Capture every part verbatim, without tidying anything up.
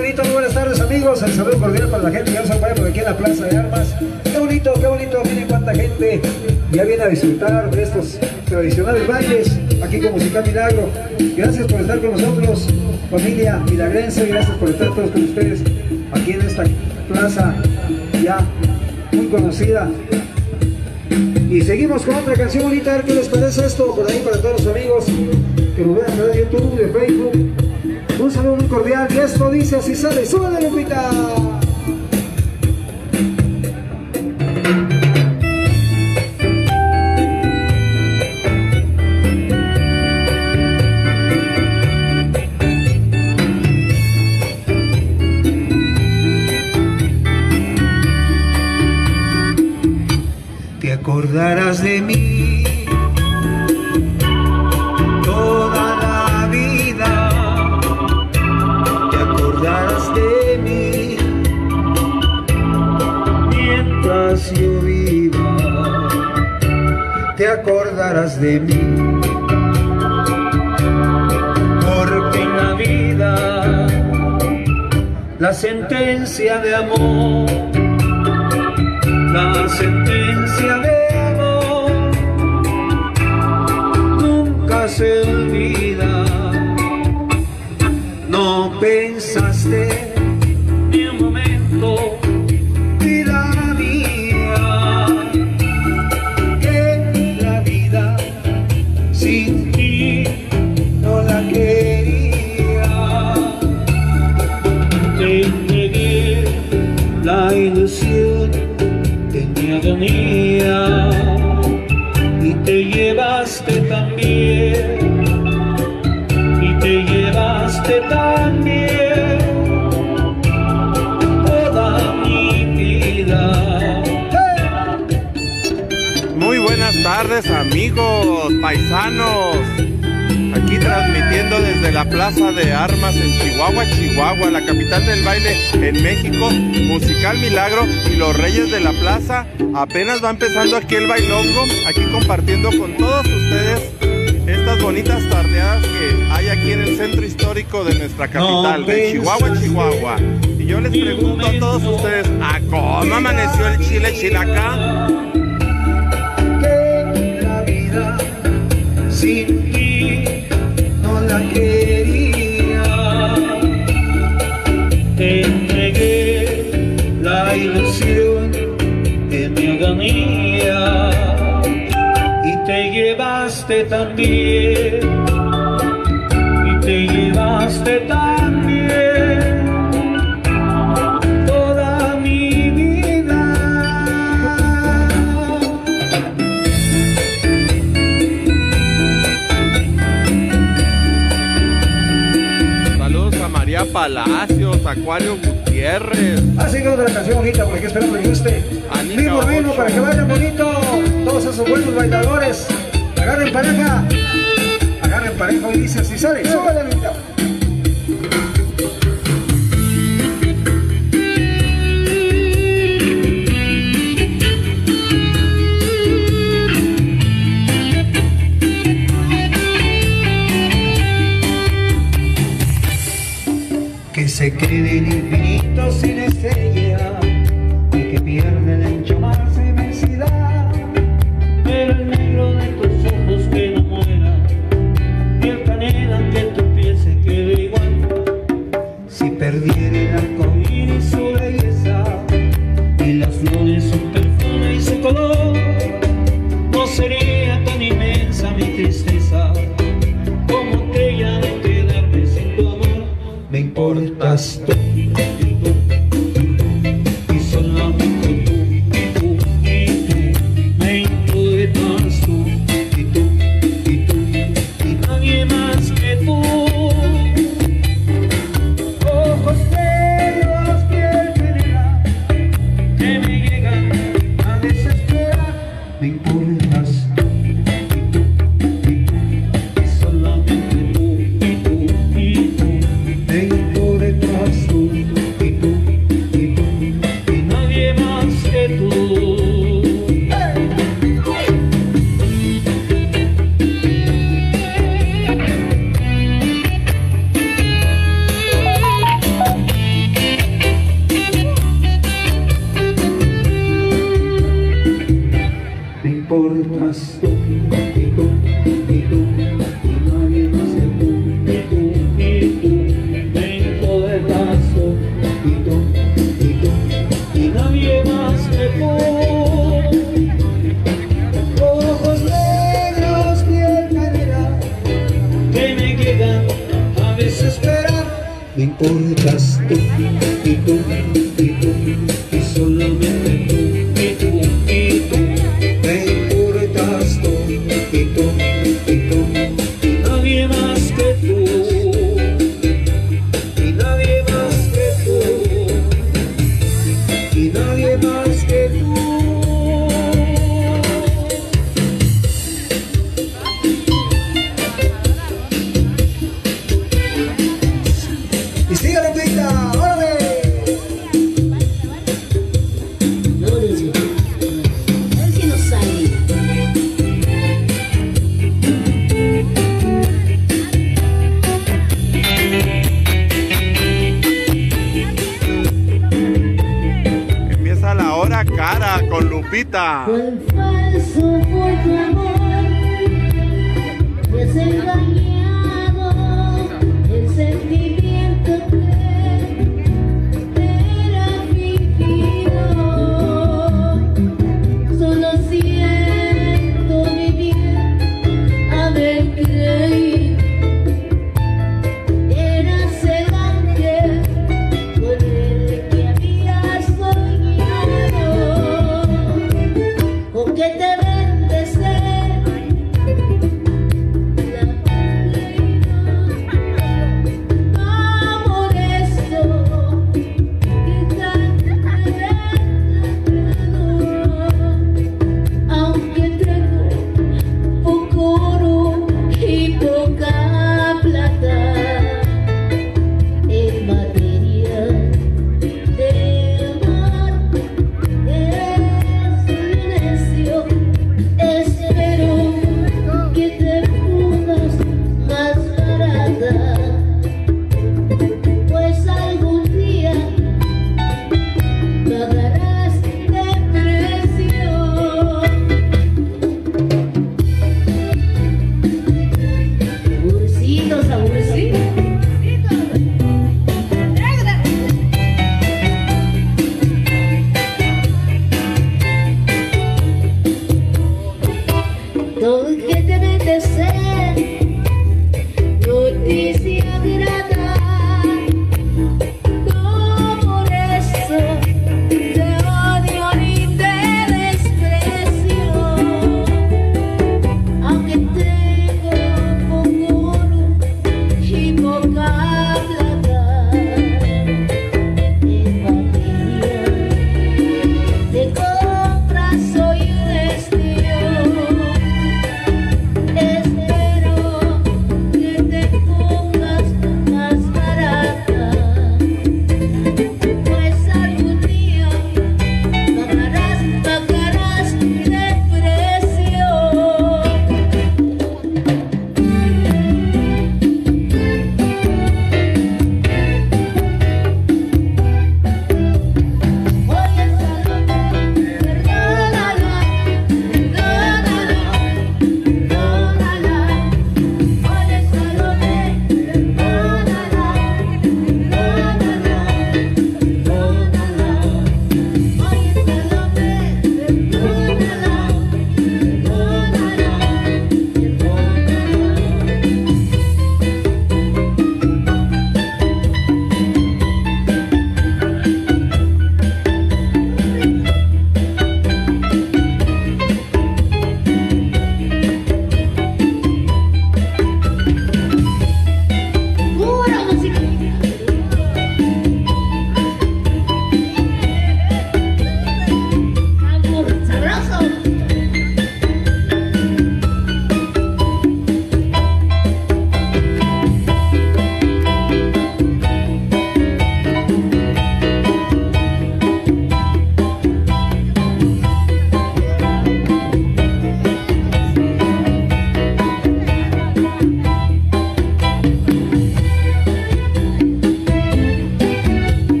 bonito, muy buenas tardes amigos, el saludo cordial para la gente que nos acompaña por aquí en la Plaza de Armas. Qué bonito, qué bonito, miren cuánta gente ya viene a disfrutar de estos tradicionales bailes aquí con Musical Milagro. Gracias por estar con nosotros, familia milagrense, gracias por estar todos con ustedes aquí en esta plaza ya muy conocida. Y seguimos con otra canción bonita, a ver qué les parece esto por ahí para todos los amigos que nos ven a través de YouTube, de Facebook. Un saludo muy cordial y esto dice así sale, ¡súbale, Lupita! Te acordarás de mí toda la vida, te acordarás de mí mientras yo viva, te acordarás de mí, porque en la vida la sentencia de amor, la sentencia de amor nunca se olvida. No pensaste ni un momento, vida mía, que la vida sin ti no la quería. Te entregué la ilusión de mi agonía y te llevaste también, y te llevaste también toda mi vida. Muy buenas tardes amigos, paisanos, aquí transmitiendo desde la Plaza de Armas en Chihuahua, Chihuahua, la capital del baile en México, Musical Milagro y los Reyes de la Plaza. Apenas va empezando aquí el bailongo, aquí compartiendo con todos ustedes estas bonitas tardeadas que hay aquí en el centro histórico de nuestra capital, de Chihuahua, Chihuahua. Y yo les pregunto a todos ustedes, ¿a cómo amaneció el chile chilacá? Que la vida sin ti no la quería. Te entregué la ilusión de mi agonía y te llevaste también, y te llevaste también toda mi vida. Saludos a María Palacios, Acuario Gutiérrez. Así que otra canción bonita porque espero que les guste. Vivo vino para que vayan bonito. Todos esos buenos bailadores. Agarren pareja. Agarren pareja y dice así sale. Súbale, Lupita. Que se queden infinitos sin estrella y que pierde el ancho más inmensidad, pero el negro de tus ojos que no muera y el canela que tu piel se quede igual. Si perdiera el arcoíris su belleza y las flores su perfume y su color, no sería tan inmensa mi tristeza como aquella de quedarme sin tu amor. Me importas tú y solamente tú, y tú, y tú. Me importas tú y tú, y tú, y nadie más que tú. Ojos negros, piel negra, que me llegan a desesperar. Me importas tú y tú, y tú, y solamente tú, y tú, y tú. Me importas tú. tú, y tú, y tú, y solamente tú, y tú, y tú, me importas tú, y tú, y tú, y nadie más que tú, y nadie más que tú, y nadie más que tú. Y sigue Lupita, órale. No, Lucio. A ver si nos sale. Empieza la hora cara con Lupita. Cuán falso fue tu amor, desengañado el sentimiento que era fingido. Solo siento mi bien haber creído. Eras el ángel con el que había soñado, con que te bendecé la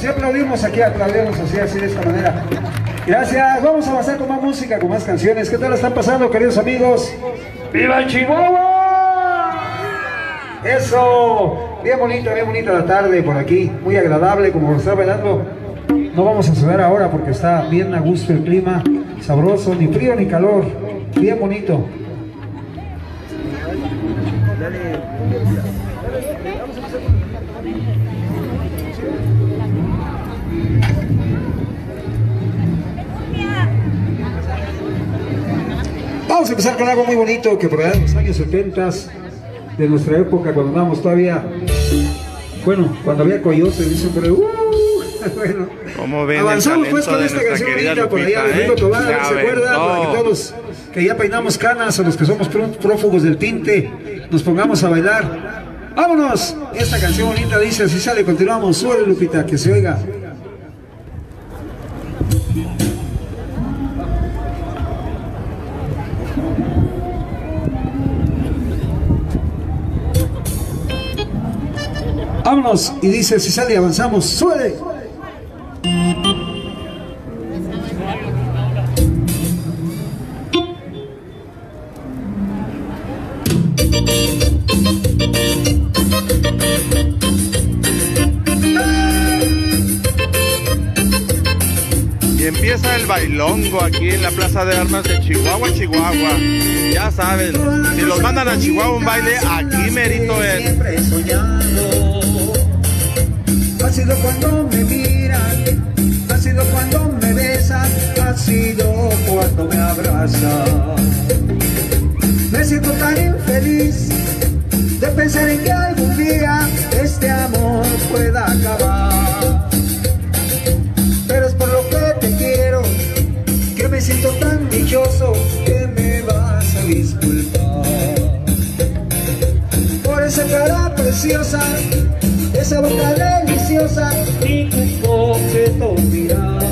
Así aplaudimos aquí, aplaudimos así, así de esta manera. Gracias, vamos a avanzar con más música, con más canciones. ¿Qué tal la están pasando, queridos amigos? ¡Viva Chihuahua! Eso, bien bonita, bien bonita la tarde por aquí, muy agradable, como lo está bailando. No vamos a sudar ahora porque está bien a gusto el clima, sabroso, ni frío ni calor, bien bonito. Vamos a empezar con algo muy bonito que por allá en los años setenta de nuestra época, cuando andábamos todavía, bueno, cuando había coyotes, dicen por ahí, uh, bueno, ¿cómo ven avanzamos el pues con esta canción bonita por allá de Rigo Tobar, ¿se acuerdan? Para que todos los que ya peinamos canas o los que somos prófugos del tinte nos pongamos a bailar. ¡Vámonos! Esta canción bonita dice, así sale, continuamos, sube Lupita, que se oiga. Vámonos, y dice, si sale, avanzamos, ¡suele! Y empieza el bailongo aquí en la Plaza de Armas de Chihuahua, Chihuahua. Ya saben, si los mandan a Chihuahua un baile, aquí merito es. Siempre he soñado. Ha sido cuando me miran, ha sido cuando me besan, ha sido cuando me abrazan. Me siento tan infeliz de pensar en que algún día este amor pueda acabar. Pero es por lo que te quiero, que me siento tan dichoso, que me vas a disculpar. Por esa cara preciosa, esa boca deliciosa y tu coqueto mirar.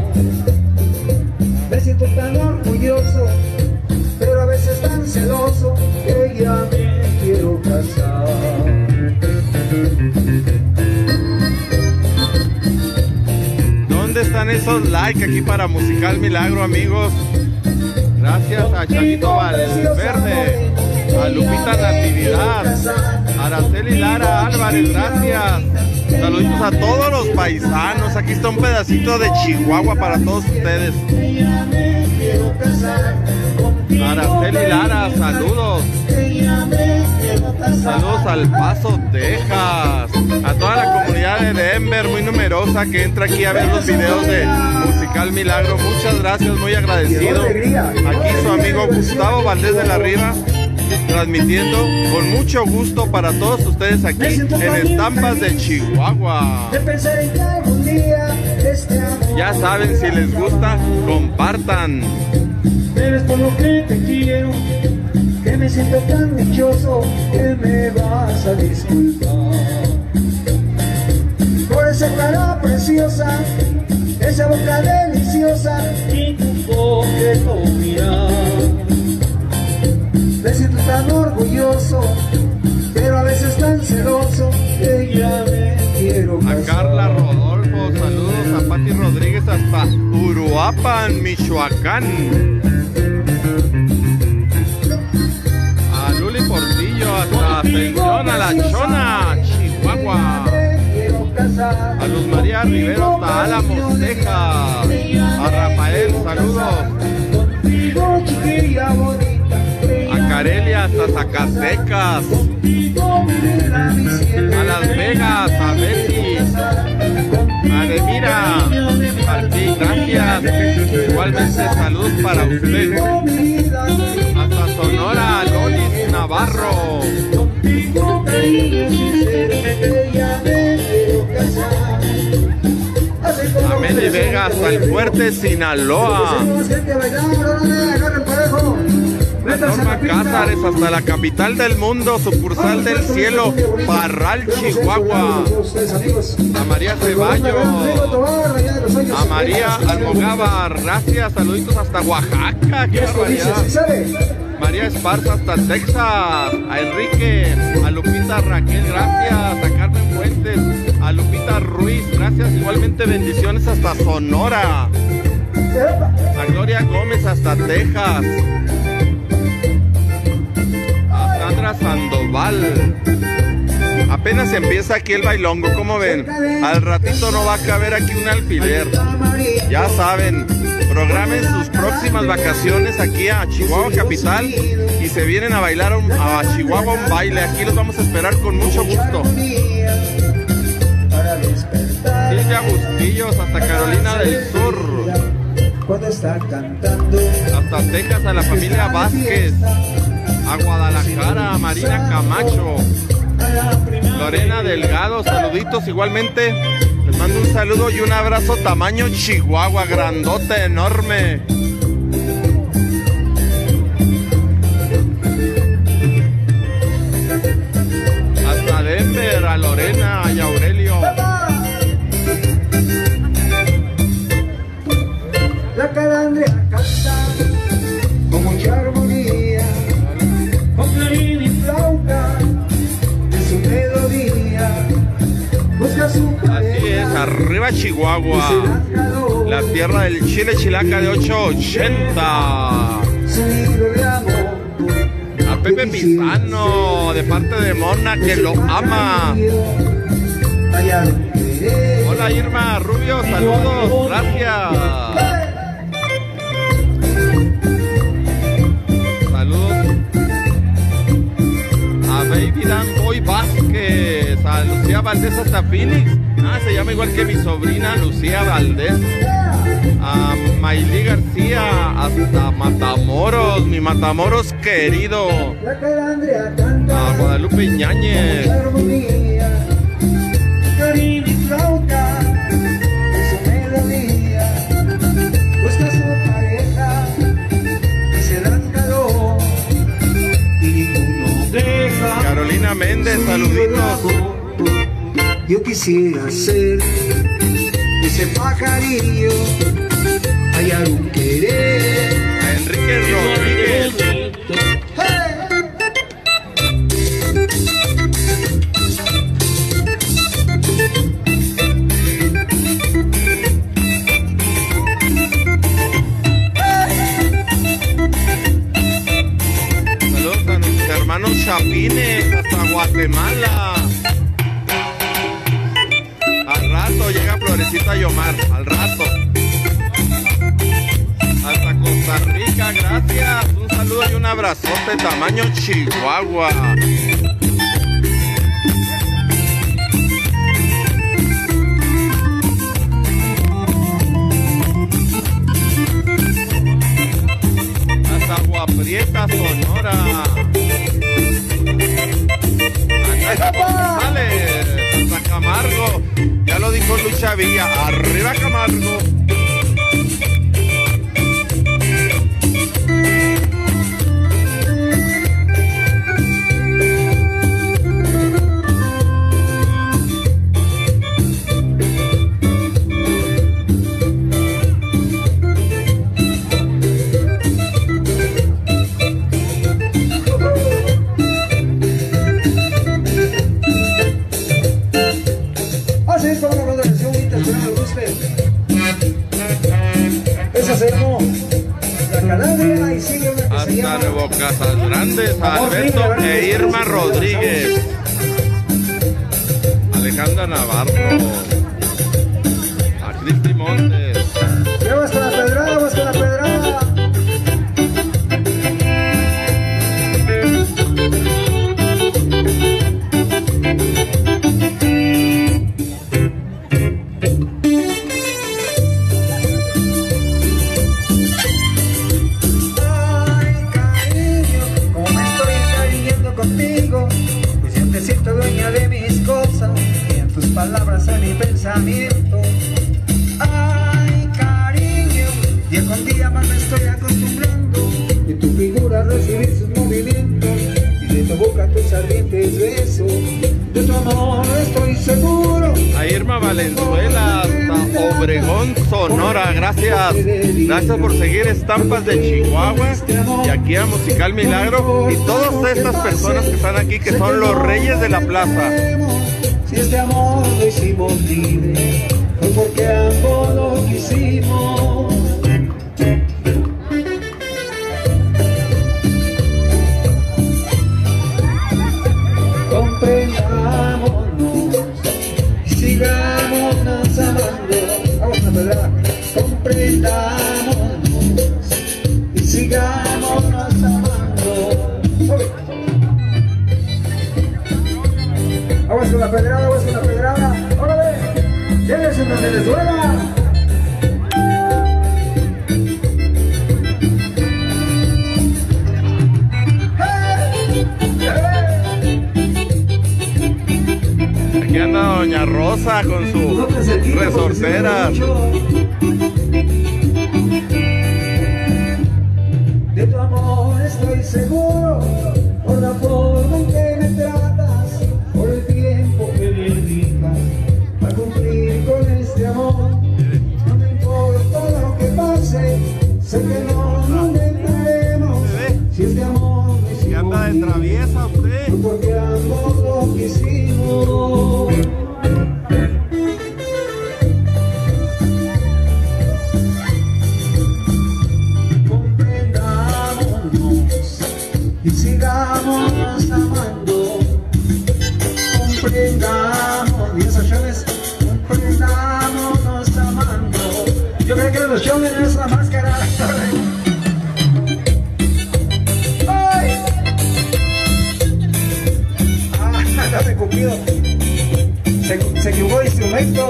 Me siento tan orgulloso, pero a veces tan celoso, que ya me quiero casar. ¿Dónde están esos likes aquí para Musical Milagro, amigos? Gracias a Chavito Valverde, a Lupita Natividad, a Araceli Lara Álvarez, gracias. Saluditos a todos los paisanos. Aquí está un pedacito de Chihuahua para todos ustedes. Araceli Lara, saludos. Saludos al Paso, Texas. A toda la comunidad de Denver, muy numerosa, que entra aquí a ver los videos de Musical Milagro. Muchas gracias, muy agradecido. Aquí su amigo Gustavo Valdés de la Riva, transmitiendo con mucho gusto para todos ustedes aquí en Estampas de Chihuahua. Ya saben, si les gusta, compartan. Pero es por lo que te quiero, que me siento tan dichoso, que me vas a disculpar. Por esa cara preciosa, esa boca deliciosa y tu coqueto mirar. Me siento tan orgulloso, pero a veces tan celoso, que ya me quiero casar. A Carla Rodolfo, saludos a Pati Rodríguez hasta Uruapan, Michoacán. A Luli Portillo hasta Ascensión a la Chona, Chihuahua. A Luz María Rivero hasta Álamos, Texas. A Rafael, saludos. A Carelia hasta Zacatecas. A Las Vegas, a Betty. A Demira, Martín, gracias. Igualmente saludos para usted. Hasta Sonora, Lolis Navarro. A Meli Vega hasta el Fuerte, Sinaloa. A Norma Cázares hasta la capital del mundo, sucursal del cielo, Parral, Chihuahua. A María Ceballos, a María Almogávar, gracias, saluditos hasta Oaxaca, qué barbaridad. María Esparza hasta Texas, a Enrique, a Lupita Raquel, gracias, a Carmen Fuentes, a Lupita Ruiz, gracias, igualmente bendiciones hasta Sonora, a Gloria Gómez hasta Texas, a Sandra Sandoval. Apenas empieza aquí el bailongo, ¿cómo ven? Al ratito no va a caber aquí un alfiler. Ya saben, programen sus próximas vacaciones aquí a Chihuahua Capital y se vienen a bailar a, un, a Chihuahua un baile. Aquí los vamos a esperar con mucho gusto. Silvia Bustillos hasta Carolina del Sur. Hasta Texas a la familia Vázquez. A Guadalajara, a Marina Camacho. Lorena Delgado, saluditos igualmente. Les mando un saludo y un abrazo tamaño Chihuahua, grandote, enorme. Hasta Denver, a Lorena y a Aurelio. La calandria canta con mucha armonía, con clarín y flauta. Así es, arriba Chihuahua, la tierra del chile chilaca de ochocientos ochenta. A Pepe Pizano, de parte de Mona, que lo ama. Hola Irma Rubio, saludos, gracias. Saludos a Baby Dan Boy Vázquez, a Lucía Valdés hasta Phoenix. Ah, se llama igual que mi sobrina Lucía Valdés. A Maylí García hasta Matamoros, mi Matamoros querido. A Guadalupe Iñáñez. Carolina Méndez, saluditos. Yo quisiera ser ese pajarillo, hallar un querer. A Enrique Rodríguez. Saludos a nuestros hermanos Chapines hasta Guatemala. Al rato llega Florecita Yomar, al rato. Hasta Costa Rica, gracias. Un saludo y un abrazote tamaño Chihuahua. Hasta Agua Prieta, Sonora. González, hasta Camargo. Ya lo dijo Lucha Villa, arriba Camargo. Hasta Nuevo Casas Grandes, a Alberto e Irma Rodríguez. Alejandra Navarro. A Cristi Montes. Vamos con la pedrada, vamos con la pedrada. Palabras en mi pensamiento. Ay, cariño, día con día más me estoy acostumbrando de tu figura a recibir sus movimientos y de tu boca tus ardientes besos. De tu amor estoy seguro, A Irma Valenzuela, hasta Obregón, Sonora. Gracias. Gracias por seguir Estampas de Chihuahua. Y aquí a Musical Milagro. Y todas estas personas que están aquí, que son los reyes de la plaza. Si este amor lo hicimos libre, fue porque ambos lo quisimos. Comprendámonos y sigámonos amando. Vamos a pedrada. Comprendámonos y sigámonos amando. Vamos con la pedrada, vamos con la pedrada. ¡Órale! ¡Llévense en Venezuela! Aquí anda Doña Rosa con su resortera. De tu amor estoy seguro, por la forma en que me tratas, por el tiempo que me dedicas a cumplir con este amor. No me importa lo que pase, sé que no nos dejaremos. Si este amor lo hicimos, Y anda de traviesa usted. porque ambos lo quisimos. Comprendámonos y sigámonos amando. Comprendamos, y esas llaves, comprendámonos amando. Yo creo que los shows es la máscara. ¡Ay! Ah, dame Cupido. Se, se equivocó de instrumento.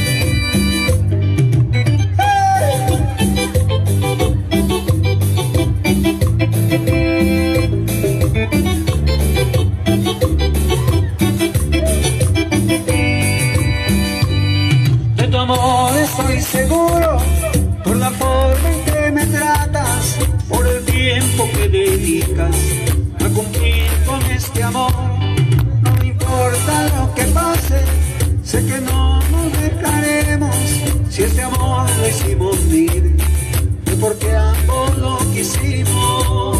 De tu amor estoy seguro, por la forma en que me tratas, por el tiempo que dedicas a cumplir con este amor. No me importa lo que pase, sé que no nos dejaremos. Si este amor lo hicimos libre, es porque ambos lo quisimos.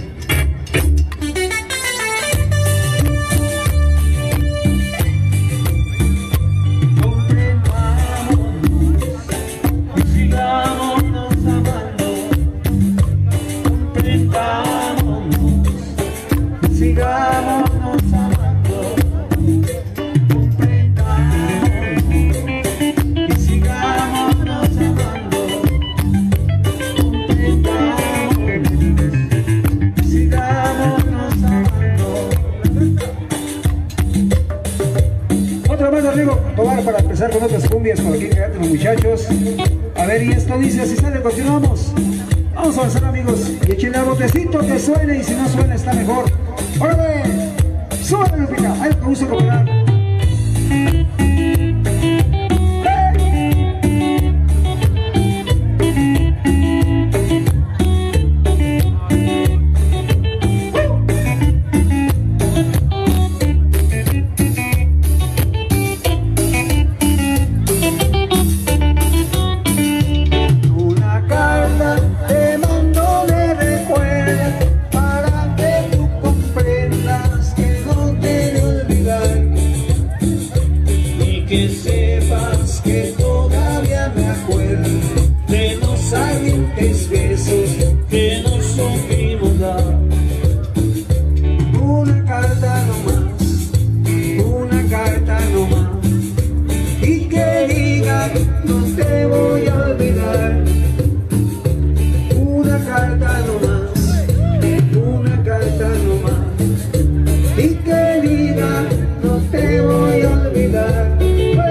Sigámonos amando, comprendámonos y sigámonos amando, comprendámonos y sigámonos amando. Otra más arriba, tomar para empezar con otras cumbias por aquí que cantan los muchachos. A ver, y esto dice, si sale, continuamos. Vamos a avanzar, amigos, y échenle al botecito que suene, y si no suena está mejor. ¡Órale! ¡Súbale, Lupita! ¡Ahí lo que gusta cooperar! Una carta te mando de recuerdo para que tú comprendas que no te de olvidar y que sepas que todavía me acuerdo de los ardientes besos que nos supimos dar. Una carta nomás, una carta nomás, y que diga no te voy a olvidar. Una carta nomás, una carta nomás, y que diga no te voy a olvidar.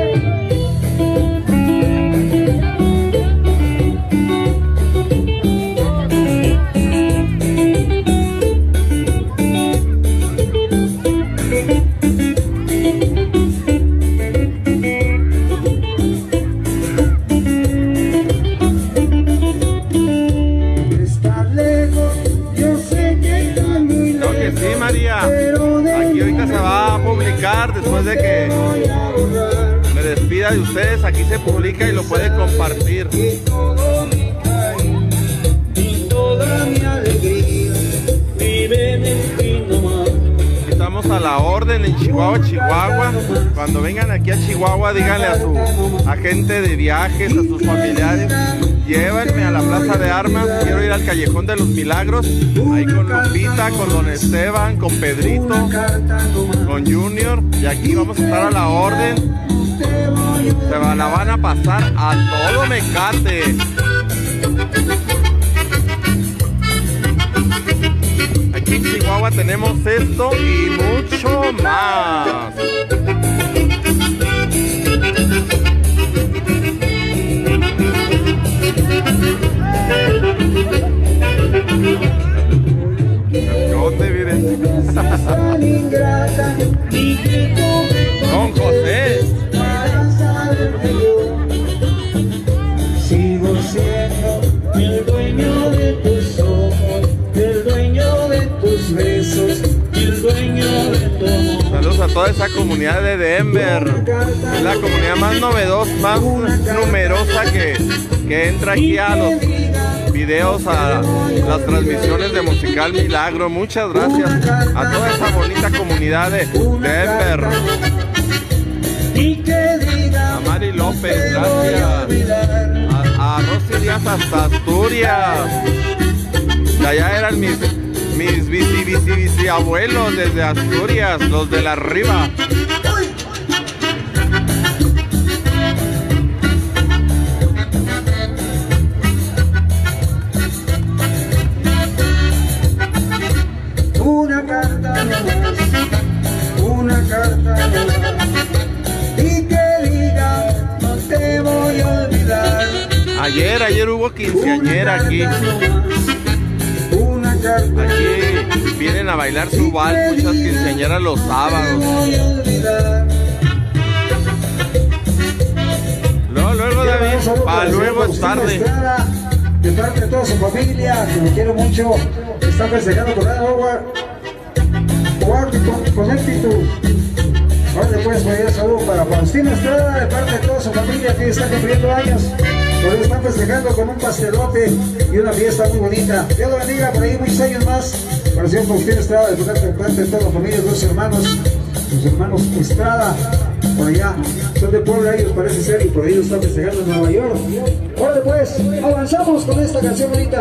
Estás lejos, yo sé que estás muy Creo que lejos, sí, María. pero de Aquí ahorita se va a publicar después de que voy a borrar. me vida de ustedes, aquí se publica y lo puede compartir. Y todo mi cariño, y toda mi alegría, vive en ti nomás. Estamos a la orden en Chihuahua, Chihuahua. Cuando vengan aquí a Chihuahua, díganle a su agente de viajes, a sus familiares, llévenme a la Plaza de Armas, quiero ir al Callejón de los Milagros, ahí con Lupita, con Don Esteban, con Pedrito, con Junior, y aquí vamos a estar a la orden. Se va, la van a pasar a todo mecate. Aquí en Chihuahua tenemos esto y mucho más. ¿Dónde viven? Don José. Sigo siendo el dueño de tus ojos, el dueño de tus besos, el dueño de tu amor. Saludos a toda esa comunidad de Denver. Es la comunidad más novedosa, más numerosa que, que entra aquí a los videos, a las transmisiones de Musical Milagro. Muchas gracias a toda esa bonita comunidad de Denver. A Mari López, gracias. A, a Rosy Díaz hasta Asturias. De allá eran mis, mis bici, bici, bici abuelos desde Asturias, los de la arriba. Una carta nomás, una carta nomás, y que diga no te voy a olvidar. Ayer, ayer hubo quinceañera aquí. Una carta, aquí vienen a bailar su vals muchas quinceañeras los sábados. Luego, luego David, para luego es tarde. De parte de toda su familia, que me quiero mucho, está festejando con el Howard. Howard con Connecticut. Ahora pues voy a saludo para Faustina Estrada, de parte de toda su familia que está cumpliendo años. Por eso están festejando con un pastelote y una fiesta muy bonita. Dios lo bendiga, por ahí muchos años más. Para el señor Faustina Estrada, de parte de toda la familia, dos hermanos, los hermanos Estrada, por allá, son de Puebla ellos parece ser, y por ahí están festejando en Nueva York. Ahora pues, avanzamos con esta canción bonita.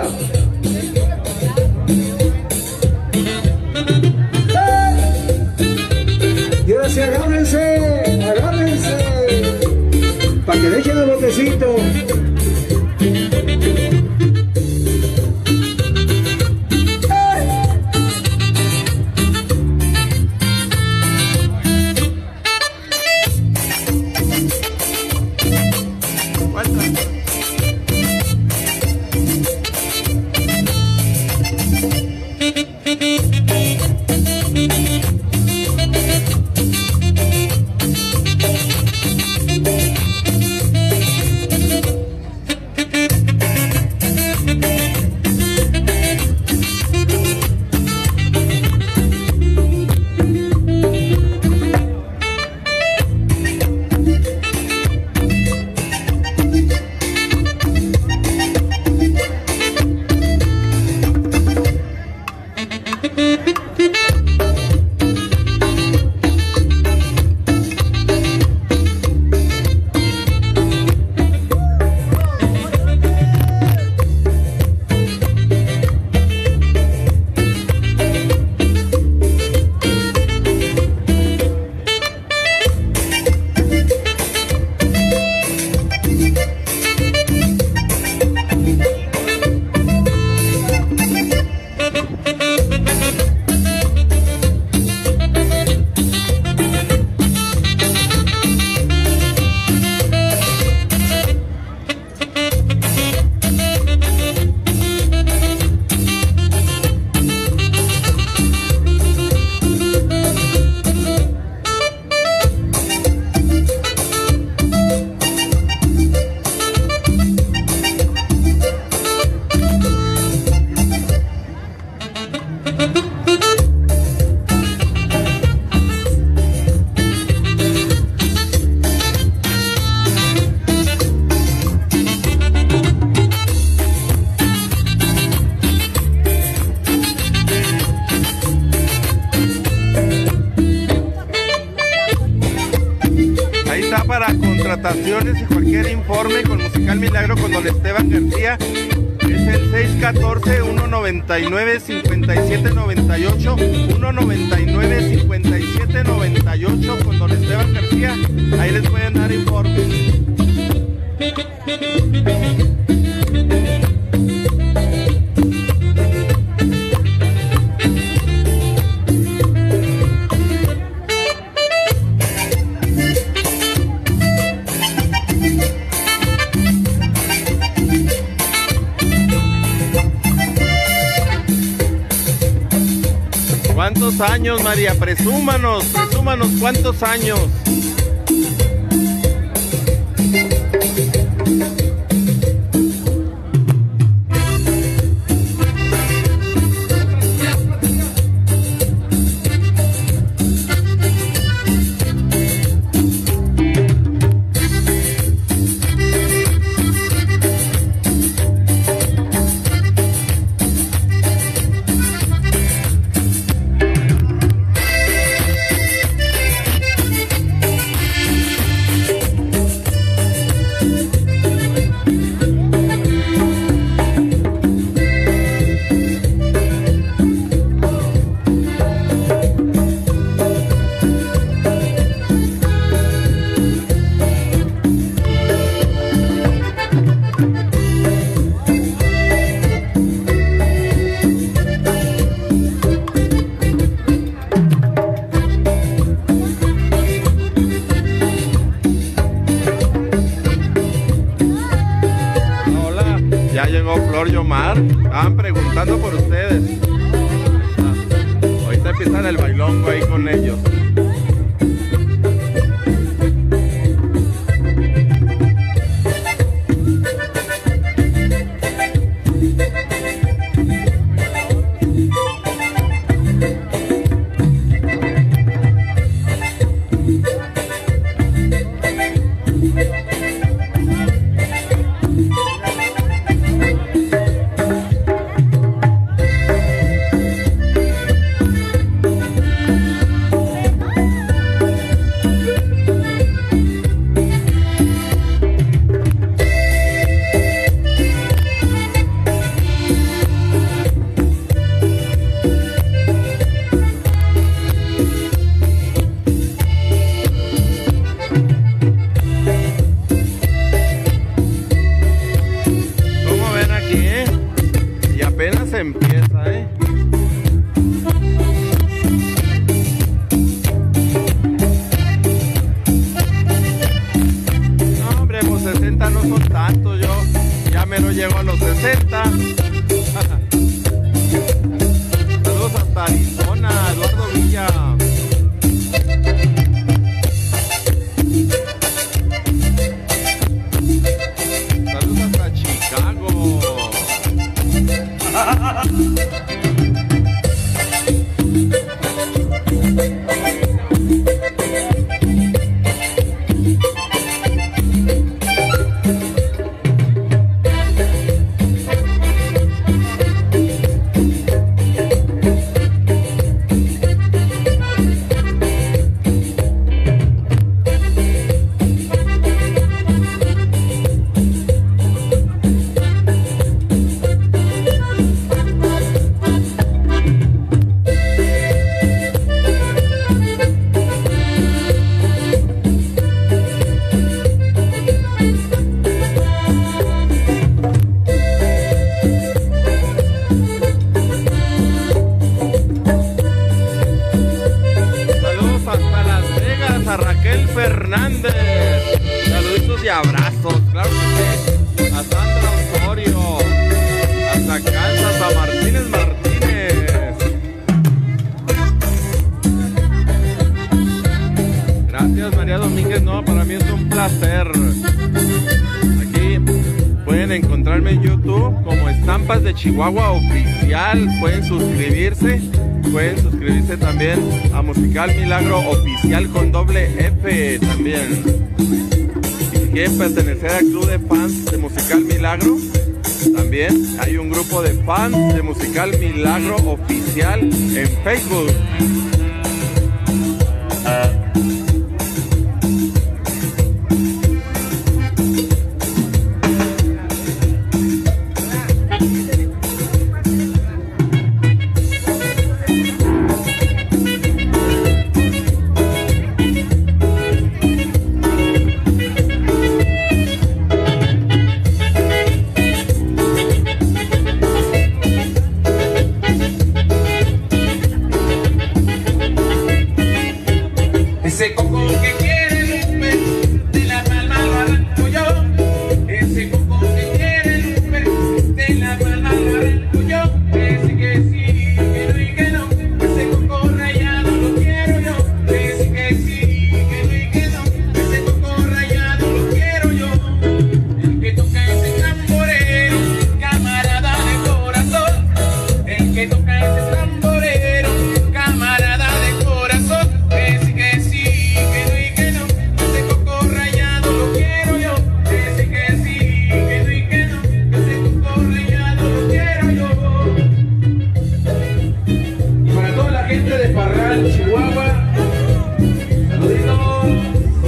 Y ahora sí, agárrense, agárrense, para que dejen el botecito. contrataciones y cualquier informe con Musical Milagro con don Esteban García es el seis uno cuatro, uno nueve nueve, cinco siete nueve ocho, uno nueve nueve, cinco siete nueve ocho con don Esteban García. Ahí les pueden dar informes. ¿Cuántos años, María? Presúmanos, presúmanos, ¿cuántos años? Estaban preguntando por ustedes. Ahorita empiezan el bailongo ahí con ellos. Empieza, ¿eh? No, hombre, pues sesenta no son tantos, yo ya me lo llego a los sesenta. Saludos hasta Arizona, Eduardo Villa. Saludos hasta Chicago. Fernández, saluditos y abrazos, claro que sí. A Sandra Osorio, hasta Kansas, a Martínez Martínez. Gracias, María Domínguez. No, para mí es un placer. Aquí pueden encontrarme en YouTube como Estampas de Chihuahua Oficial. Pueden suscribirse. Pueden suscribirse también a Musical Milagro Oficial con doble F también. Y si quieren pertenecer al club de fans de Musical Milagro, también hay un grupo de fans de Musical Milagro Oficial en Facebook. que toca ese tamborero, camarada de corazón, que sí, que sí, que no y que no, ese coco rayado lo quiero yo, que sí, que sí, que no y que no, ese coco rayado lo quiero yo. Y para toda la gente de Parral, Chihuahua, saluditos.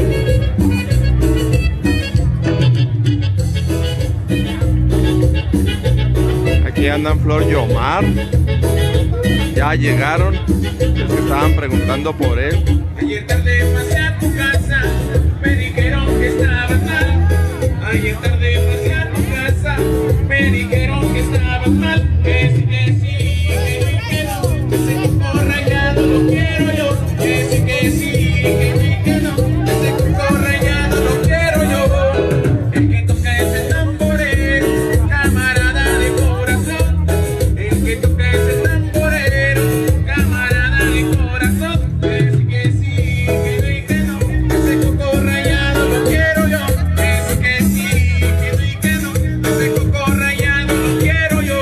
Aquí andan Flor y Omar. Ya llegaron. Los que estaban preguntando por él. Ayer tarde pasé a tu casa, me dijeron que estabas mal. Ayer tarde pasé a tu casa, me dijeron que estabas mal. Que sí, que sí, que no y que no, ese coco rayado lo quiero yo. Que sí, que sí, que no y que no, ese coco rayado lo quiero yo. El que toca ese tamborero, camarada de corazón. El que toca ese tamborero, camarada de corazón. Que sí, que sí, que no y que no, ese coco rayado lo quiero yo. Que sí, que sí, que no y que no, ese coco rayado lo quiero yo.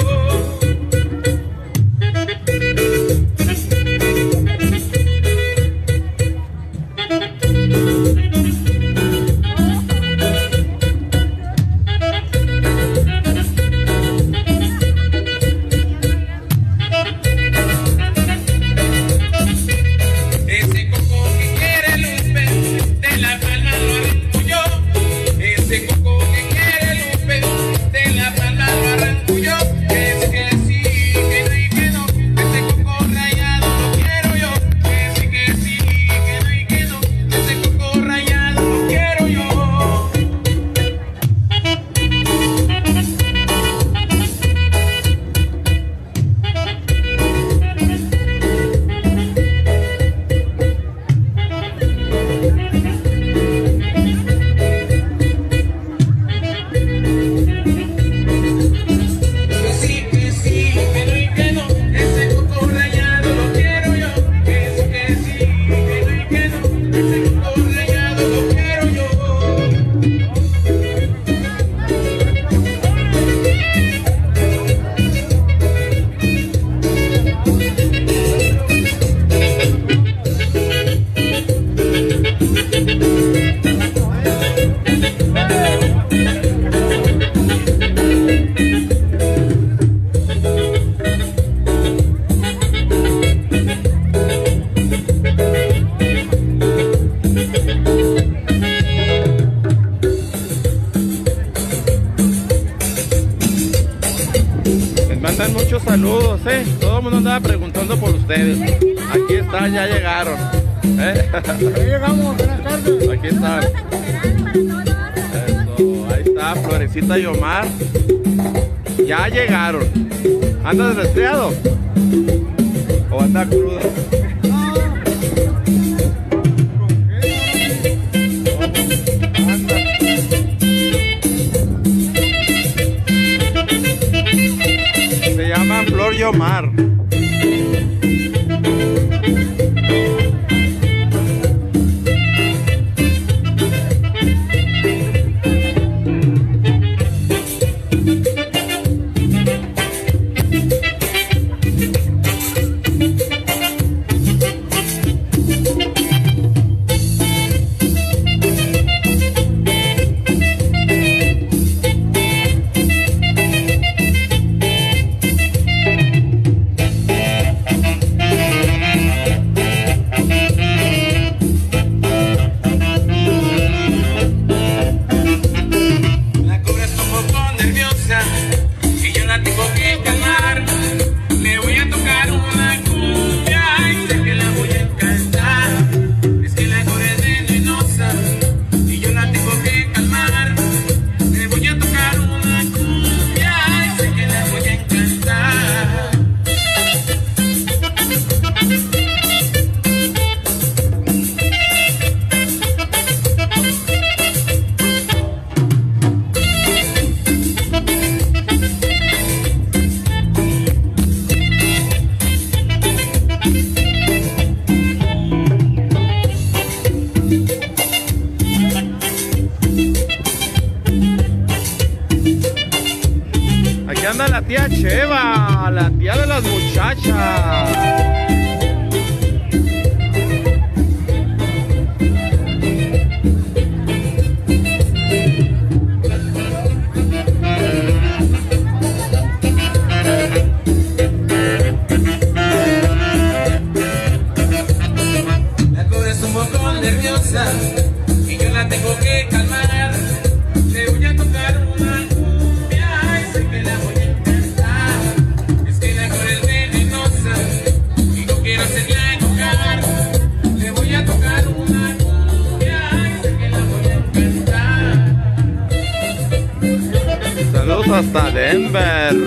Ese coco que quiere Lupe, de la palma lo arranco yo. Ese coco que quiere Lupe, de la palma lo arranco yo. Que sí, que sí, que no y que no, ese coco rayado lo quiero yo. Que sí, que sí, que no y que no, ese coco rayado lo quiero yo. Que sí, que sí, que no y que no, ese coco rayado lo quiero yo. Que sí, que sí, que no y que no, ese coco rayado lo quiero yo. Les mandan muchos saludos, ¿eh? Todo el mundo andaba preguntando por ustedes. Aquí están, ya llegaron. ¿Eh? Ya llegamos, buenas tardes. Aquí están. Eso, ahí está Florecita y Omar. Ya llegaron. ¿Andas resfriado? ¿O anda crudo? Se llama Flor y Omar. tía Cheva, la tía de las muchachas. Y yo la tengo que calmar. Le voy a tocar una cumbia y sé que la voy a encantar. Es que la flor es venenosa y no quiero hacerla enojar. Le voy a tocar una cumbia y sé que la voy a encantar. Saludos hasta Denver.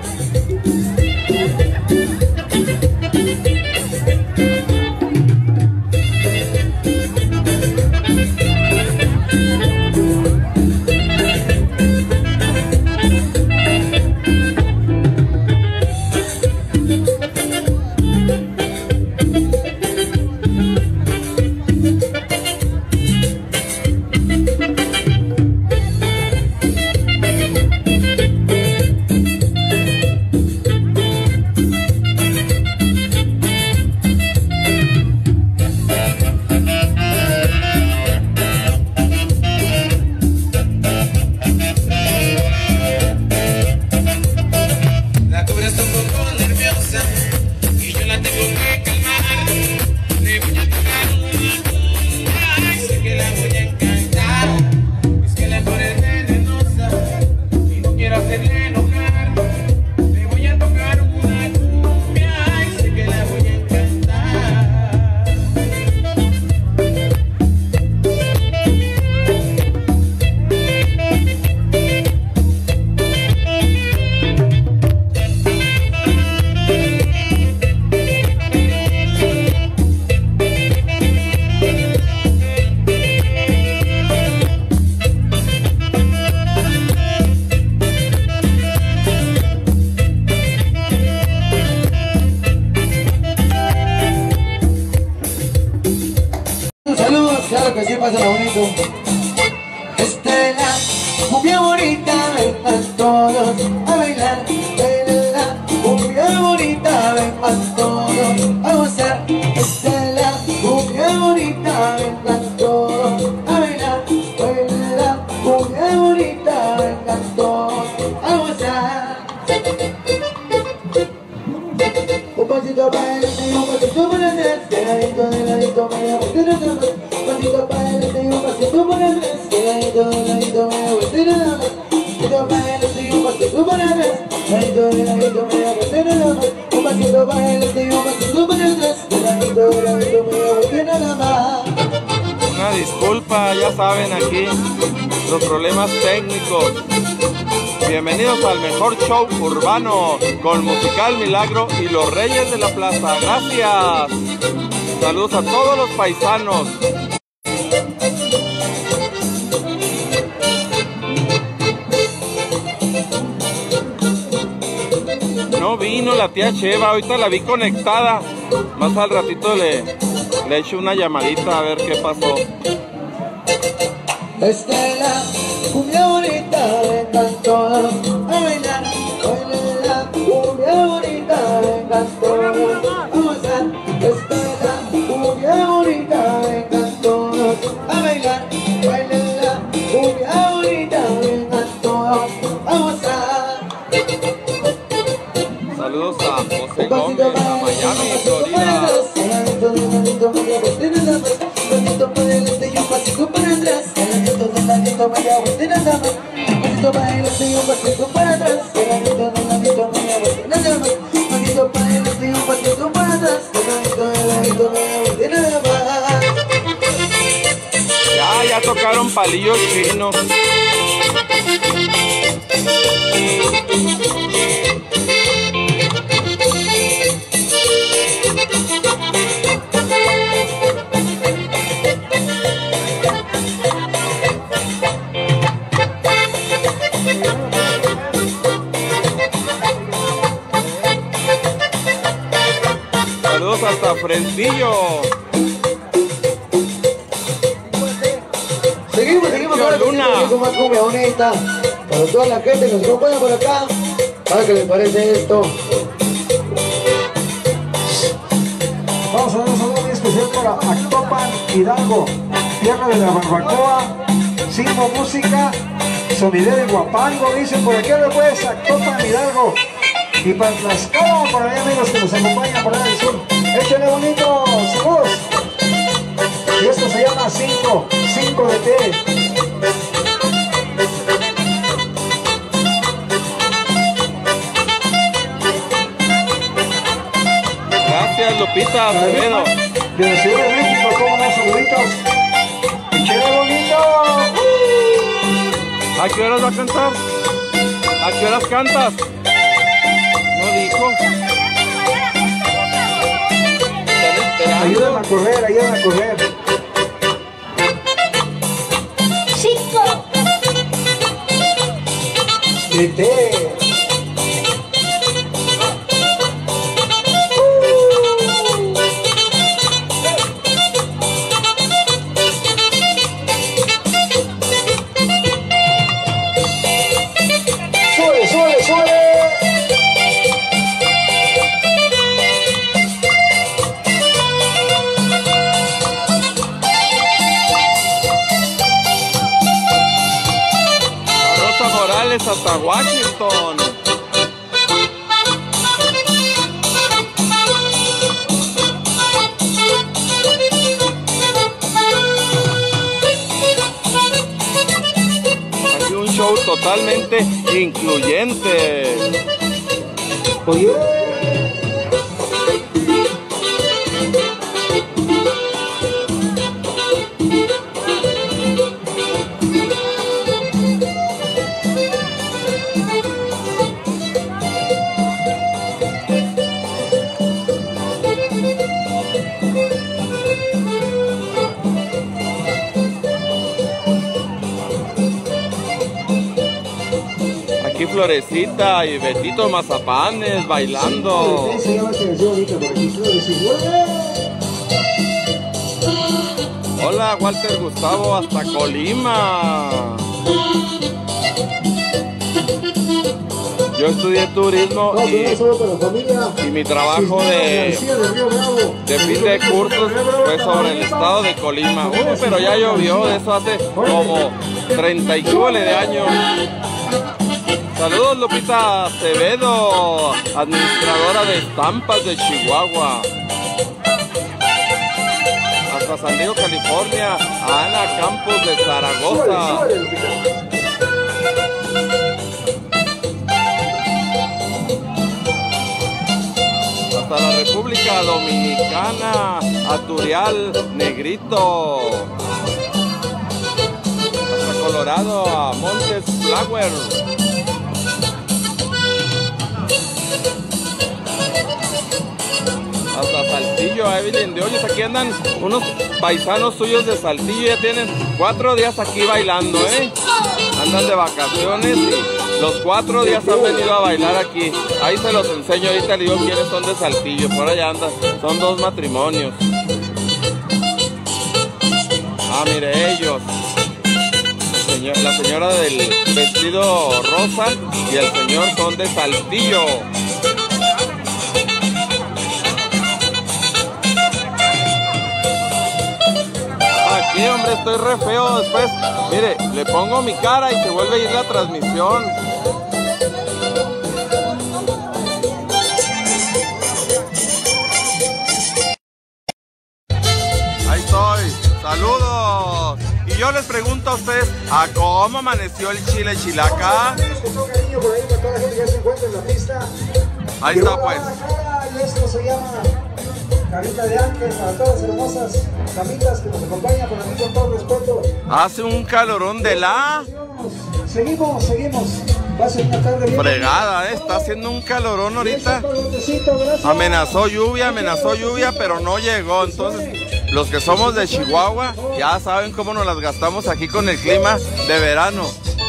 Claro que sí, pásala bonito. Estela, cumbia bonita, vengan todos a bailar. Estela, cumbia bonita, vengan todos a gozar. Estela, cumbia bonita, vengan todos a bailar. Estela, cumbia bonita, vengan todos a gozar. Un pasito para adelante y un pasito para atrás, pegadito de ladito, media vuelta y nada más. Un pasito para adelante y un pasito para atrás, pegadito de ladito, media vuelta y nada más. Un pasito para adelante y un pasito para atrás, pegadito de ladito, media vuelta y nada más. Un pasito para adelante y un pasito para atrás, pegadito de ladito, media vuelta y nada más. Una disculpa, ya saben aquí los problemas técnicos. Bienvenidos al mejor show urbano con Musical Milagro y los Reyes de la Plaza. Gracias. Saludos a todos los paisanos. No vino la tía Cheva, ahorita la vi conectada. Más al ratito le, le echo una llamadita a ver qué pasó. Estela, cumbia bonita, vengan todos a bailar. Estela, cumbia bonita, vengan todos a gozar. Estela, cumbia bonita, vengan todos a bailar. Estela, cumbia bonita, vengan todos a gozar. Saludos a José Gómez, a Miami, Florida. Pasito para adelante y un pasito para atrás, pegadito de ladito, media vuelta y nada más. Pasito para adelante y un pasito para atrás, pegadito de ladito, media vuelta y nada más. Pasito para adelante y un pasito para atrás, pegadito de ladito, media vuelta y nada más. Ya, ya tocaron palillos chinos. Saludos hasta Fresnillo. Seguimos, seguimos con Luna. más cumbia bonita. Para toda la gente que nos acompaña por acá. ¿Sabes qué le parece esto? Vamos a dar un saludo muy especial para Actopan Hidalgo, tierra de la barbacoa, Simbo Música, sonidero y guapango, dicen por aquí después Actopan Hidalgo. Y para Tlaxcala, para allá amigos que nos acompañan por allá del sur. Échenle bonito, saludos. Y esto se llama cinco, cinco de té. Gracias, Lupita Acevedo. De la Ciudad de México, como unos saluditos. Échenle bonito. ¿A qué horas va a cantar? ¿A qué horas cantas? No dijo. Ayúdame a correr, ayúdame a correr. Cinco. De té. Sube, sube, sube. Hasta Washington. Aquí un show totalmente incluyente. Oye. Aquí Florecita y Betito Mazapanes bailando. Hola, Walter Gustavo hasta Colima. Yo estudié turismo y, y mi trabajo de, de fin de cursos fue sobre el estado de Colima. Uh, pero ya llovió, de eso hace como treinta y nueve de años. Saludos, Lupita Acevedo, administradora de estampas de Chihuahua. Hasta San Diego, California, a Ana Campos de Zaragoza. Hasta la República Dominicana, a Turial, Negrito. Hasta Colorado, a Montes Flower. Hasta Saltillo, a Evelyn de Hoyos. Aquí andan unos paisanos suyos de Saltillo, ya tienen cuatro días aquí bailando, ¿eh? Andan de vacaciones y los cuatro días han venido a bailar aquí. Ahí se los enseño, ahorita le digo quiénes son de Saltillo, por allá andan, son dos matrimonios. Ah, mire ellos. Señor, la señora del vestido rosa y el señor son de Saltillo. Aquí, hombre, estoy re feo. Después, mire, le pongo mi cara y se vuelve a ir la transmisión. Ahí estoy. Saludos. Y yo les pregunto a ustedes, ¿a cómo amaneció el chile chilaca? Ahí está, pues. Carita de ángel para todas las hermosas damitas que nos acompañan, por aquí con todo respeto. Hace un calorón de la... Seguimos, seguimos. Va a ser una tarde bien. Fregada, ¿eh? Está haciendo un calorón ahorita. Amenazó lluvia, amenazó lluvia, pero no llegó. Entonces, los que somos de Chihuahua ya saben cómo nos las gastamos aquí con el clima de verano.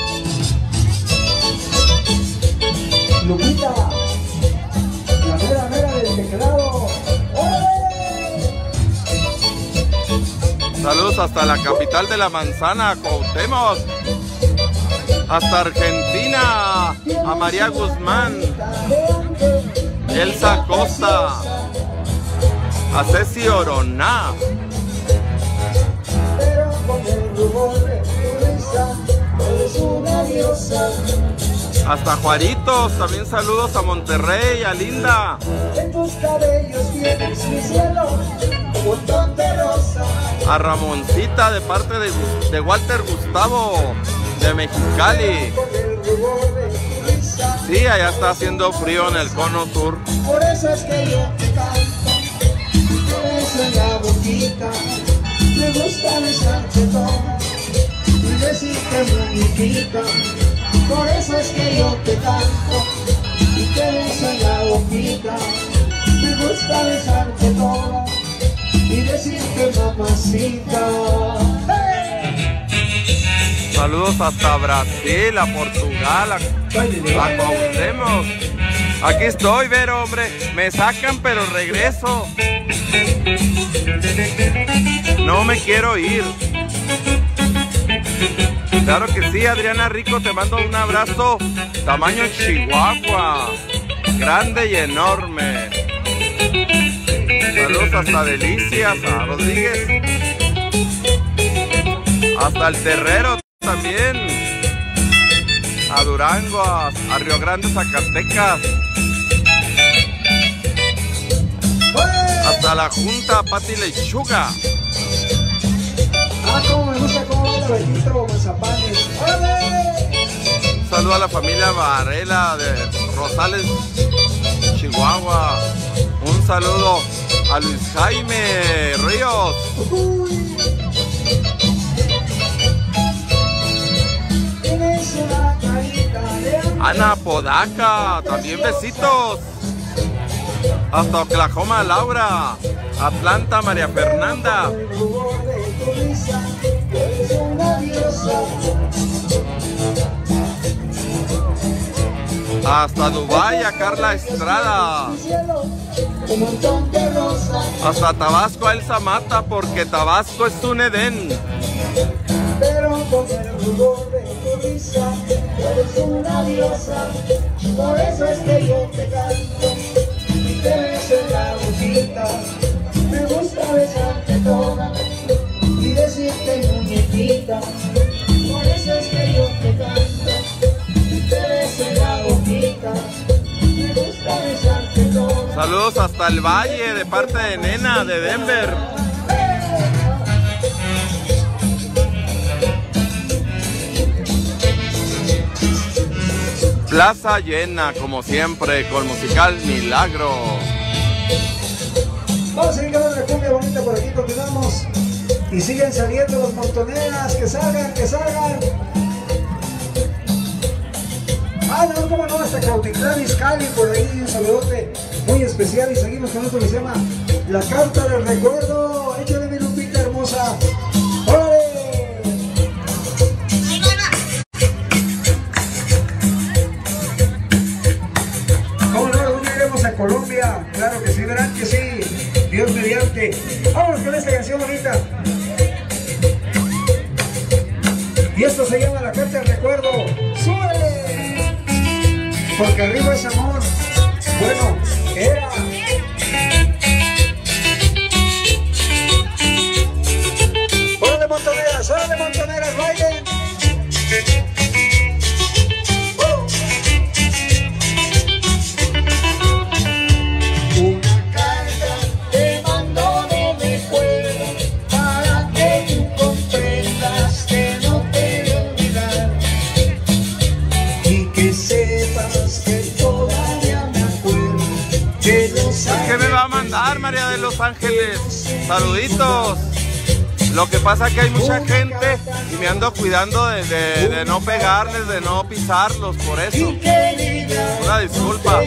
Lupita, la mera mera del teclado. Saludos hasta la capital de la manzana, Cuauhtémoc. hasta Argentina, a María Guzmán, Elsa Costa, a Ceci Oroná. Hasta Juaritos, también saludos a Monterrey, a Linda. A Ramoncita de parte de, de Walter Gustavo de Mexicali. Sí, allá está haciendo frío en el cono sur. Por eso es que yo te canto, por eso en la boquita me gusta besarte toda y decirte muñequita. Por eso es que yo te canto y te beso en la boquita. Me gusta besarte toda y decirte mamacita. ¡Hey! Saludos hasta Brasil, a Portugal, a, a Cuauhtémoc. Aquí estoy, Vero, hombre. Me sacan, pero regreso. No me quiero ir. Claro que sí, Adriana Rico, te mando un abrazo. Tamaño Chihuahua. Grande y enorme. Saludos hasta Delicias, a Rodríguez. Hasta el Terrero también. A Durango, a, a Río Grande, Zacatecas. Hasta la Junta, Pati Lechuga. Ah, cómo me gusta cómo baila Betito Mazapanes. Un saludo a la familia Varela de Rosales, Chihuahua. Un saludo a Luis Jaime Ríos. Ana Podaca, también besitos. Hasta Oklahoma, Laura. Atlanta, María Fernanda. Hasta Dubái, a Carla Estrada. Hasta Tabasco, a Elsa Mata, porque Tabasco es un Edén. Pero con el rubor de tu risa, eres una diosa. Por eso es que yo te canto y te beso en la boquita. Me gusta besarte toda y decirte muñequita. Por eso es que yo te canto y te beso en la boquita. Me gusta besarte toda. Saludos hasta el Valle de parte de Nena de Denver. Plaza llena, como siempre, con musical Milagro. Vamos a seguir con una cumbia bonita por aquí, continuamos. Y siguen saliendo los montoneras, que salgan, que salgan. Ah, no, cómo no, hasta Cautitlán Izcalli, por ahí, un saludote muy especial. Y seguimos con esto que se llama La Carta del Recuerdo. Échale mi Lupita hermosa. ¡Órale! Colombia, claro que sí, verán que sí, Dios mediante. Vámonos con esta canción bonita. Y esto se llama La Carta del Recuerdo. ¡Súbele! Porque arriba es amor. Bueno, era. ¡Órale, montoneras! ¡Órale, montoneras! ¡Bailen! ¿Qué me va a mandar, María de Los Ángeles? Saluditos. Lo que pasa es que hay mucha gente y me ando cuidando de, de, de no pegarles, de no pisarlos, por eso. Una disculpa.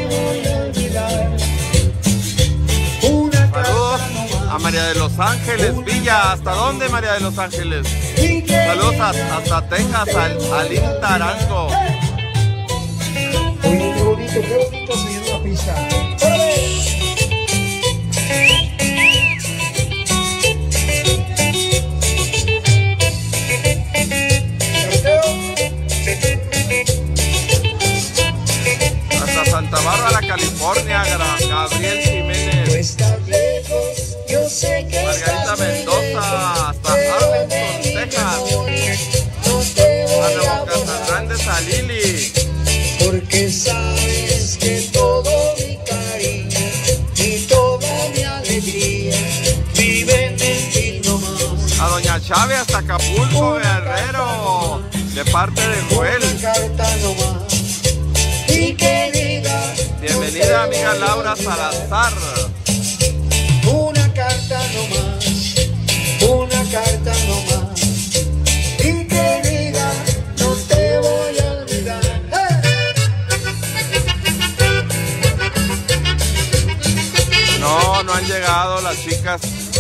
Saludos a María de Los Ángeles, Villa. ¿Hasta dónde, María de Los Ángeles? Saludos hasta, hasta Texas, al, al Tarango. Oye, qué bonito, qué bonito se llama la pista. Chávez hasta Acapulco, Guerrero, de parte de Joel. Bienvenida amiga Laura Salazar. Una carta nomás, una carta nomás, y que diga no te voy a olvidar. No, no han llegado las chicas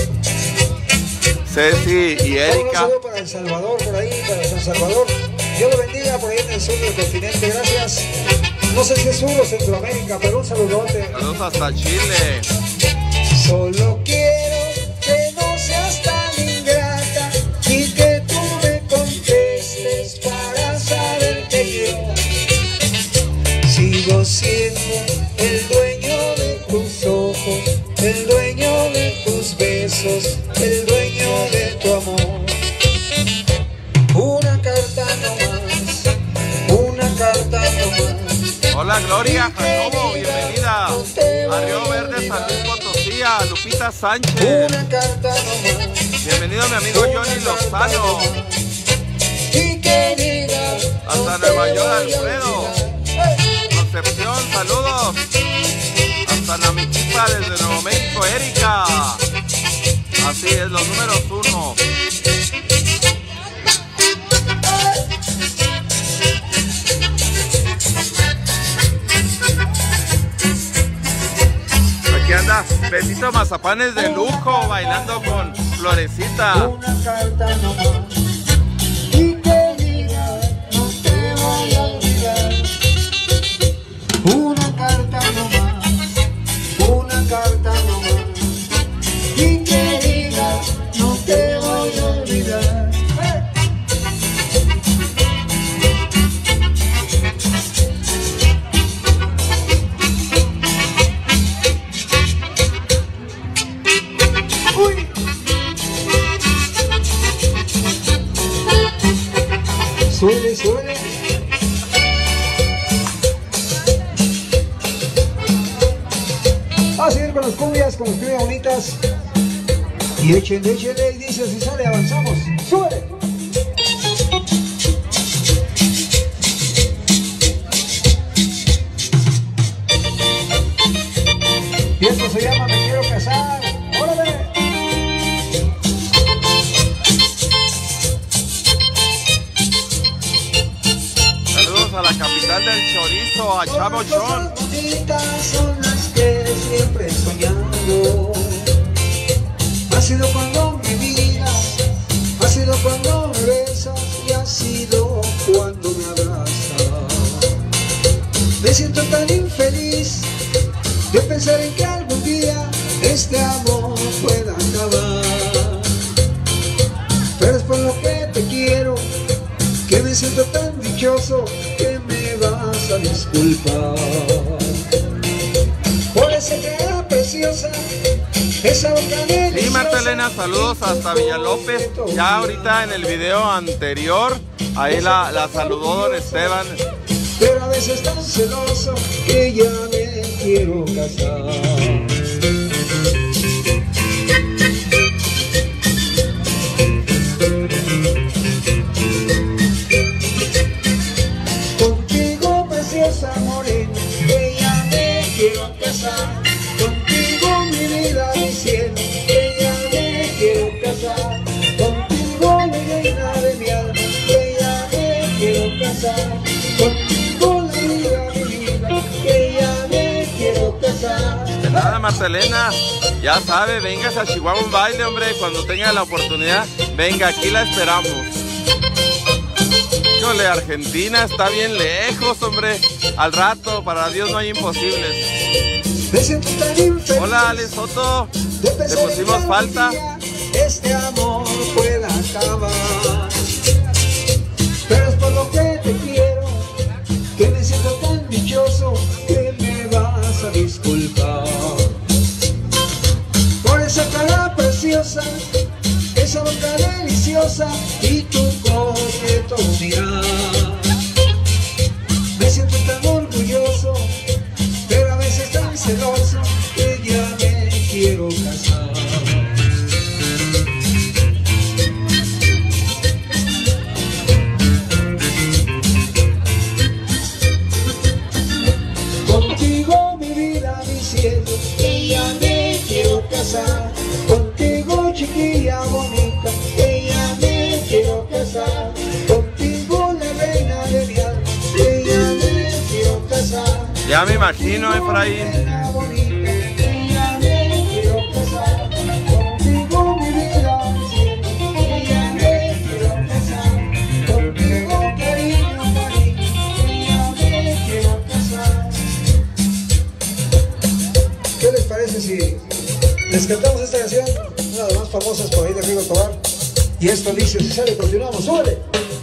Ceci y Erika. Un saludo para El Salvador, por ahí, para San Salvador. Dios lo bendiga por ahí en el sur del continente, gracias. No sé si es sur o Centroamérica, pero un saludote. Saludos hasta Chile. Solo quiero que no seas tan ingrata y que tú me contestes para saber que yo sigo siendo el dueño de tus ojos, el dueño de tus besos, el dueño de tu amor. Una carta nomás, una carta nomás. Hola Gloria Jacobo, bienvenida a Río Verde, San Luis Potosí, a Lupita Sánchez. Una carta nomás. Bienvenido a mi amigo Johnny Lozano. Y que diga Hasta Nueva York, Alfredo. Concepción, saludos. Hasta Namiquita desde Nuevo México, Erika. Así es, los números uno. Aquí anda Betito Mazapanes de lujo bailando con Florecita. una carta nomás y que diga no te voy a olvidar. Una carta nomás, una carta nomás y que diga no te voy a olvidar. Uy. Suele, suele. Vamos a seguir con las cumbias, con las cumbias bonitas. Y échenle, échenle, y dice, si sale, avanzamos. ¡Sube! Y esto se llama Me Quiero Casar. ¡Órale! Saludos a la capital del chorizo, a Chavo Chon. Cosas bonitas son las que siempre he soñado. Ha sido cuando me miras, ha sido cuando me besas y ha sido cuando me abrazas. Me siento tan infeliz de pensar en que algún día este amor pueda acabar. Pero es por lo que te quiero, que me siento tan dichoso que me vas a disculpar. Por esa cara preciosa, esa boca deliciosa. Sí, Marta Elena, saludos hasta Villalópez. Ya ahorita en el video anterior, ahí la, la saludó don Esteban. Pero a veces tan celoso que ya me quiero casar. Contigo, preciosa morena, que ya me quiero casar. Contigo, mi vida, mi cielo, que ya me quiero casar. Contigo, mi reina de mi alma, que ya me quiero casar. Contigo, la vida, mi vida, que ya me quiero casar. De nada, Marta Elena. Ya sabe, véngase a Chihuahua un baile, hombre. Cuando tenga la oportunidad, venga, aquí la esperamos. Híjole, Argentina está bien lejos, hombre. Al rato, para Dios no hay imposibles. Me siento tan infeliz. Hola, Ale Soto. de Te pensar que pusimos algún falta. día este amor pueda acabar. Pero es por lo que te quiero, que me siento tan dichoso que me vas a disculpar. Por esa cara preciosa, esa boca deliciosa y tu coqueto mirar. Me siento tan orgulloso, pero a veces tan celoso que ya me quiero casar. casar, contigo chiquilla bonita, que ya me quiero casar, contigo la reina de mi alma, que ya me quiero casar. Ya me imagino, Efraín. Si les cantamos esta canción, una de las más famosas por ahí de Rigo Tobar, y esto dice, si sale, continuamos, ¡súbele!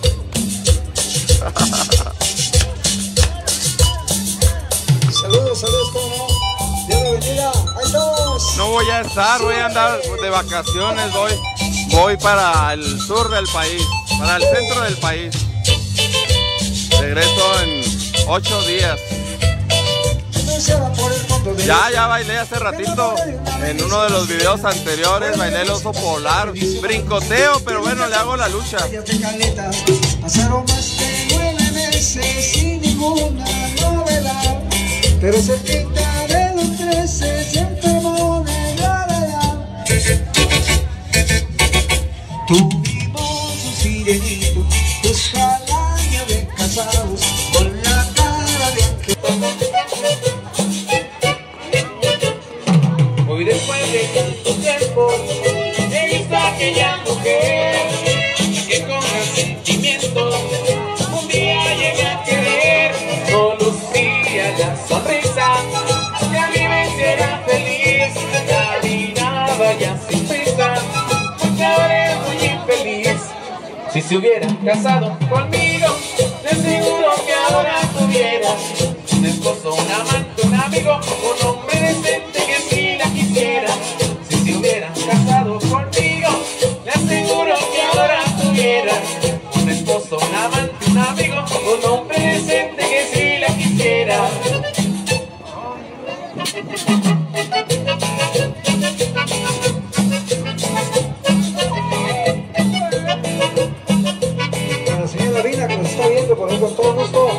Saludos, saludos, ¿cómo no? Dios lo bendiga, ahí estamos. No voy a estar, voy a andar de vacaciones, voy, voy para el sur del país, para el centro del país. Regreso en ocho días. Ya, ya bailé hace ratito en uno de los videos anteriores, bailé el oso polar, brincoteo, pero bueno, le hago la lucha. Pasaron más de nueve meses sin ninguna novedad, pero cerquita de los trece se enfermó de gravedad. Tuvimos un sirenito, justo al año de casados, con la cara de ángel. Hoy después de tanto tiempo he visto a aquella mujer que con resentimiento un día llegué a querer. No lucía la sonrisa que a mí me hiciera feliz, caminaba ya sin prisa porque ahora es muy infeliz. Si se hubiera casado conmigo, te aseguro que ahora tuviera un esposo, un amante, un amigo, un hombre decente que sí la quisiera. Si se hubiera casado conmigo, le aseguro que ahora tuviera un esposo, un amante, un amigo, un hombre decente que sí la quisiera. A la señora Vina que nos está viendo, por ahí con todo gusto.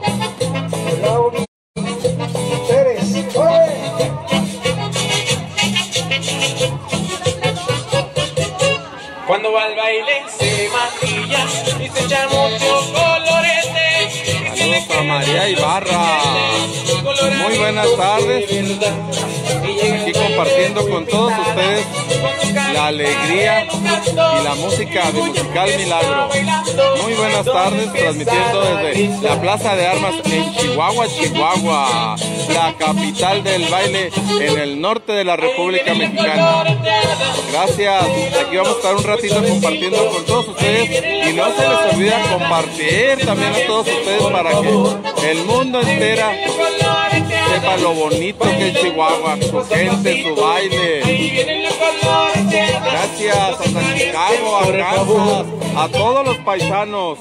Cuando va al baile se maquilla y se echa mucho colorete. Saludos a María Ibarra. Muy buenas tardes. Aquí compartiendo con todos ustedes la alegría y la música de Musical Milagro. Muy buenas tardes, transmitiendo desde la Plaza de Armas en Chihuahua, Chihuahua, la capital del baile en el norte de la República Mexicana. Gracias, aquí vamos a estar un ratito compartiendo con todos ustedes y no se les olvida compartir también a todos ustedes para que el mundo entera sepa lo bonito que es Chihuahua, su gente, su baile. Gracias hasta Chicago, a Kansas, a todos los paisanos.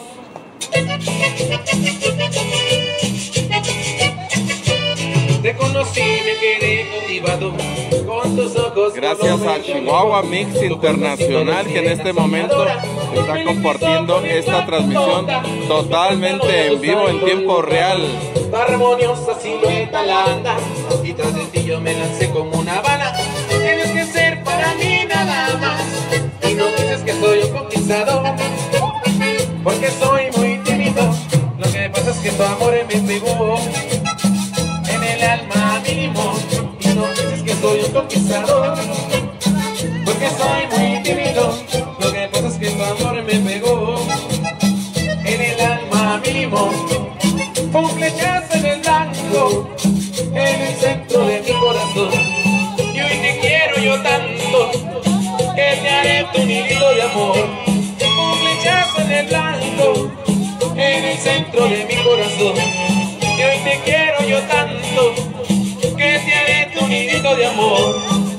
Te conocí, me quedé cautivado con tus ojos. Gracias a Chihuahua Mix Internacional, que en este momento está compartiendo esta transmisión totalmente en vivo, en tiempo real. Tu armoniosa silueta la anda y tras de ti yo me lancé como una bala. Tienes que ser para mí nada más y no dices que soy un conquistador, porque soy muy tímido. Lo que pasa es que tu amor me pegó en el alma mínimo y no dices que soy un conquistador, porque soy muy tímido. Lo que pasa es que tu amor me pegó en el alma mínimo. Fue un flechazo en el blanco en el centro de mi corazón, y hoy te quiero yo tanto que te haré tu nido de amor. Un flechazo en el blanco en el centro de mi corazón, y hoy te quiero yo tanto que te haré tu nidito de amor.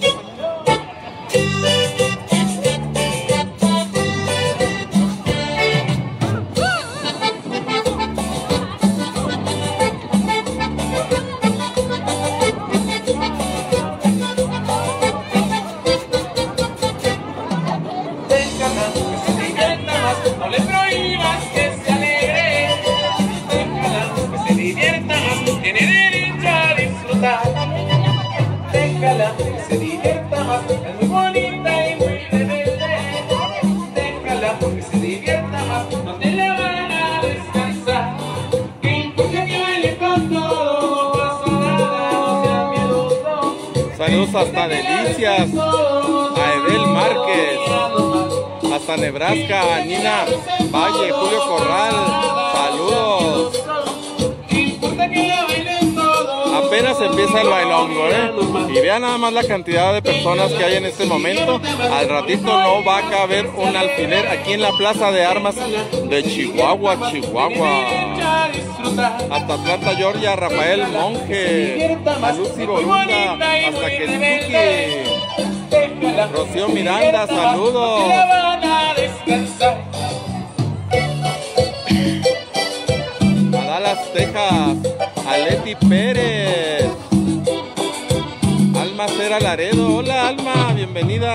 Déjala que se divierta más, no le prohíbas que se alegre. Déjala que se divierta más, tiene derecho a disfrutar. Déjala que se bonita y muy rebelde. Déjala que se divierta más, no te la van a descansar. Que importa que baile con todo, no pasa nada, no seas miedoso. Saludos hasta Delicias, a Edel Márquez, hasta Nebraska, a Nina Valle, Julio Corral, saludos. Apenas empieza el bailongo, ¿eh? Y vean nada más la cantidad de personas que hay en este momento. Al ratito no va a caber un alfiler aquí en la Plaza de Armas de Chihuahua, Chihuahua. Hasta Atlanta, Georgia, Rafael Monge, a Lucy Borunda, hasta Kentucky. Rocío Miranda, saludos. A Dallas, Texas, a Leti Pérez. Alma Cera Laredo, hola Alma, bienvenida.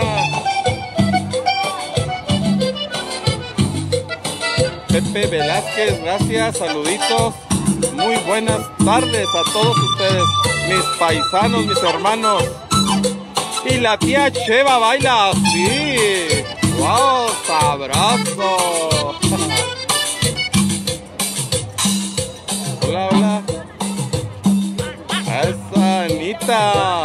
Pepe Velázquez, gracias, saluditos. Muy buenas tardes a todos ustedes, mis paisanos, mis hermanos. Y la tía Cheva baila así. ¡Wow! ¡Sabroso! Hola, hola. Esa Anita.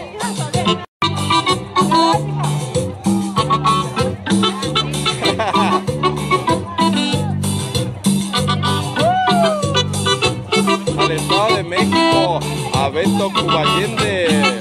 Al Estado de México, a Beto Cubayende.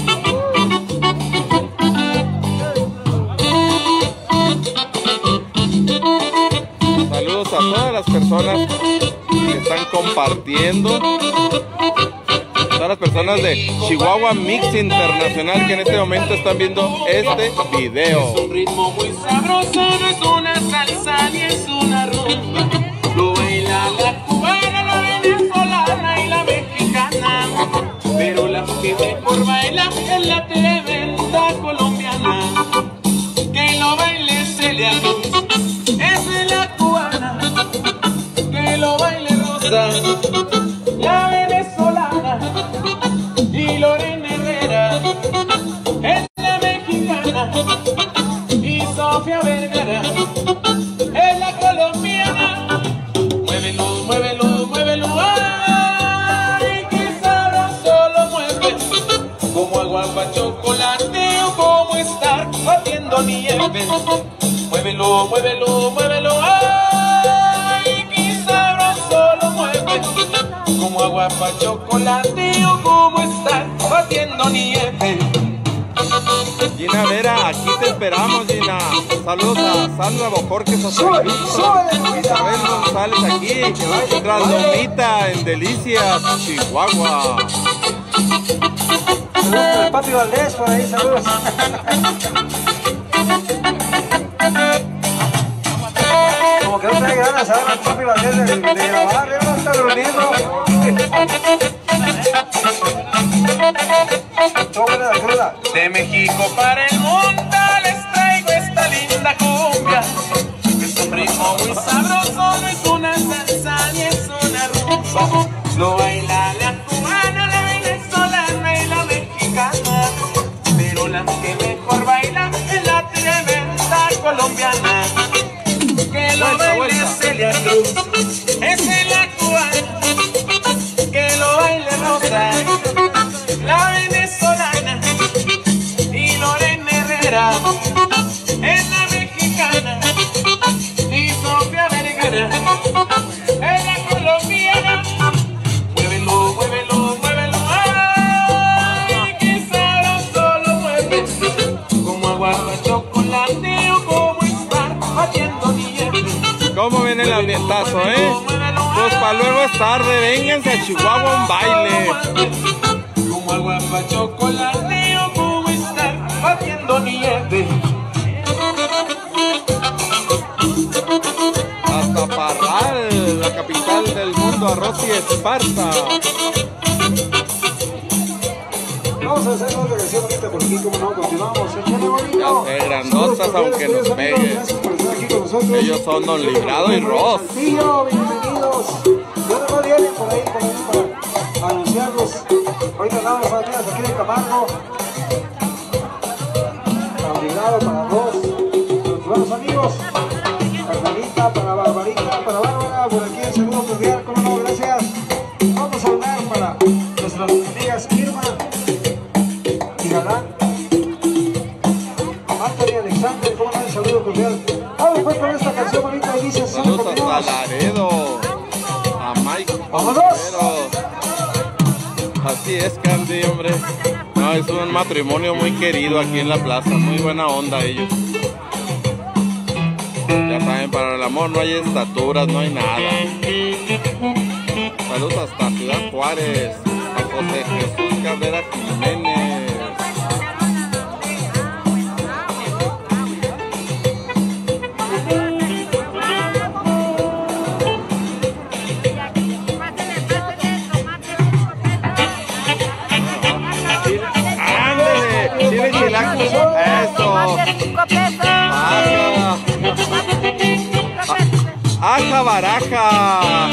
Saludos a todas las personas que están compartiendo, todas las personas de Chihuahua Mix Internacional que en este momento están viendo este video. Es un ritmo muy sabroso, no es una salsa ni es una rumba. Lo baila la cubana, la venezolana y la mexicana. Pero la que mejor baila es la tremenda colombiana. Que lo baile Celia Cruz, esa es la cubana. Que lo baile Rosa, la venezolana. Y Lorena Herrera es la mexicana. Y Sofía Vergara es la colombiana. Muévelo, muévelo, muévelo, ay, qué sabroso lo mueve. Como agua pa' chocolate o como estar batiendo nieve. Muévelo, muévelo, muévelo, ay, qué sabroso lo mueve. Como agua pa' chocolate o como estar batiendo nieve. Gina Vera, aquí te esperamos, Gina. Saludos a Sandra Bojorquez, Isabel González aquí, Translomita en Delicias, Chihuahua. Saludos para Papi Valdés, por ahí, saludos. Como que no trae ganas a ver al Papi Valdés de, de grabar, él no está reuniendo. De México para el mundo les traigo esta linda cumbia. Es un ritmo muy sabroso, no es una salsa ni es una rumba. Lo baila la cubana, la venezolana y la mexicana. Pero la que mejor baila es la tremenda colombiana. Que lo baile Celia Cruz, esa es la cubana. Que lo baile Rosa, la venezolana. Y Lorena Herrera es la mexicana. Y Sofía Vergara es la colombiana. Muévelo, muévelo, muévelo, ay, qué sabroso lo mueve. Como agua pa' chocolate o como estar batiendo nieve. ¿Cómo viene el ambientazo, eh? Pues para luego es tarde, vénganse a Chihuahua un baile. Como agua pa' chocolate o como estar batiendo nieve. Hasta Parral, la capital del mundo, arroz y esparta. Vamos a hacer otra canción bonita por aquí, como no, continuamos. Ya sé, grandotas aunque nos pegue. Ellos son Don Librado y Ross. Bienvenidos. ¿Dónde no vienen por ahí, por ahí para anunciarlos? Ahorita andamos aquí de Camargo. lado para dos, los buenos amigos. Carmelita, para Barbarita, para Bárbara, por aquí el saludo cordial, como no, gracias. Vamos a saludar para nuestras amigas Irma y Galán, Marta y Alexander, como no, el saludo cordial. Vamos pues con esta canción bonita y dice así. Saludos hasta Laredo, a Mike. ¡Vámonos! Así es, Candy, hombre. No, es un matrimonio muy querido aquí en la plaza, muy buena onda ellos. Ya saben, para el amor no hay estaturas, no hay nada. Saludos hasta Ciudad Juárez, a José Jesús Cabrera Jiménez. Eso. Baja. Aja baraja.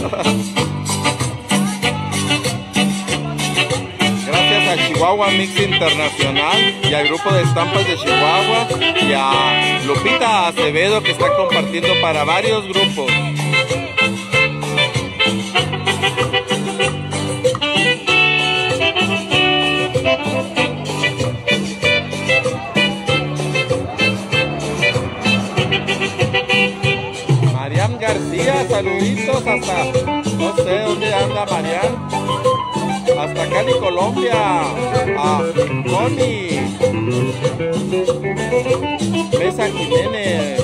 Gracias a Chihuahua Mix Internacional y al grupo de estampas de Chihuahua y a Lupita Acevedo, que está compartiendo para varios grupos. García, saluditos hasta, no sé dónde anda Marian, hasta Cali, Colombia, a Connie, Mesa Jiménez,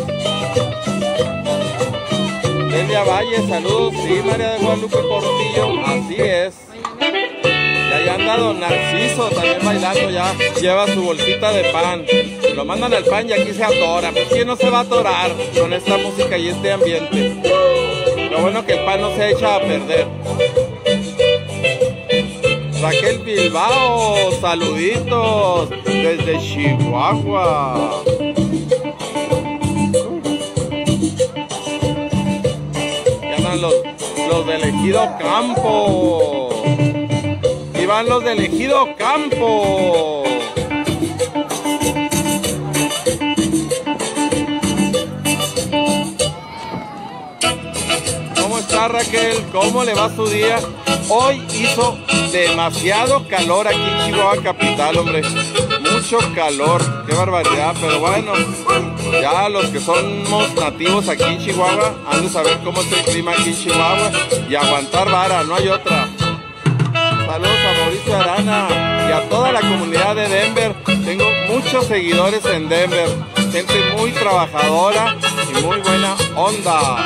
Delia Valle, saludos, sí, María de Guadalupe Portillo, así es. Y ahí anda don Narciso también bailando, ya lleva su bolsita de pan. Lo mandan al pan y aquí se atora. Pues quién no se va a atorar con esta música y este ambiente. Lo bueno que el pan no se echa a perder. Raquel Bilbao, saluditos desde Chihuahua. Y andan los, los del Ejido Campo. Y van los del Ejido Campo. ¿Cómo está, Raquel? ¿Cómo le va su día? Hoy hizo demasiado calor aquí en Chihuahua capital, hombre. Mucho calor, qué barbaridad, pero bueno, ya los que somos nativos aquí en Chihuahua han de saber cómo es el clima aquí en Chihuahua y aguantar vara, no hay otra. Saludos a Mauricio Arana y a toda la comunidad de Denver. Tengo muchos seguidores en Denver, gente muy trabajadora y muy buena onda.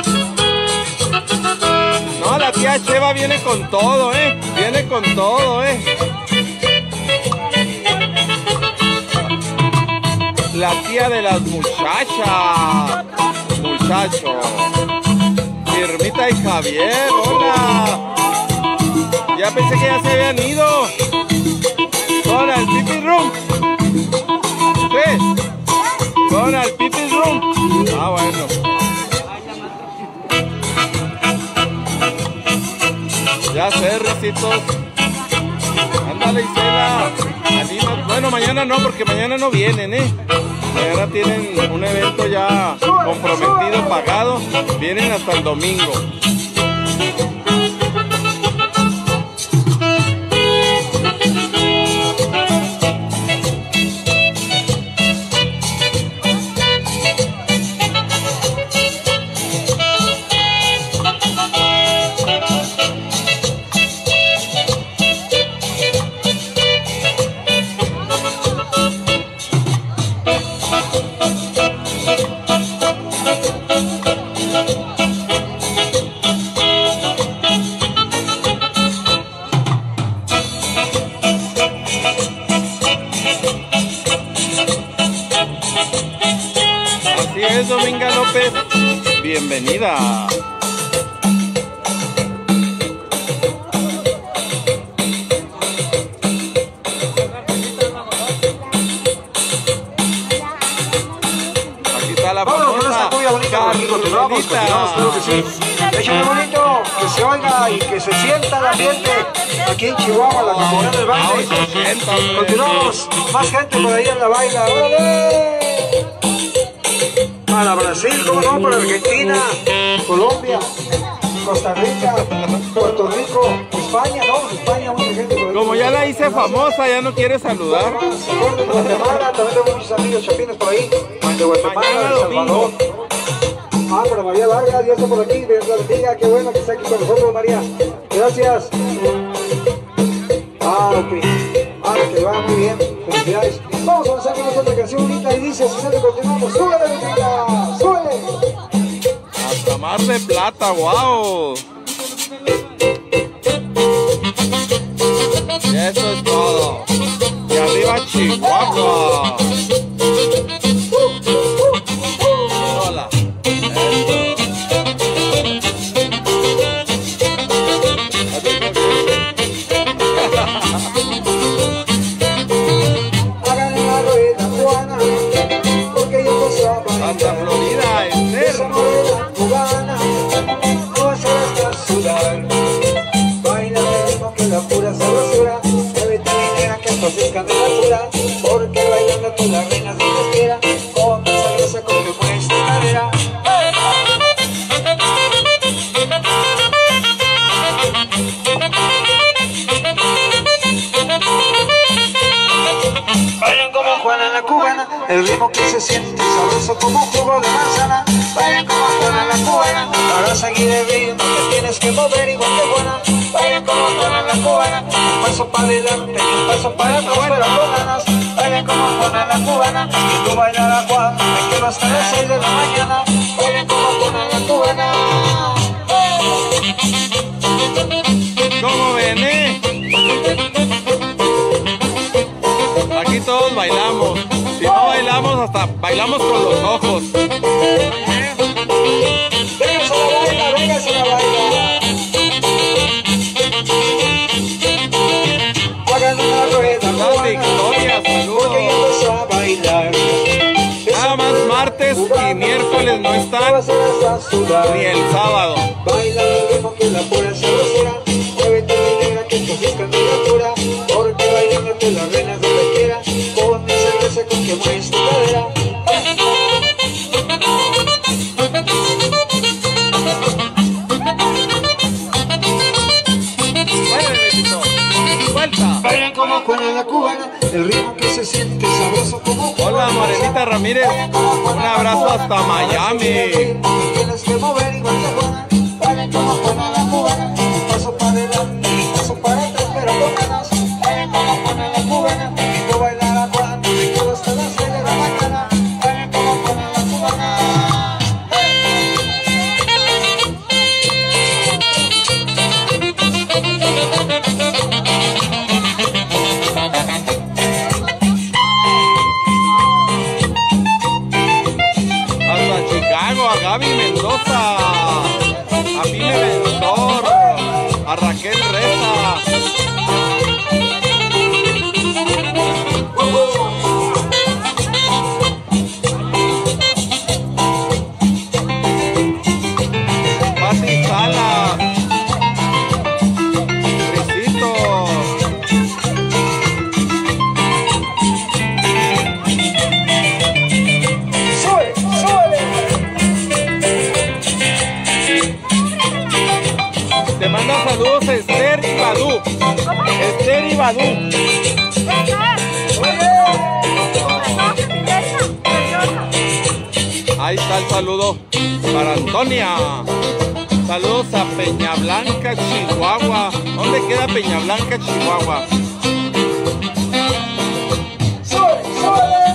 No, la tía Cheva viene con todo, eh, viene con todo, eh. La tía de las muchachas, muchacho. Irmita y Javier, hola. Ya pensé que ya se habían ido. Hola, el pipi room. Sí. Hola, el pipi room. Ah, bueno. Ya sé, ricitos. Ándale, Isela. Anima. Bueno, mañana no, porque mañana no vienen, ¿eh? Mañana tienen un evento ya comprometido, pagado. Vienen hasta el domingo. Dominga López, bienvenida. Aquí está la famosa Carmelita. Échale bonito, que se oiga y que se sienta el ambiente aquí en Chihuahua, la comunidad del baile. Continuamos, más gente por ahí en la baila. ¡Órale! saludo para Argentina, Colombia, Costa Rica, Puerto Rico, España, no, España, mucha gente por ahí. Como ya la hice famosa, ya no quiere saludar. De Guatemala, también tengo muchos amigos chapines por ahí, de Guatemala, de El Salvador. Ah, pero María Vargas, Dios está por aquí, Dios la bendiga, qué bueno que está aquí con nosotros, María. Gracias. Ah, ok. Ah, que va muy bien. Felicidades. Vamos a avanzar con otra canción bonita y dice, si sale continuamos, súbele, Lupita, súbele. Hasta más de plata, wow. Y eso es todo. Y arriba Chihuahua. Hola. Hagan una rueda cubana, porque yo paso a bailar. Hasta Florida, Esther. Esa morena cubana, no vas a hasta sudar. Baila el ritmo que la pura sabrosura, muévete minera que entonces candidatura, porque bailando tú la reina de la tierra, con esa grasa con que mueves tu cadera. Bailan como Juana la cubana, el ritmo que se siente sabroso como jugo de manzana. Bailan como Juana la cubana, para seguir el ritmo te tienes que mover igual que Juana. Bailan como Juana la cubana, un paso para adelante y un paso para atrás, pero con ganas. Bailan como Juana la cubana, y tú bailarás cuando me quedo hasta las seis de la mañana. Bailan como Juana la cubana. ¿Cómo ven, eh? Aquí todos bailamos. Si no bailamos, hasta bailamos con los ojos. Venga, se la baila, venga, se la baila. Hagan una rueda Las Victoria, porque yo saludos. paso a bailar. Nada más martes y miércoles no están, ni el sábado. Baila el ritmo que la pura sabrosura, muévete mi negra que esto es candidatura, porque bailando tú la reina de la tierra, con esa grasa con que mueves tu cadera. Báilale, besito. Vuelta. Bailan como Juana la cubana, el ritmo que se siente sabroso como jugo Hola, de Morenita manzana. Ramírez. Un abrazo hasta Miami. Tienes que mover igual que Juana. Bailan como Juana la cubana, un paso para adelante y un paso para atrás, pero con ganas. Bailan como Juana la cubana, y tú bailarás cuando me quedo hasta las seis de la mañana. Bailan como Juana la cubana. Hasta Chicago, a Gaby Mendoza, a Pime Ventor, a Raquel Reza. Pati Salas, Crisito. ¡Sube, sube! Te manda saludos Esther y Badú. Esther y Badú. Ahí está el saludo para Antonia. Saludos a Peña Blanca, Chihuahua. ¿Dónde queda Peña Blanca, Chihuahua? ¡Sube, sube!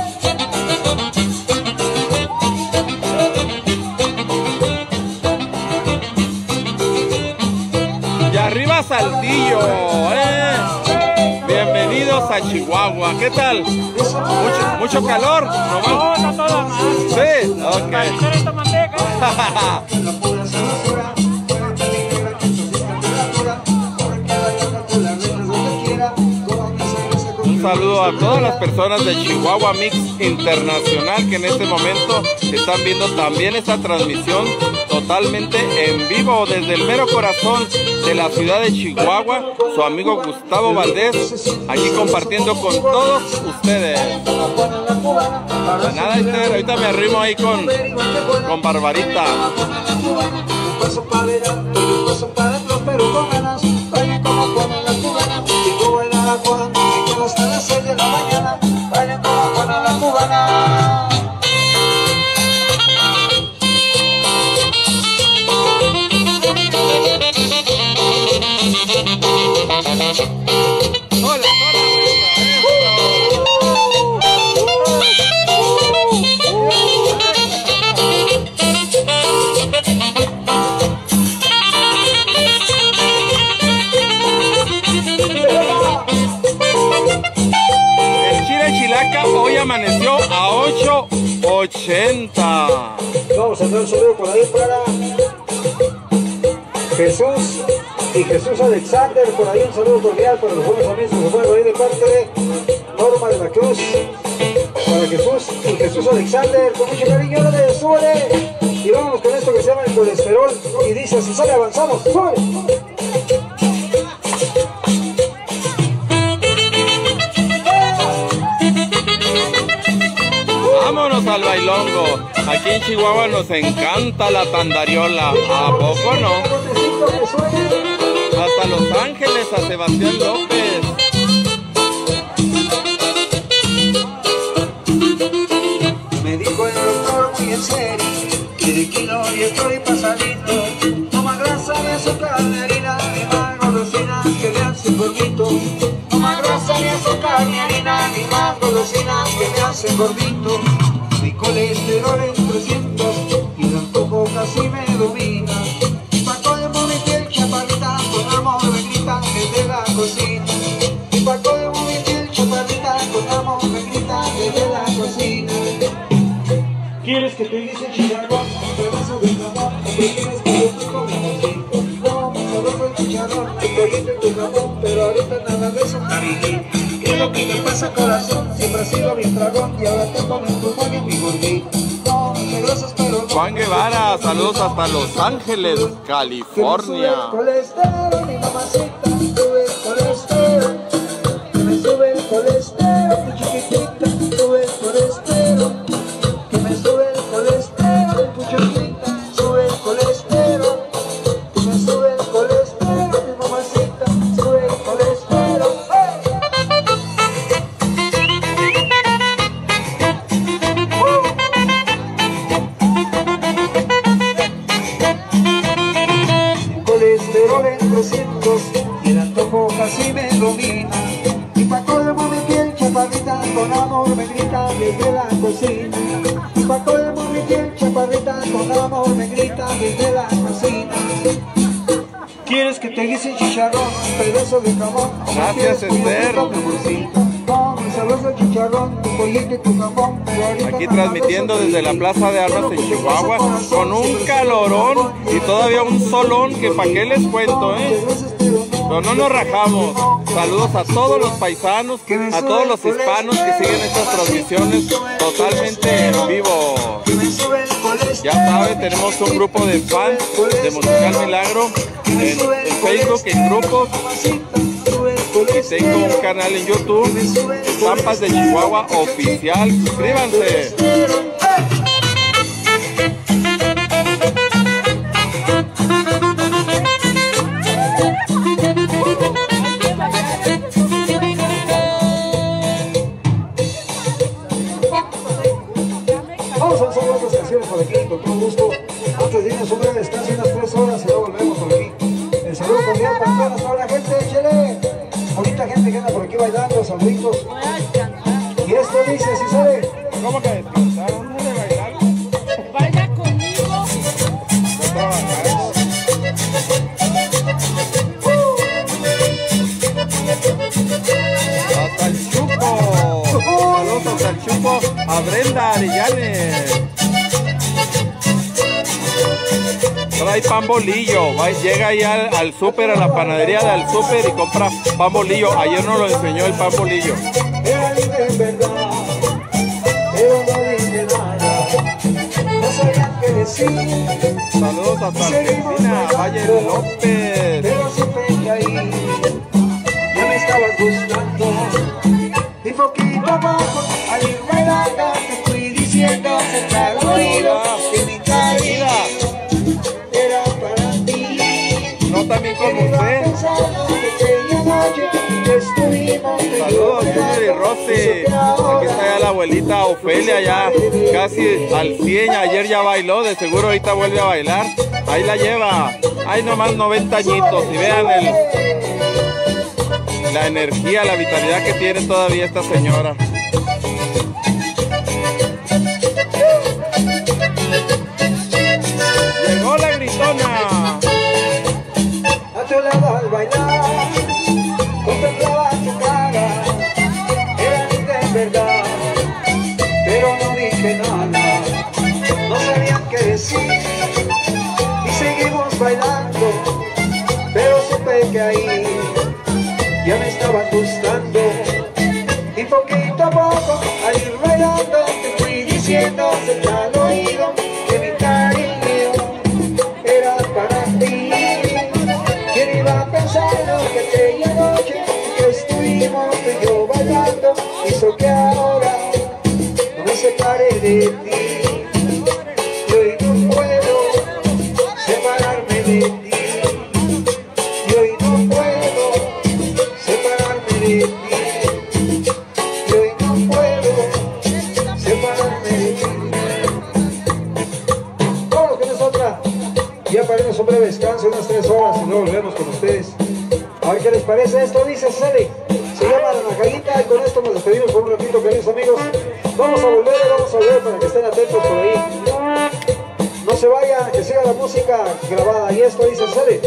Y arriba Saltillo, ¿eh? Bienvenidos a Chihuahua. ¿Qué tal? ¿Mucho, mucho calor? ¿No, No, no toda más. Sí, ok. Para echar esta manteca. La pura sabrosura, muévete mi negra que esto es candidatura, porque bailando tú la reina donde quiera, con esa grasa con Un saludo a todas las personas de Chihuahua Mix Internacional que en este momento están viendo también esta transmisión totalmente en vivo desde el mero corazón de la ciudad de Chihuahua, su amigo Gustavo Valdés, aquí compartiendo con todos ustedes. Pues nada, Esther, ahorita me arrimo ahí con, con Barbarita. Un paso para adelante y un paso para atrás, pero con ganas, vayan como ponen la cubana. Digo bailar a Juan, me quedo hasta las seis de la mañana, vayan como ponen la cubana. Hola, hola, el chile chilaca hoy amaneció a ocho ochenta. Vamos a dar un saludo por ahí para Jesús y Jesús Alexander, por ahí un saludo cordial para los buenos amigos que se fueron ahí de parte de Norma de la Cruz, para Jesús y Jesús Alexander, con mucho cariño, órale, súbele, y vámonos con esto que se llama el colesterol, y dice, si sale avanzamos, súbele. Vámonos al bailongo. Aquí en Chihuahua nos encanta la tandariola. ¿A poco no? Hasta Los Ángeles, a Sebastián López. Me dijo el doctor muy en serio, que de kilo y estoy pasadito. No más grasa ni azúcar ni harina, ni más golosinas que me hacen gordito. No más grasa ni azúcar ni harina, ni más golosinas que me hacen gordito. Mi colesterol en trescientos y el antojo casi me domina. Pa' colmo mi piel chaparrita, con amor me gritan desde la cocina. Pa' colmo mi piel chaparrita, con amor me gritan desde la cocina. ¿Quieres que te dice chicharrón? Un pedazo de jamón, o prefieres que yo te coma amorcito. No, me sabroso el chicharrón, el pollito y tu jamón, pero ahorita nada de eso, cariñito. ¿Qué es lo que te pasa, corazón? Siempre has sido bien dragón y ahora te ponen tu moño mi gordito. No, me grosas, pero no. Juan Guevara, saludos hasta Los Ángeles, California. Que me sube el colesterol, mi mamacita, sube el colesterol. Que me sube el colesterol, mi chiquitita, sube el colesterol. Que me sube el colesterol, mi chiquitita, sube el colesterol. Que me sube el colesterol, mi mamacita, sube el colesterol. ¡Hey! Colesterol en trescientos y el antojo casi me domina. Y pa' colmo mi piel chaparrita, con amor me grita desde la cocina. Y pa' colmo mi piel chaparrita, con amor me grita desde la cocina. ¿Quieres que te guise chicharrón? Un pedazo de jamón. Gracias, Esther. Aquí transmitiendo desde la Plaza de Armas en Chihuahua, con un calorón y todavía un solón que pa' qué les cuento, ¿eh? Pero no nos rajamos. Saludos a todos los paisanos, a todos los hispanos que siguen estas transmisiones totalmente en vivo. Ya saben, tenemos un grupo de fans de Musical Milagro en, en Facebook, en grupos. Y tengo un canal en YouTube, Estampas de Chihuahua Oficial. Suscríbanse. Vamos a hacer otras canciones por aquí, con todo gusto. Antes de irnos un breve descanso, unas tres horas, y luego volvemos por aquí. El saludo cordial para toda la gente, échale. Bonita gente que anda por aquí bailando, saluditos. Y esto dice, si sabe. ¿Cómo que descansaron? ¿No de bailar? Baila conmigo. De trabajar. Hasta el Chupo. Saludos hasta el Chupo a Brenda Arellanes. Trae pan bolillo, va, llega ahí al, al súper, a la panadería del súper y compra pan bolillo. Ayer nos lo enseñó el pan bolillo. Era libre en verdad, pero no dije nada. No sabían que decir. Saludos hasta Argentina, Valle López. Pero supe que ahí ya me estabas gustando. Y poquito a poco, al ir bailando, te fui diciendo cerca al oído que mi caída era para ti. No también como usted. Saludos, Junior y Rosy. Aquí está ya la abuelita Ofelia, ya casi al cien. Ayer ya bailó, de seguro ahorita vuelve a bailar. Ahí la lleva. Hay nomás noventa añitos. Y vean el, la energía, la vitalidad que tiene todavía esta señora. Llegó la gritona. A tu lado al bailar, contemplaba tu cara, era linda en verdad, pero no dije nada, no sabía qué decir, y seguimos bailando, pero supe que ahí ya me estaban gustando, y poquito a poco, al ir bailando, te fui diciendo cerca al oído que mi cariño era para ti. ¿Quién iba a pensar que aquella noche que estuvimos tú y yo bailando hizo que ahora no me separe de ti? Y hoy no puedo separarme de ti. Y hoy no puedo separarme de ti. Y hoy no puedo separarme de ti. Vámonos con nosotras. Ya paremos un breve descanso, unas tres horas, y luego volvemos con ustedes. A ver qué les parece esto, dice Celi. Se llama La Nacayita, y con esto nos despedimos por un ratito, queridos amigos. Vamos a volver, vamos a volver para que estén atentos por ahí. No se vayan, que siga la música grabada. Y esto dice Celi.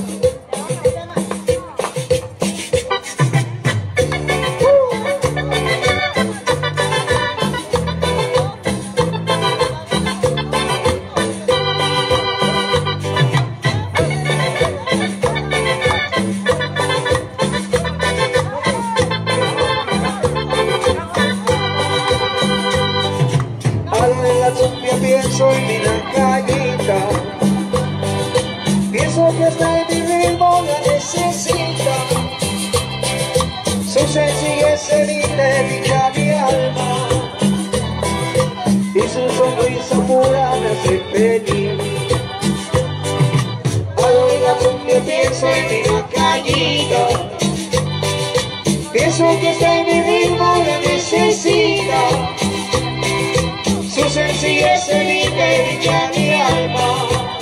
Pienso en mi Nacayita, pienso que hasta en mi ritmo la necesita. Su sencillez evita mi alma, y su sonrisa pura me hace feliz. Al oír la cumbia pienso en mi Nacayita, pienso que hasta en mi ritmo la necesita. Su sencillez evita mi alma,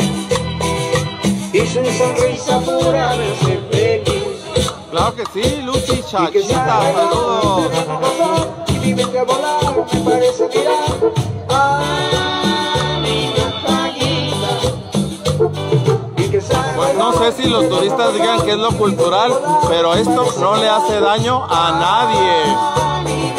y su sonrisa pura me hace feliz. Claro que sí, Lucy Chachita, saludos. Y mi mente a volar me parece mirar a mi Nacayita. Pues no sé si los turistas digan que es lo cultural, pero esto no le hace daño a nadie.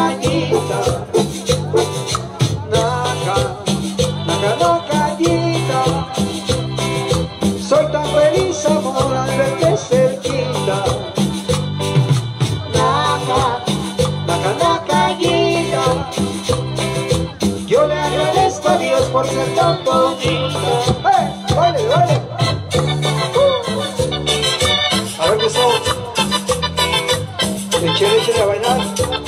Soy tan feliz, amor, al verte cerquita. Naca, naca, Nacayita. Yo le agradezco a Dios por ser tan bonita. ¡Eh! ¡Vale, vale! Uh. A ver, Gustavo. Échale, échale a bailar.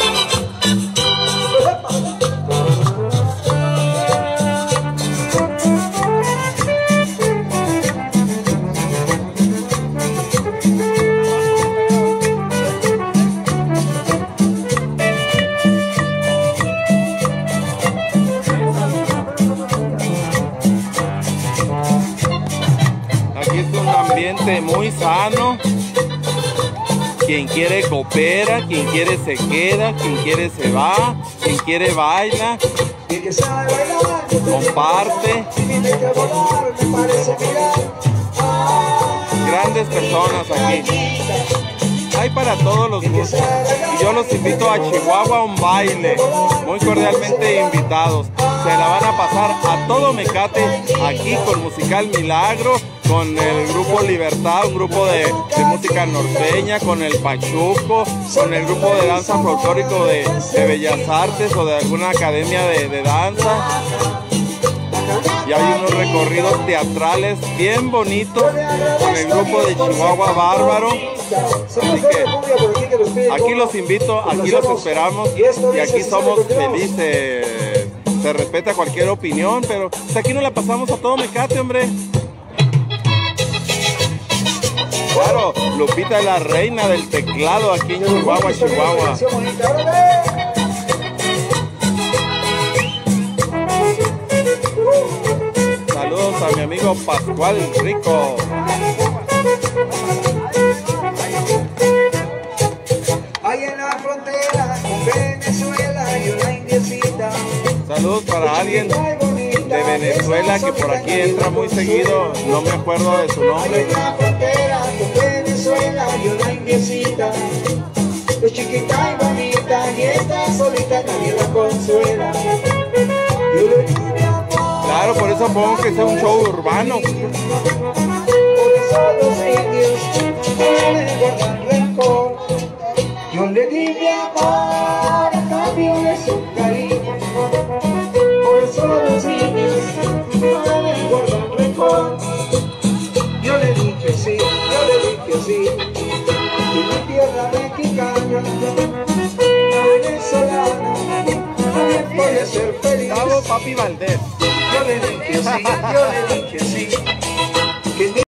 Muy sano. Quien quiere coopera, quien quiere se queda, quien quiere se va, quien quiere baila, comparte. Grandes personas aquí. Hay para todos los gustos. Y yo los invito a Chihuahua a un baile. Muy cordialmente invitados. Se la van a pasar a todo mecate aquí con Musical Milagro, con el grupo Libertad, un grupo de, de música norteña, con el Pachuco, con el grupo de danza folclórico de, de Bellas Artes o de alguna academia de, de danza. y hay unos recorridos teatrales bien bonitos con el grupo de Chihuahua Bárbaro. Así que aquí los invito, aquí los esperamos y aquí somos felices. Se respeta cualquier opinión, pero pues aquí no la pasamos a todo mecate, hombre. Claro, Lupita es la reina del teclado aquí en Chihuahua, Chihuahua. Saludos a mi amigo Pascual Rico. Ahí en la frontera con Venezuela hay una indiecita. Saludos para alguien de Venezuela que por aquí entra muy seguido, no me acuerdo de su nombre. Ahí en la frontera con Venezuela hay una indiecita. Es chiquita y bonita y está solita, nadie la consuela. Yo le di mi amor. Claro, por eso pongo que sea un show urbano. Por eso los indios no le guardan rencor. Yo le di mi amor a cambio de su cariño. Por eso los indios no le guardan rencor. Yo le dije sí, yo le dije sí. Y mi tierra mexicana, la venezolana, también puede ser feliz. Bravo, Papi Valdés. Yo le dije sí, yo le dije sí. Que mi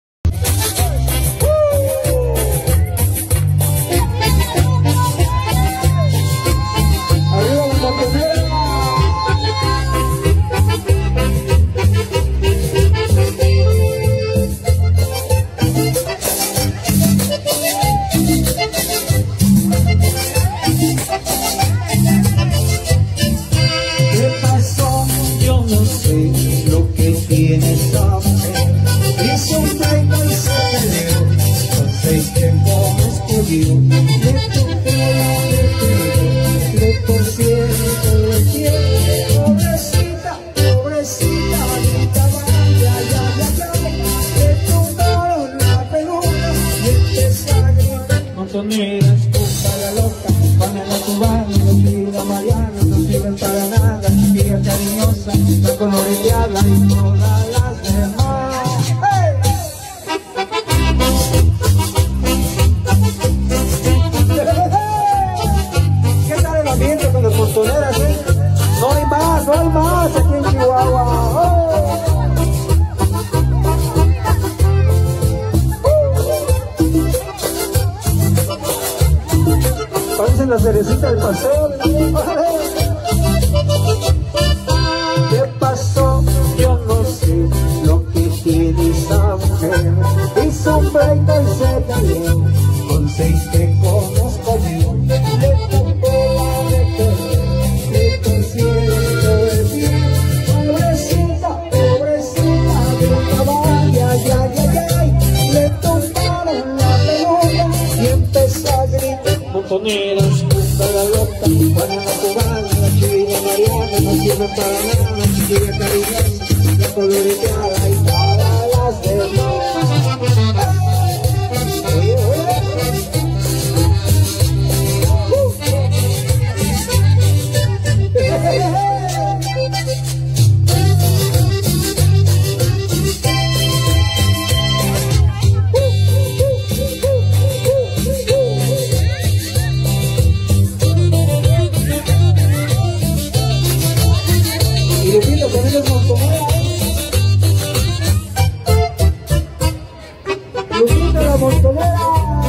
montoneras, puta la loca, Juana la cubana, la chida Mariana, no sirven para nada, chiquilla cariñosa, la coloreteada y todas las demás. ¡Hey! ¿Qué tal el ambiente con las montoneras, eh? No hay más, no hay más aquí en Chihuahua. ¡Oh! Parecen la cerecita del pastel. ¿Qué pasó? Yo no sé lo que tiene esa mujer. Hizo un treinta y se cayó. Con seis que conozco yo. Le tocó la de perder. Le consciente el bien. Pobrecita, pobrecita de un caballo. Ay, ay, ay, ay. Le tomaron la pelota y empezó a gritar. Montoneras, puta la loca, Juana la cubana, la chida Mariana, no sirven para nada, chiquilla cariñosa, la coloreteada y todas las demás. Oye, oye. Y Lupita también es montonera. Lupita la montonera.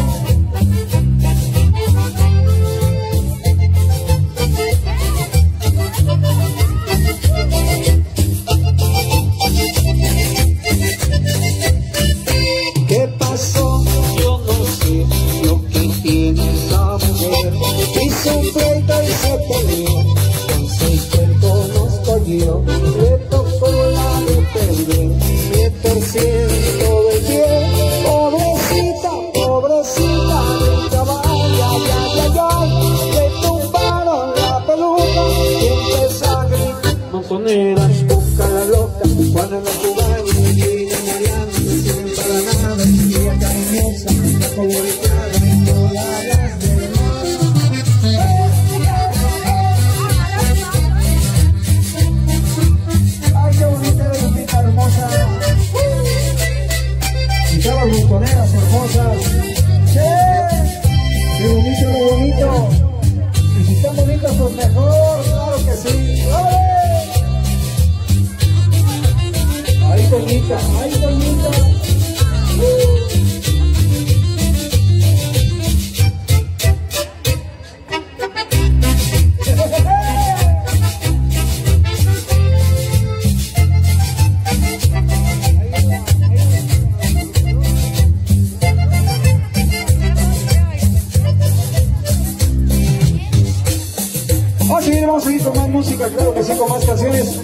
¿Qué pasó? Yo no sé lo que tiene esa mujer. Hizo un pleito y se peleó. Con seis que conozco yo. Le tocó la de perder. Le torcieron todo el pie. Pobrecita, pobrecita del caballo. Ay, ay, ay, ay. Le tumbaron la peluca y empezó a gritar. Montoneras, busca la loca, Juana la cubana, China Mariana, no sirven para nada, chiquilla cariñosa, la coloreteada y todas las demás. Ay, qué bonita la Lupita. Toñita, ay, Toñita. Vamos a seguir, vamos a seguir con más música, claro que sí, con más canciones.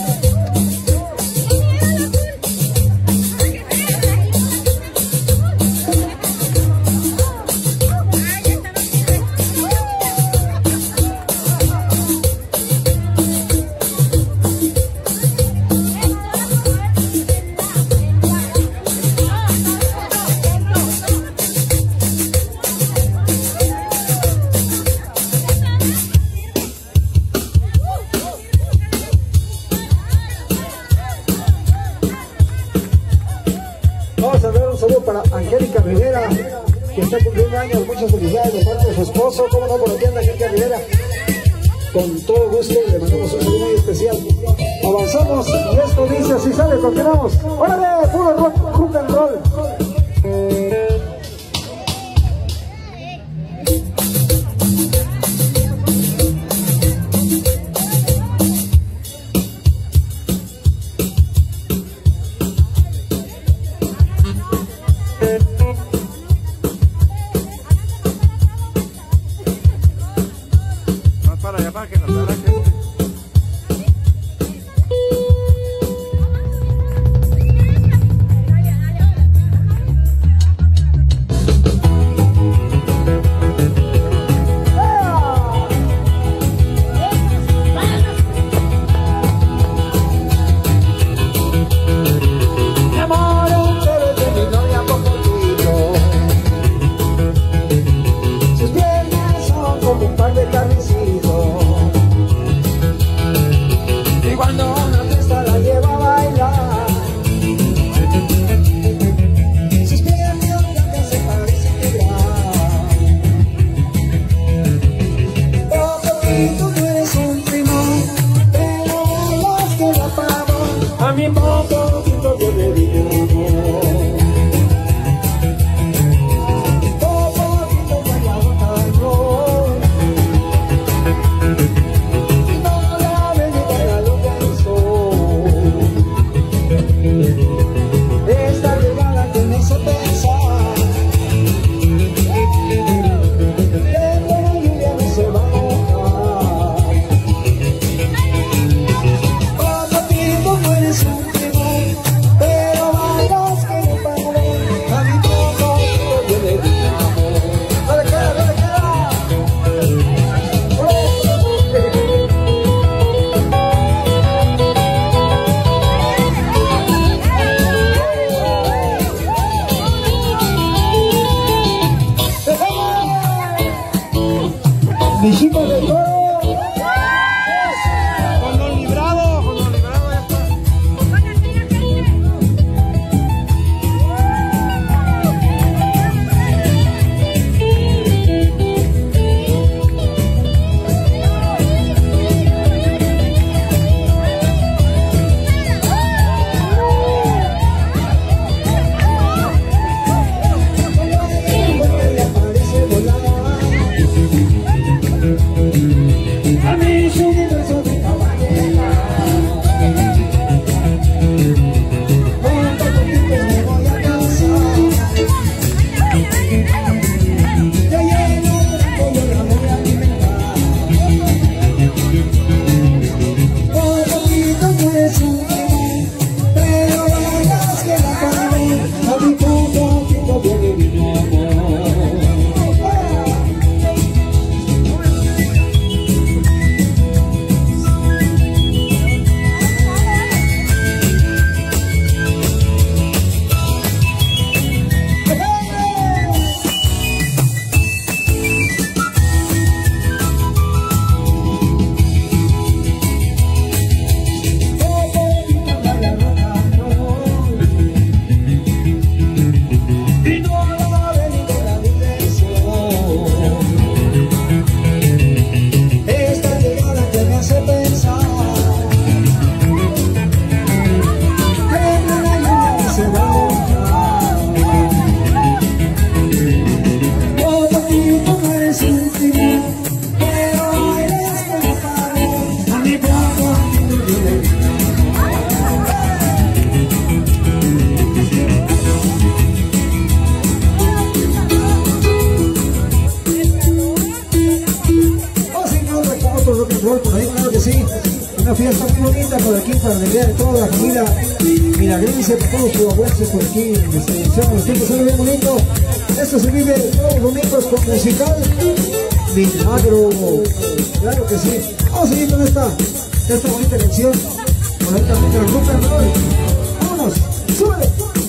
Vamos a dar un saludo para Angélica Rivera, que está cumpliendo años. Muchas felicidades de parte de su esposo. Cómo no, por aquí anda Angélica Rivera. Con todo gusto le mandamos un saludo muy especial. Avanzamos y esto dice así, sale, continuamos. ¡Órale! Puro rock, rock and roll. Para allá para que nos vea la gente. Mi amor, un chorro de mi novia con poquito. Sus piernas son como un par de carnecitos. Y cuando una fiesta la lleva a bailar, sus piernas blancas se parecen quebrar. Oh, poquito, tú eres un primo, pero más que la pavo. A mi poquito yo le digo amor. Oh, poquito, vaya botando. No la ven ni para lo que hizo. Esta llegada que me hizo pensar que con la lluvia no se va a mojar. Oh, poquito, no eres un primo. bonita por aquí para alegría de toda la familia milagrense, por todos los chihuahuenses por aquí. Este, echamos los tiempos, algo bien bonito. Esto se vive todos los domingos con musical Milagro. Claro que sí. Vamos a seguir con esta, esta bonita canción. Por ahí también te lo tocan, ¿no? Vámonos, súbele.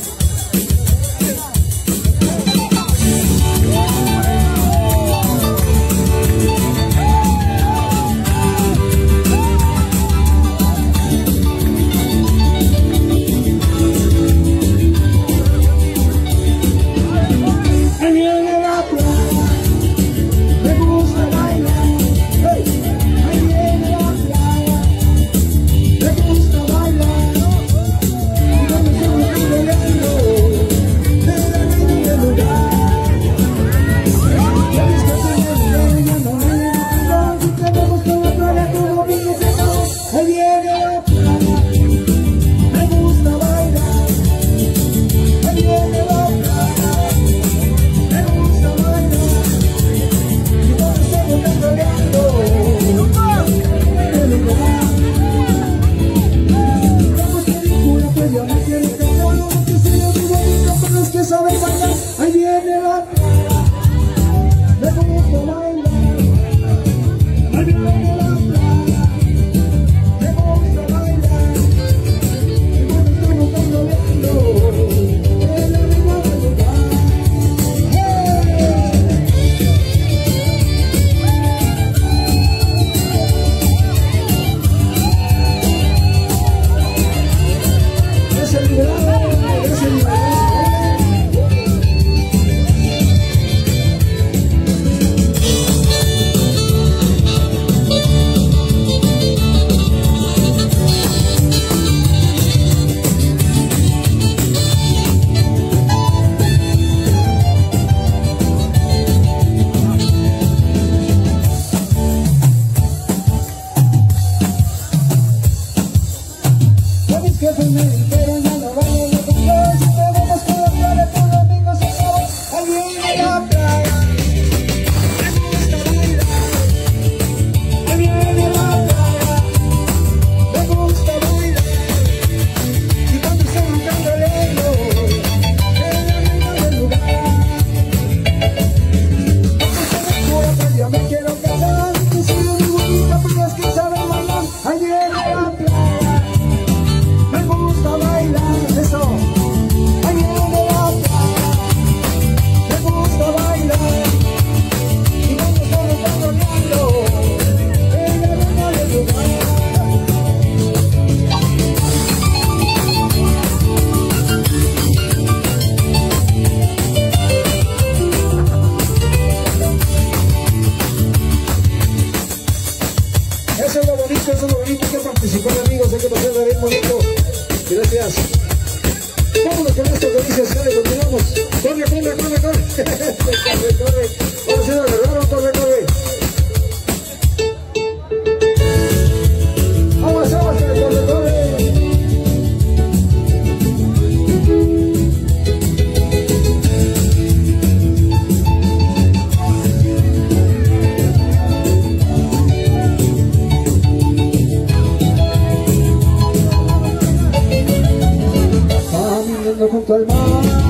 Junto al mar,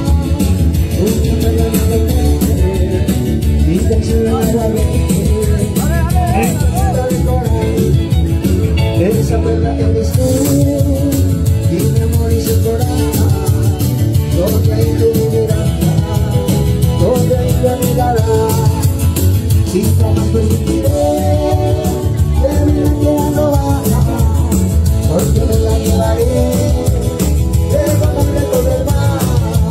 una y te ayuda a vivir de coral, esa perla que eres tú, y mi amor y su coral, donde hay tu vivirás, donde hay tu anidarás, si jamás permitiré que mi vida no baja, porque me la llevaré. Del mar,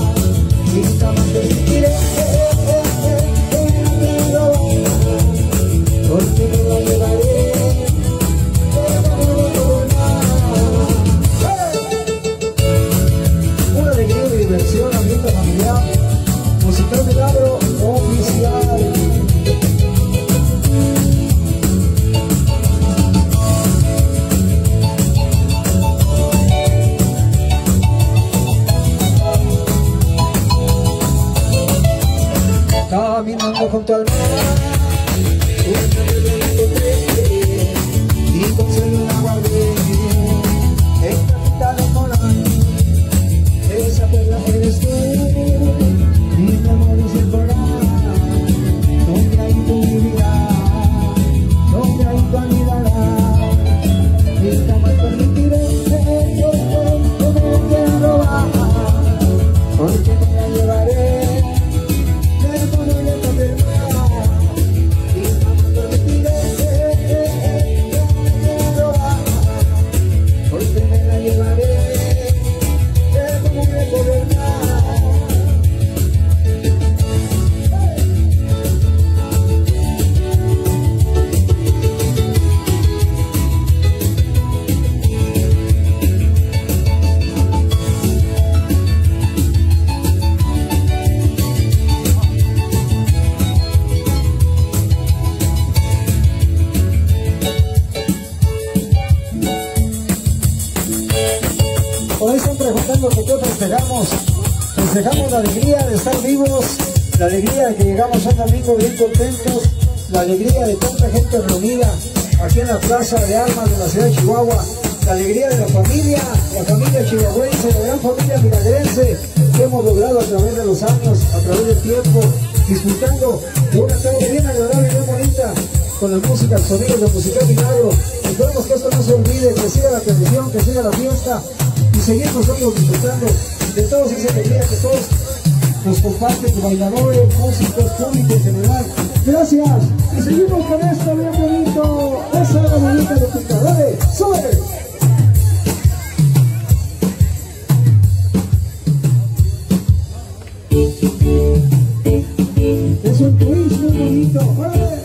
llevaré como un eco del mar. Por ahí están preguntando por qué festejamos. Festejamos la alegría de estar vivos, la alegría de que llegamos a un domingo bien contentos, la alegría de tanta gente reunida aquí en la Plaza de Armas de la ciudad de Chihuahua, la alegría de la familia, la familia chihuahuense, la gran familia milagrense que hemos logrado a través de los años, a través del tiempo, disfrutando de una tarde bien agradable y bien bonita con la música, los sonidos de Musical Milagro. Esperamos que esto no se olvide, que siga la tradición, que siga la fiesta y seguir nosotros disfrutando de todos esa alegría que todos nos comparten, como bailadores, músicos, público en general. Gracias, y seguimos con esto bien bonito, esa es la bonita de tu dale, sube. Es un turismo bonito, ¡vale!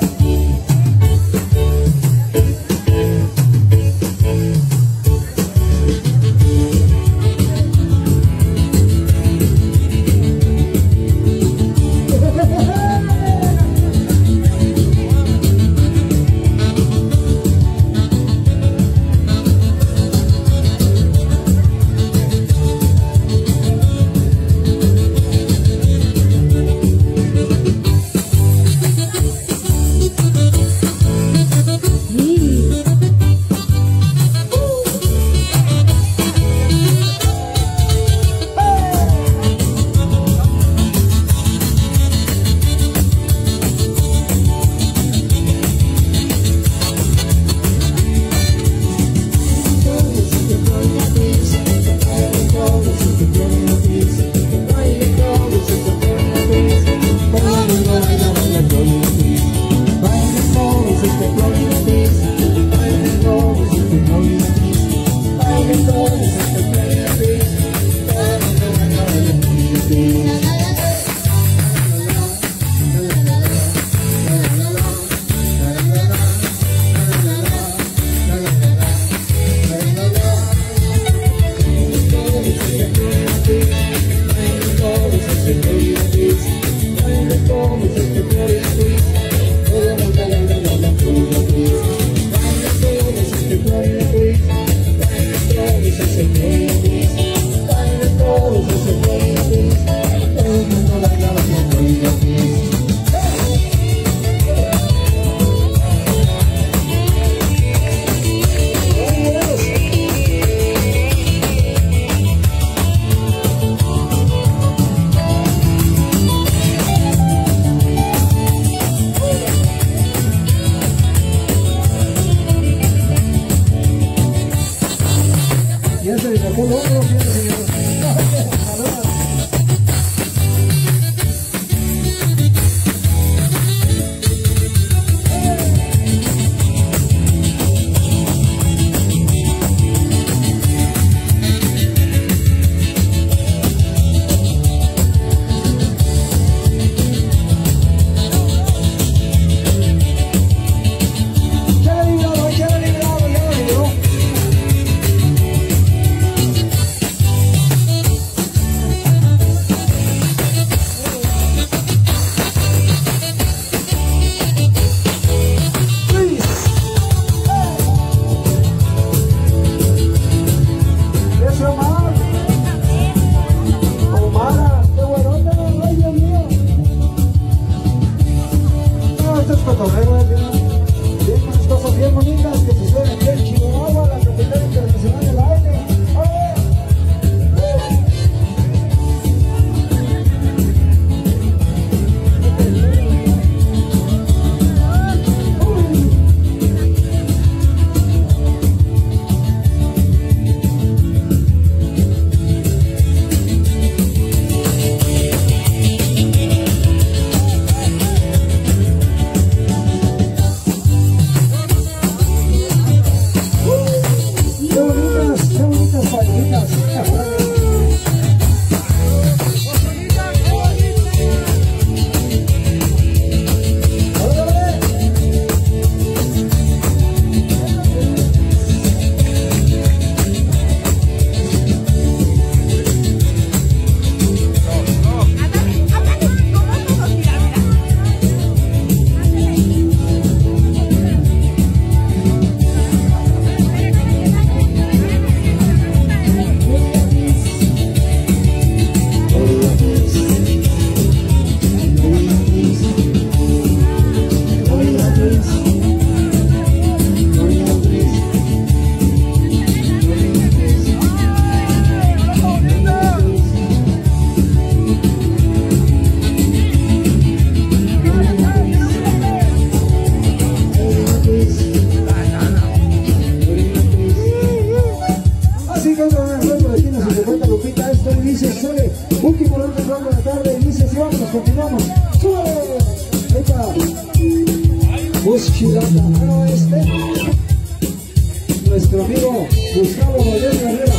dar el juego de Tina cincuenta Lupita, esto y dice, sale, último round de juego de la tarde, y dice, si vamos, continuamos, súbale, ahí está, Bus Chilanga, al oeste, nuestro amigo Gustavo Mayer Herrera.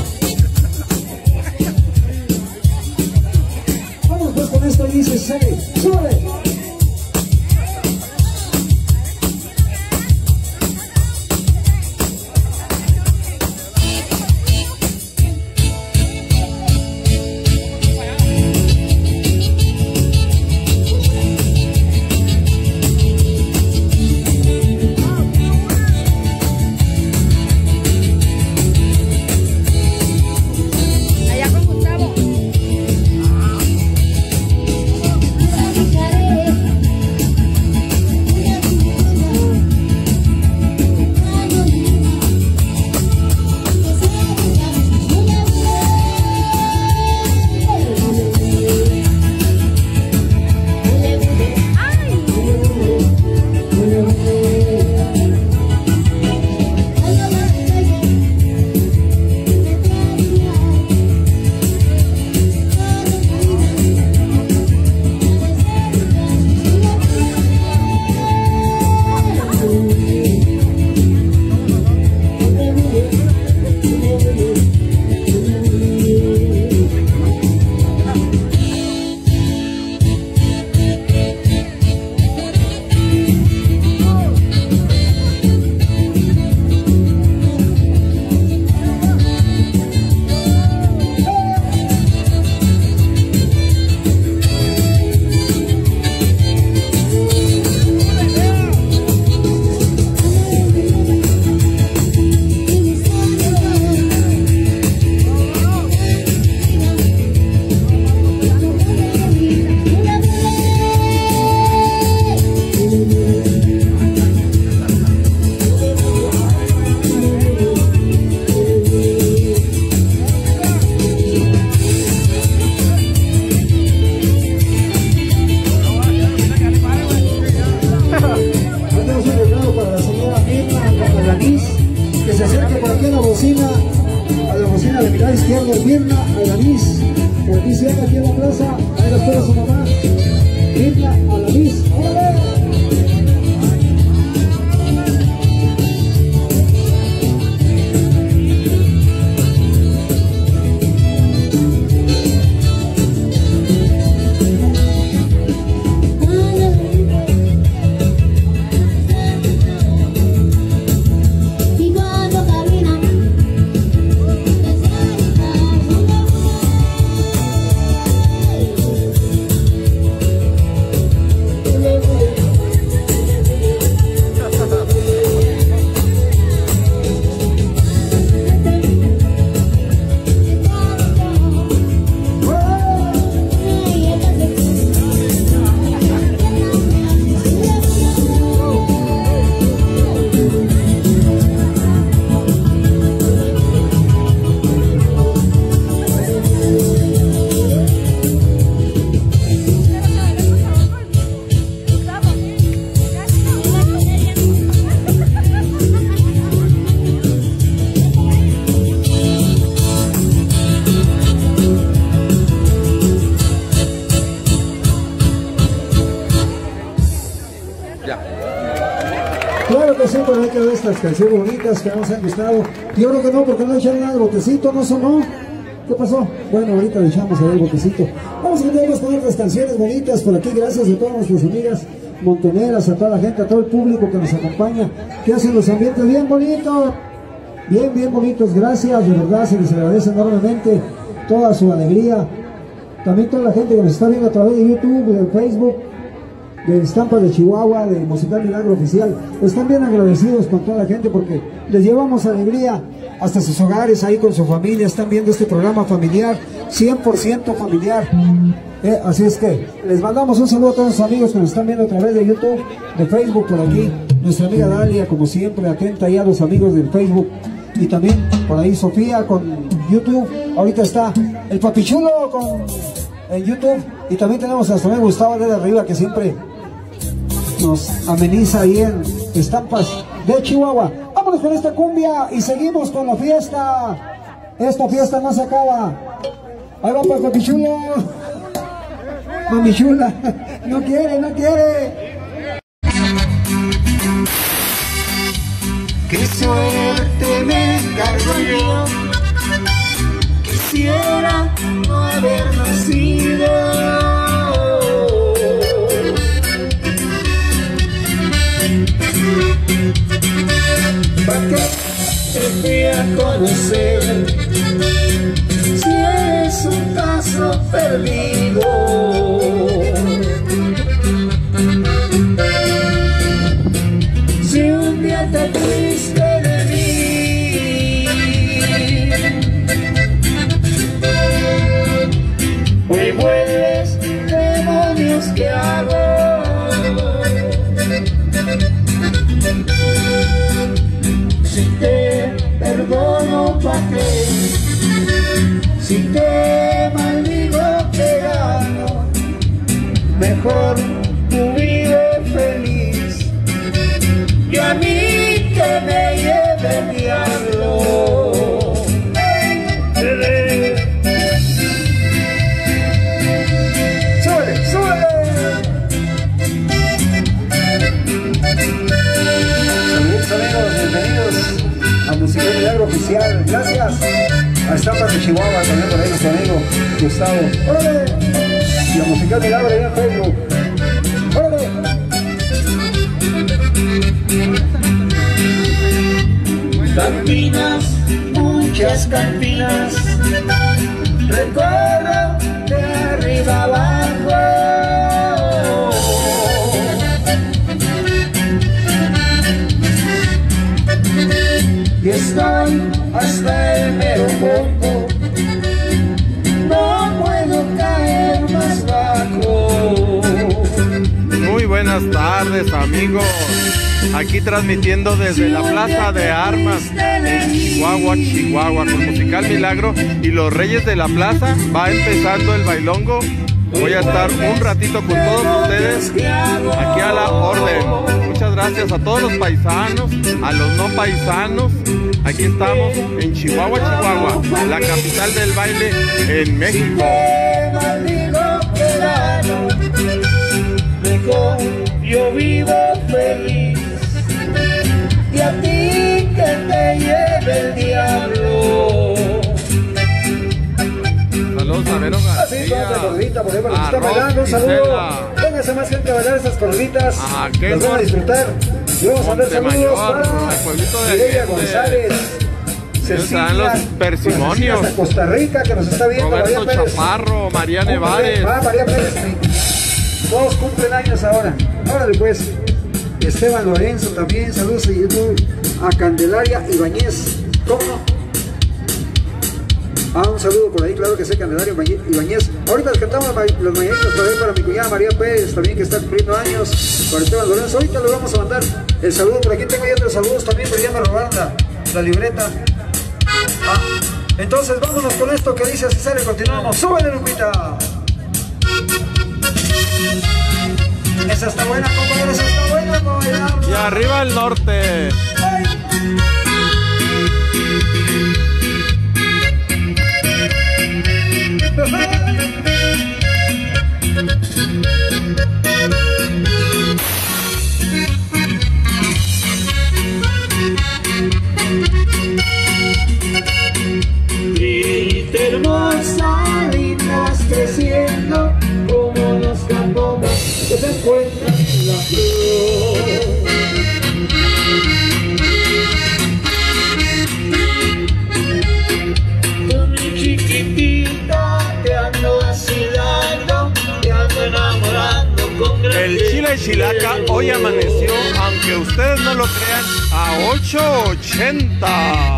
Vamos pues con esto y dice, sale, súbale. Hay que ver estas canciones bonitas que nos han gustado. Yo creo que no, porque no echaron nada de botecito, no sonó. ¿Qué pasó? Bueno, ahorita le echamos ahí el botecito. Vamos a continuar con otras canciones bonitas por aquí. Gracias a todas nuestras amigas montoneras, a toda la gente, a todo el público que nos acompaña, que hacen los ambientes bien bonitos, bien, bien bonitos. Gracias, de verdad, se les agradece enormemente toda su alegría. También toda la gente que nos está viendo a través de YouTube, de Facebook, de Estampas de Chihuahua, de Musical Milagro Oficial, están bien agradecidos con toda la gente porque les llevamos alegría hasta sus hogares, ahí con su familia. Están viendo este programa familiar, cien por ciento familiar, eh, así es que les mandamos un saludo a todos los amigos que nos están viendo a través de YouTube, de Facebook por aquí, nuestra amiga Dalia como siempre atenta ahí a los amigos del Facebook, y también por ahí Sofía con YouTube. Ahorita está el Papichulo con en YouTube, y también tenemos a nuestro amigo Gustavo de arriba que siempre nos ameniza ahí en Estampas de Chihuahua. Vámonos con esta cumbia y seguimos con la fiesta esta fiesta no se acaba. Ahí va para Cotichulo. Mami chula, no quiere, no quiere. Qué suerte me cargo yo. Quisiera no haber nacido. ¿Para qué te fui a conocer? Si es un caso perdido. Si un día te fuiste de mí, hoy vuelves, demonios, ¿qué hago? Si te perdono, ¿pa' qué? Si te maldigo, te gano. Mejor tú vive feliz y a mí que me lleve el diablo. ¡Sube, sube! Saludos amigos, bienvenidos a Música del Milagro Oficial. Gracias. A Estampas de Chihuahua, también por ahí nuestro amigo Gustavo. ¡Órale! Y a Música del Milagro allá en Facebook. ¡Órale! Campinas, muchas campinas, recorro de arriba abajo. Y estoy hasta el mero fondo, no puedo caer más bajo. Muy buenas tardes amigos, aquí transmitiendo desde la Plaza de Armas en Chihuahua, Chihuahua, con Musical Milagro y los Reyes de la Plaza. Va empezando el bailongo. Voy a estar un ratito con todos ustedes aquí a la orden. Muchas gracias a todos los paisanos, a los no paisanos. Aquí estamos en Chihuahua, Chihuahua, la capital del baile en México. Yo vivo feliz y a ti que te lleve el diablo. Saludos a Vero Así, toda la corridita, por ahí para los que están Arroz bailando, un y saludo. Cela. Véngase más gente a bailar estas corriditas. Ah, ¿qué Los van a son? disfrutar. Y vamos a ver saludos Montemayor, para el pueblito de Mireya Allende. González, están los persimonios. Hasta Costa Rica, que nos está viendo. Roberto María Pérez. Chaparro, María Cumple- Nevares. Ah, María Pérez. Todos cumplen años ahora. Órale pues. Esteban Lorenzo también. Saludos a YouTube. A Candelaria Ibáñez. ¿Cómo no? Ah, un saludo por ahí, claro que sé, Candelaria Ibáñez. Ahorita les cantamos los mañanitos por ahí para mi cuñada María Pérez, también que está cumpliendo años. Para Esteban Lorenzo. Ahorita le vamos a mandar el saludo. Por aquí tengo ya otros saludos también, pero ya me robaron la, la libreta. Ah, entonces vámonos con esto que dice así sale, continuamos. ¡Súbele, Lupita! Esa está buena, compadre, esa está buena, compadre. Y arriba el norte. Ay. Grita hermosa, lindas creciendo como los campos que se encuentran en la flor. Tú mi chiquitita, te ando vacilando, te ando enamorando con gran El Chile Chilaca hoy amaneció, aunque ustedes no lo crean, a ocho ochenta.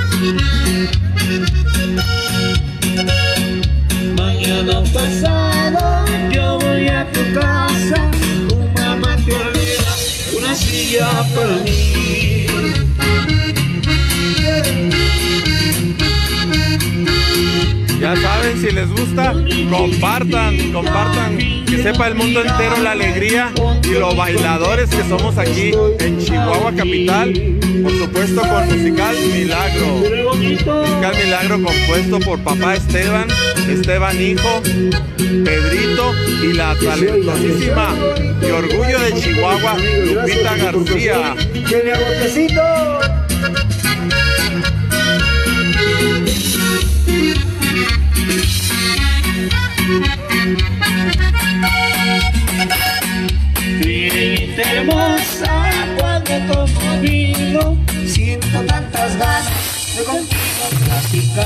Mañana pasado yo voy a tu casa, tu mamá te olvida una silla para mí. Ya saben, si les gusta, compartan, compartan, que sepa el mundo entero la alegría y los bailadores que somos aquí en Chihuahua capital. Por supuesto con Musical Milagro. Musical Milagro compuesto por papá Esteban, Esteban hijo, Pedrito y la talentosísima y orgullo de Chihuahua, Lupita García. ¡Tiene botecito! Bien hermosa cuando tomo vino, siento tantas ganas de contigo platicar.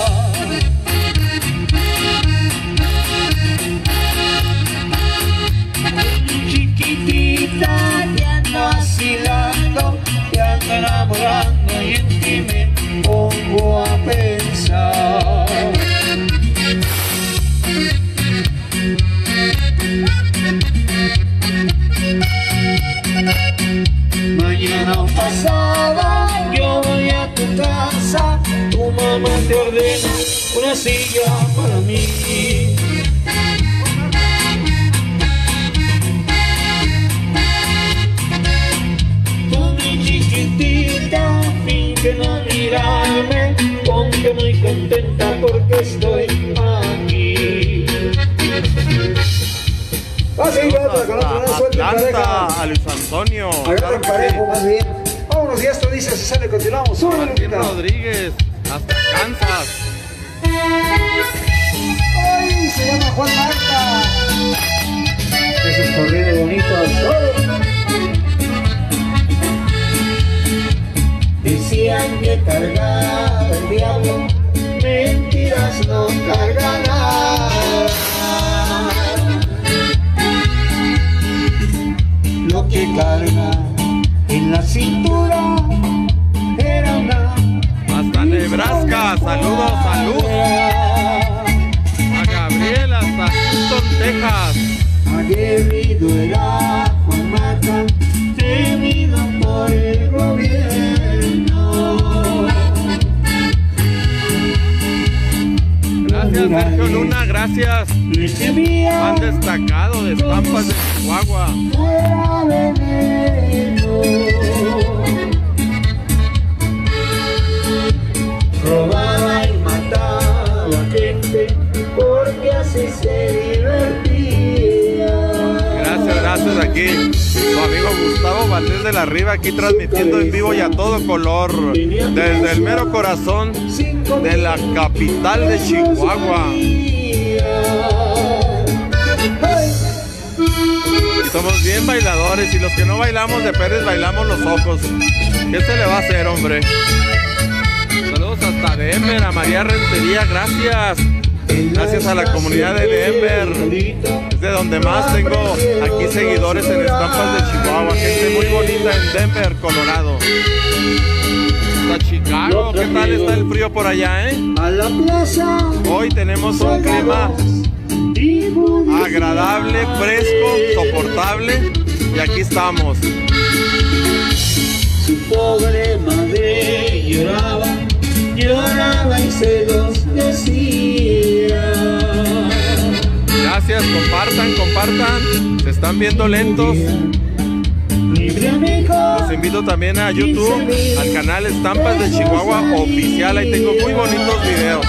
Chiquitita, te ando vacilando, te ando enamorando y en ti me pongo a pensar. Mañana o pasado yo voy a tu casa, tu mamá te ordena una silla para mí. Tú mi chiquitita, finge no mirarme, ponte muy contenta porque estoy aquí. Vamos a ir con otra, con otra, no suelten pareja. Atlanta, a Luis Antonio. Agarren parejo, más bien. Vámonos, y esto dice, se sale, continuamos. Súbele, Martín Lupita. Rodríguez, hasta Kansas. ¡Ay! Se llama Juan Marta. Esos corridos bonitos. Decían que cargaba el diablo, mentiras no cargan nada. Lo que carga en la cintura era una... Hasta Nebraska, saludos, salud. A Gabriel, hasta Houston, Texas. Aguerrido era Juan Marta, temido por el gobierno. Gracias, Sergio Luna, gracias. Recibía Fan destacado de Estampas de Chihuahua. fuera veneno. Robaba y mataba gente porque así se divertía. Gracias, gracias aquí. Su amigo Gustavo Valdés de la Riva aquí transmitiendo en vivo y a todo color desde el mero corazón de la capital de Chihuahua. Y somos bien bailadores y los que no bailamos de Pérez bailamos los ojos. ¿Qué se le va a hacer, hombre? Saludos hasta Denver, a María Rentería, gracias. Gracias a la comunidad de Denver. Es de donde más tengo aquí seguidores en Estampas de Chihuahua. Gente muy bonita en Denver, Colorado. Hasta Chicago, ¿qué tal está el frío por allá, eh? A la plaza Hoy tenemos un clima agradable, fresco, soportable. Y aquí estamos. su pobre madre lloraba, lloraba y se los decía. Gracias, compartan, compartan. Se están viendo lentos. Libre amigo, Los invito también a YouTube, al canal Estampas de Chihuahua Oficial. Ahí tengo muy bonitos videos.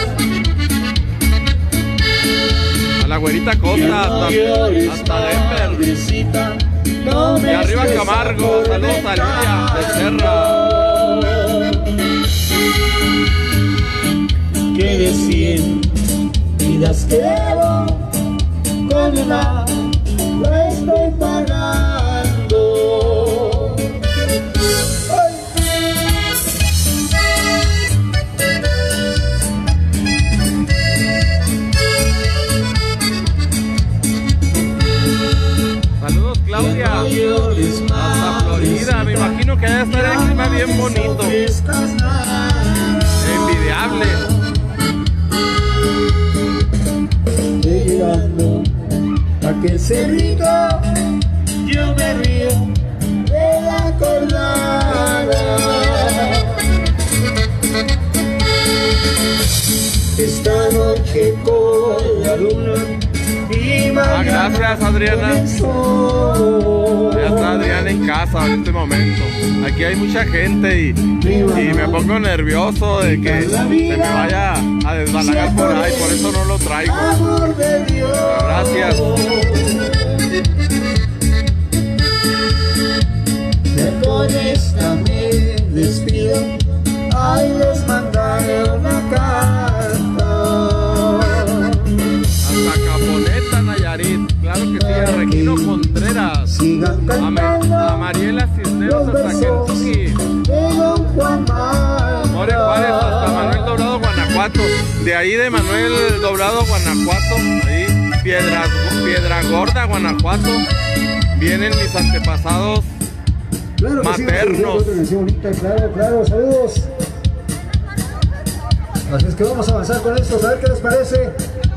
A la güerita Costa, hasta, hasta Denver. Y arriba Camargo, saludos a Lidia Becerra. Que de cien vidas que debo, con una lo estoy pagando. Saludos, Claudia. Hasta Florida, me imagino que debe estar el clima bien bonito. Envidiable. Llegando a aquel cerrito, yo me río de la acordada. Esta noche con la luna Ah, gracias, Adriana. Ya está Adriana en casa en este momento. Aquí hay mucha gente y, y me pongo nervioso de que se me vaya a desbalagar por ahí, por eso no lo traigo. Gracias. Con esta me despido, ay, les mandaré una carta. Hasta Caponeta, Nayarit, claro que sí, a Regino Contreras, a, Me, a Mariela Cisneros hasta Kentucky, More Juárez hasta Manuel Doblado, Guanajuato, de ahí de Manuel Doblado, Guanajuato, ahí Piedra, Piedra Gorda, Guanajuato, vienen mis antepasados. Claro que maternos. Sí, bonita, claro, claro, saludos. Así es que vamos a avanzar con esto, a ver qué les parece.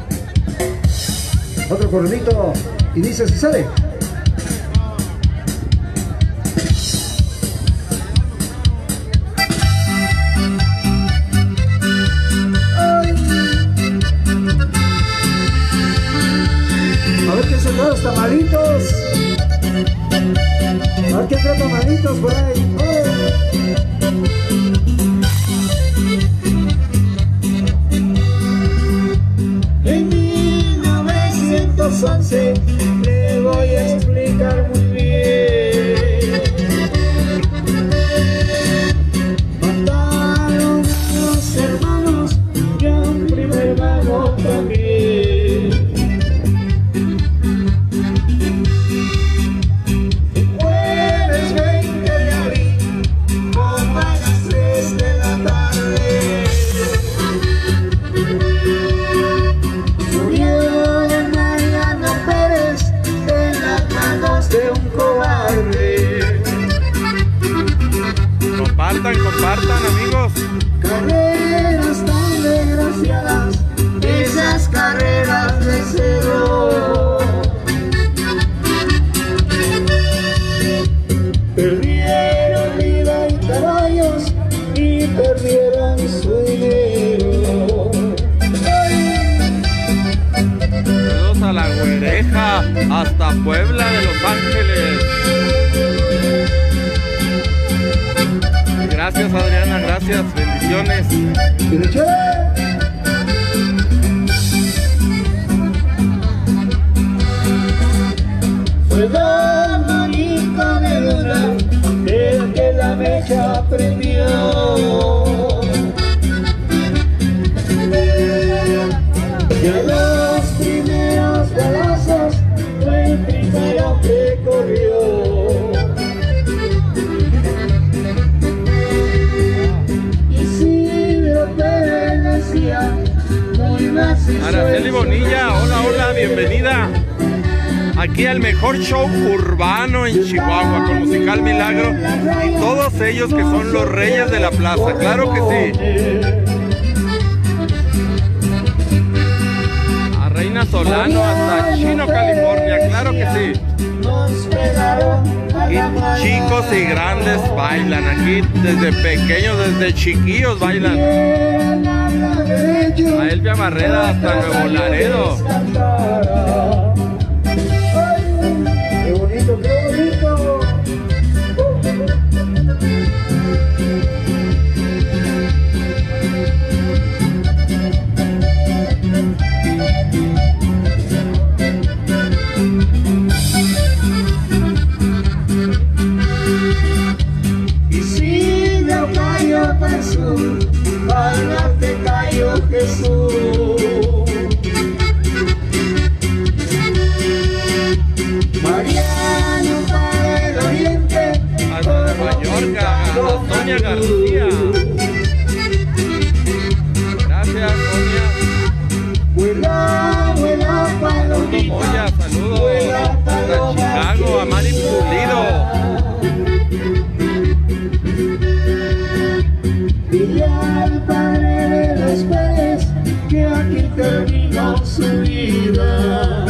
Otro corridito y dice si sale. A ver quién se trae los tamalitos. A ver quién trae tamalitos por ahí. ¡Oh! En mil novecientos once le voy a explicar muy bien. Mataron a los hermanos y a un primer hermano también. Jueves veinte de abril, como a las tres de la tarde, murió Mariano Pérez en las manos de un cobarde. Compartan, compartan, amigos. Carreras tan desgraciadas, esas carreras de cerro. Perdieron vida y caballos y perdieron su dinero. Saludos a la Güereja, hasta Puebla de Los Ángeles. Gracias, Adriana, gracias, bendiciones. Fue Don Marito de Luna el que la mecha prendió. Y a los primeros balazos fue el primero que corrió. Araceli Bonilla, hola, hola, bienvenida aquí al mejor show urbano en Chihuahua con Musical Milagro y todos ellos que son los reyes de la plaza, claro que sí. A Reina Solano hasta Chino, California, claro que sí. Aquí chicos y grandes bailan, aquí desde pequeños, desde chiquillos bailan. A Elvia Barrera hasta Nuevo Laredo. ¡Qué bonito, qué bonito! Y si yo callo para el sur, al norte cayó Jesús. Mariano para el oriente, Hasta Mallorca, a Doña García. Gracias, Doña. Vuela, vuela palomita, Oya, saludos. Hasta Chicago, a Mari Pulido. Dile al padre de los Pérez que aquí terminó su vida.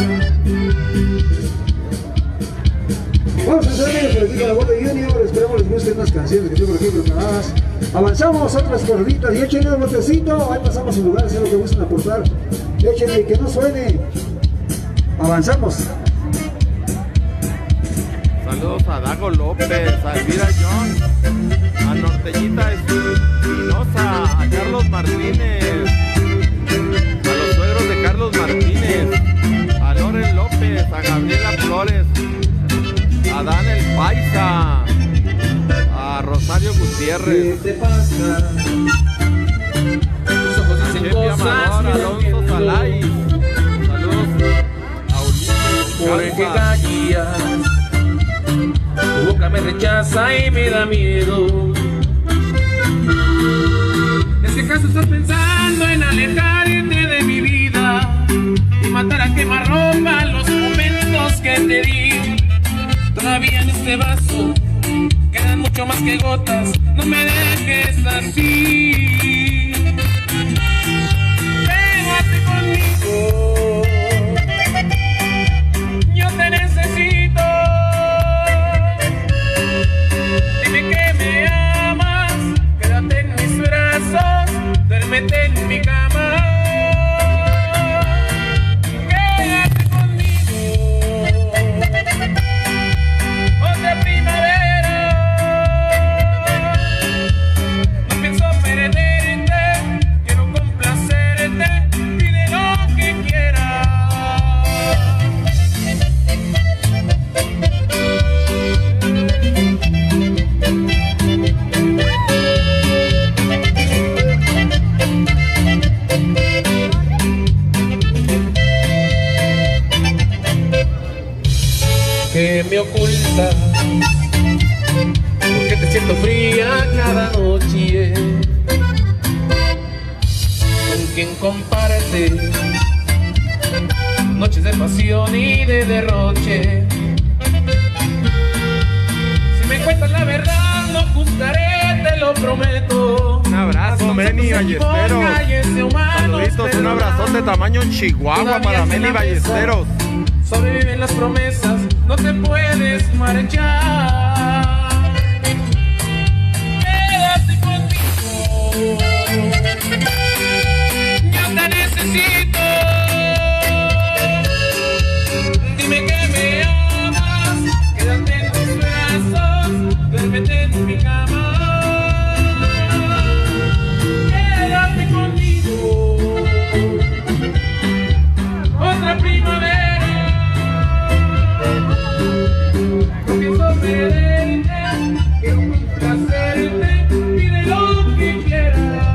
Vamos a hacer por aquí con la voz de Junior, esperemos les gusten unas canciones que tengo por aquí preparadas. Avanzamos otras corriditas y échenle un botecito, ahí pasamos en lugar si es lo que gustan aportar. Échenle que no suene. avanzamos. Saludos a Dago López, a Elvira John, a Norteñita Espinosa, a Carlos Martínez, a los suegros de Carlos Martínez, a Loren López, a Gabriela Flores, a Dan el Paisa, a Rosario Gutiérrez, ¿Qué te pasa? Tus ojos a dicen Chepi cosas Amador, que no Alonso entiendo. Salay. Saludos a Ulises Porque Calza. callas, tu boca me rechaza y me da miedo. ¿En qué caso estás pensando en alejarte de mi vida y matar a quemarropa los momentos que te di? Todavía en este vaso quedan mucho más que gotas, no me dejes así. Pégate conmigo, yo te necesito. Dime que me amas, quédate en mis brazos, duérmete en mi cama. Quédate conmigo, otra primavera. No pienso perderte, quiero complacerte, pide lo que quieras. Que me oculta, porque te siento fría cada noche. Con quien comparte noches de pasión y de derroche. Si me cuentas la verdad no juzgaré, te lo prometo. Un abrazo, Meni Ballesteros. Saluditos, un abrazote tamaño Chihuahua para Meni Ballesteros. Sobreviven las promesas, no te puedes marchar. Quédate conmigo, yo te necesito. Dime que me amas, quédate en mis brazos, duérmete en mi cama. Quédate conmigo, otra primavera. No pienso perderte, quiero complacerte, pide lo que quieras.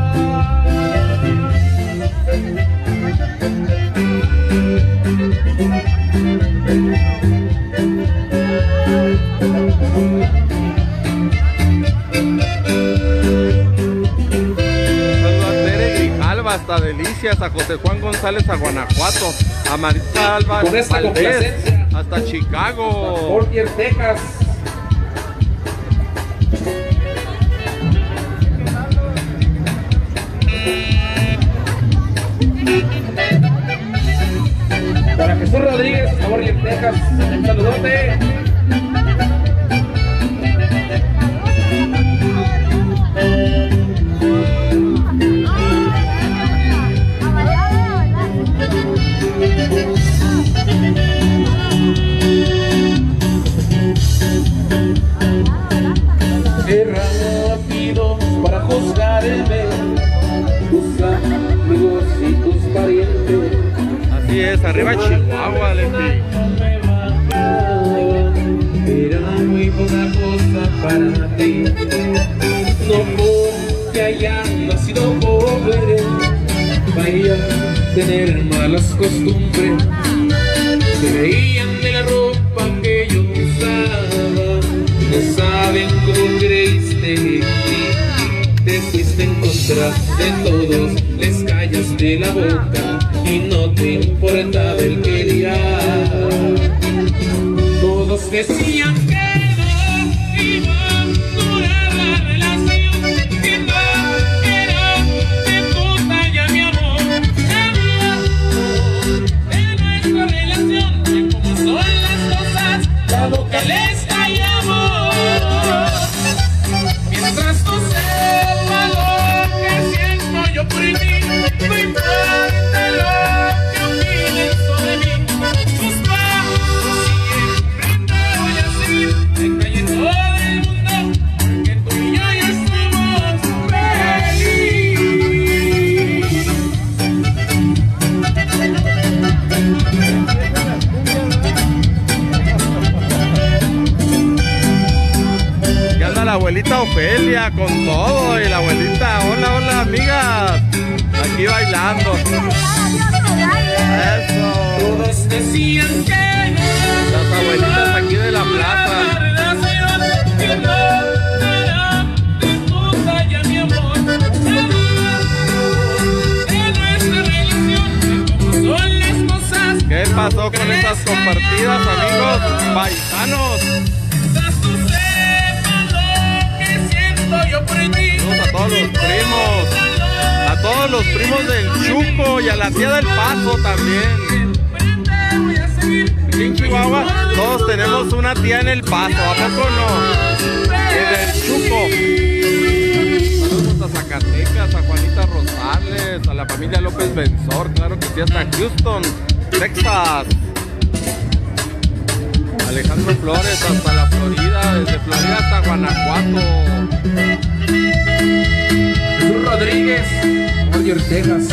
Saludos a Tere Grijalva hasta Delicias, a José Juan González a Guanajuato, a Marisa Alba Con esta Valdés complacencia. hasta Chicago. Portier, Texas. Para Jesús Rodríguez, Portier, Texas. Un saludote. Qué rápido para juzgarme, tus amigos y tus parientes. Así es, arriba Chihuahua, Leti. Era muy buena cosa para ti. No porque haya nacido pobre, vaya a tener malas costumbres. Se veían de la ropa que yo usaba, no saben cómo creíste en mí. Te fuiste en contra de todos, les callaste la boca y no te importaba el que dirá. Todos decían que no iba a durar la relación, que no era de tu talla mi amor. Sabía de nuestra relación, de cómo son las cosas, la boca les callamos. Mientras tú sepas lo que siento yo por ti, no importa. abuelita Ofelia con todo y la abuelita, hola, hola amigas, aquí bailando. Eso. Todos decían que las abuelitas aquí de la plaza. ¿Qué pasó con esas compartidas, amigos paisanos? Saludos a todos los primos, a todos los primos del Chuco y a la tía del Paso también. Aquí en Chihuahua todos tenemos una tía en el Paso, ¿a poco no? En el Chuco. Saludos a Zacatecas, a Juanita Rosales, a la familia López Benzor, claro que sí, hasta Houston, Texas. Alejandro Flores hasta la Florida, desde Florida hasta Guanajuato. Jesús Rodríguez, Roger, Texas.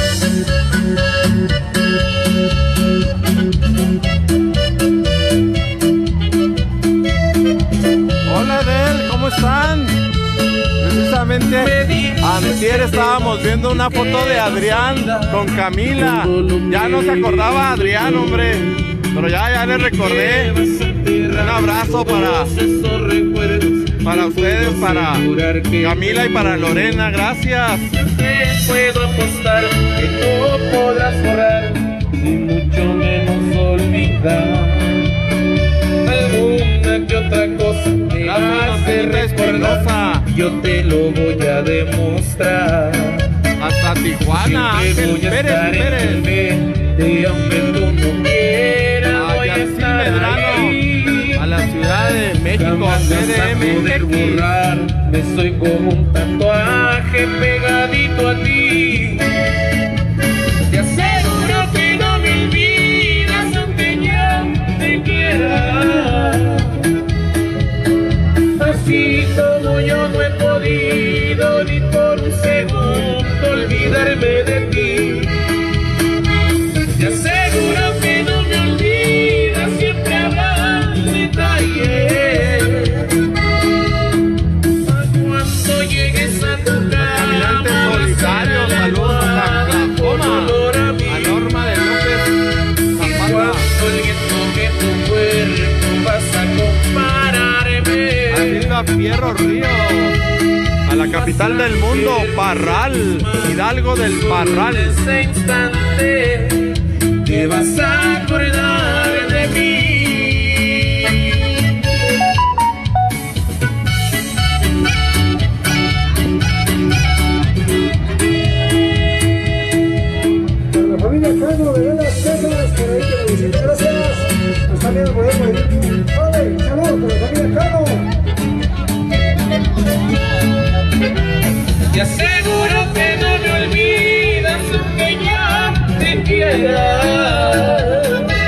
Hola Edel, ¿cómo están? Precisamente antier estábamos viendo una foto de Adrián con Camila. Ya no se acordaba Adrián, hombre, pero ya, ya le recordé. Un abrazo para, para ustedes, para Camila y para Lorena, gracias. Puedo apostar que no podrás borrar, ni mucho menos olvidar. Alguna que otra cosa me hace recordar, yo te lo voy a demostrar. Hasta Tijuana, Ángel Pérez, Pérez. De aunque tú no quieras, voy a estar ahí. A la Ciudad de México, C D M X. Me soy como un tatuaje pegadito a ti. Te aseguro que no me olvidas aunque yo te quiera. Así como yo no he podido ni por un segundo olvidarme de ti. Te aseguro que no me olvidas, siempre habrá un detalle. Cuando llegues a tu cama, Caminantes solitarios, saludos a Tlacoma, a Norma de López Zapata. cuando alguien toque tu cuerpo, vas a compararme. A Silva Fierro Ríos, a la capital del mundo, Parral, Hidalgo del Parral. En ese instante te vas a acordar de mí. Para la familia Cano de Velas Texas, por ahí que me visita, gracias. Nos están viendo por ahí, por ahí. Vale, saludos para la familia Cano. Te aseguro que no me olvidas aunque ya te quiera.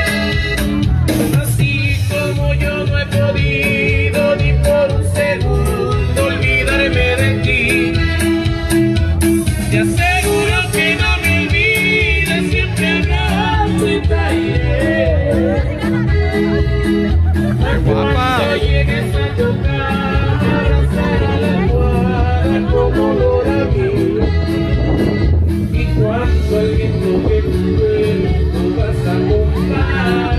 Así como yo no he podido ni por un segundo olvidarme de ti. Te aseguro que no me olvides, siempre habrá un detalle. Cuando llegues a tu cama, abrazar a la almohada como olor a mí. Y cuando alguien toque tu cuerpo, vas a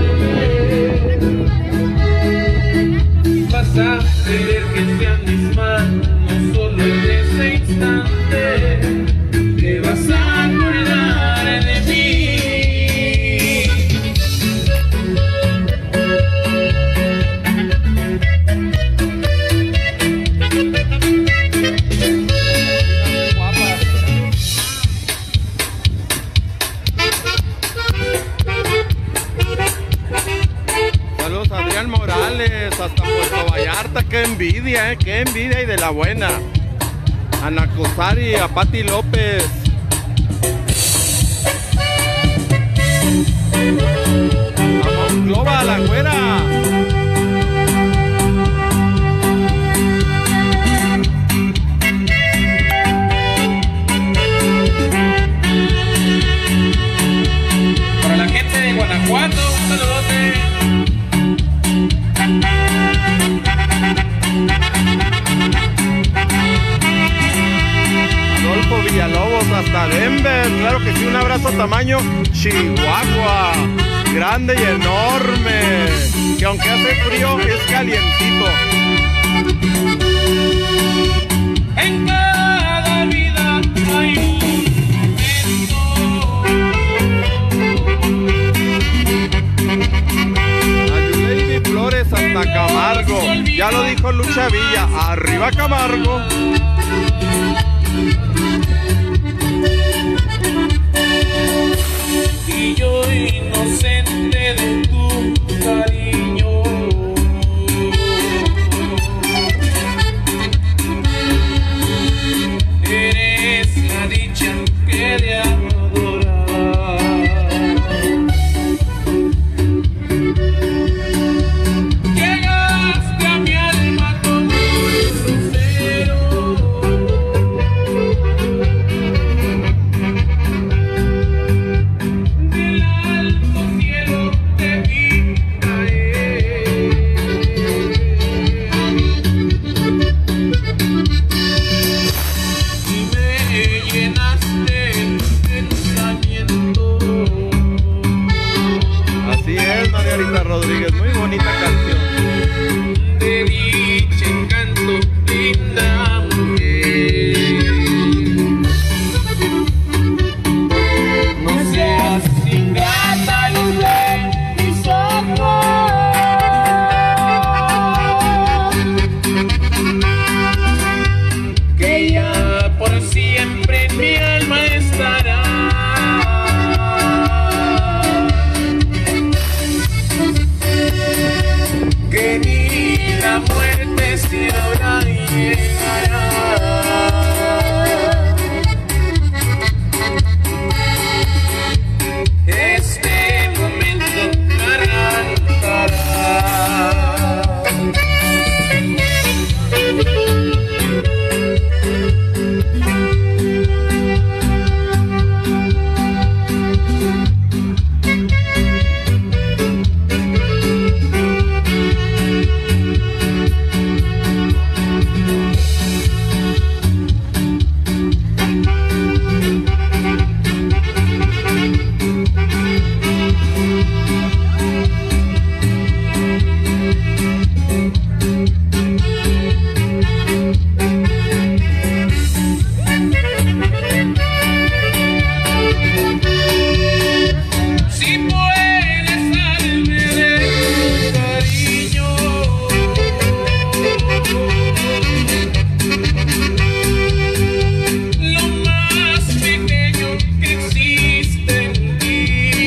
comprarme. Vas a querer que sean mis manos solo en ese instante. Te vas a acordar de mí. Saludos a Adrián Morales, hasta Puerto Vallarta, qué envidia, eh, qué envidia y de la buena. A Nacosari, a Pati López. A Monclova, a la güera. Para la gente de Guanajuato, un saludote. hasta Denver. Claro que sí, un abrazo tamaño Chihuahua. Grande y enorme. Que aunque hace frío, es calientito. En cada vida hay un Ayuleidi Flores hasta Camargo. Ya lo dijo Lucha Villa. Arriba Camargo. y yo inocente de tu cariño. Eres la dicha que de adorar. Llegaste a mi alma como un lucero. Del alto cielo te vi caer. Y me llenaste el pensamiento. Así es, Margarita Rodríguez. Muy bonita canción. De dicha encanto, linda mujer. No seas ingrata, luz de mis ojos, que ya por siempre en mi alma estará. Que ni la muerte se habrá llegará. Este momento me arrancará. Si puedes darme de tu cariño, lo más pequeño que existe en ti,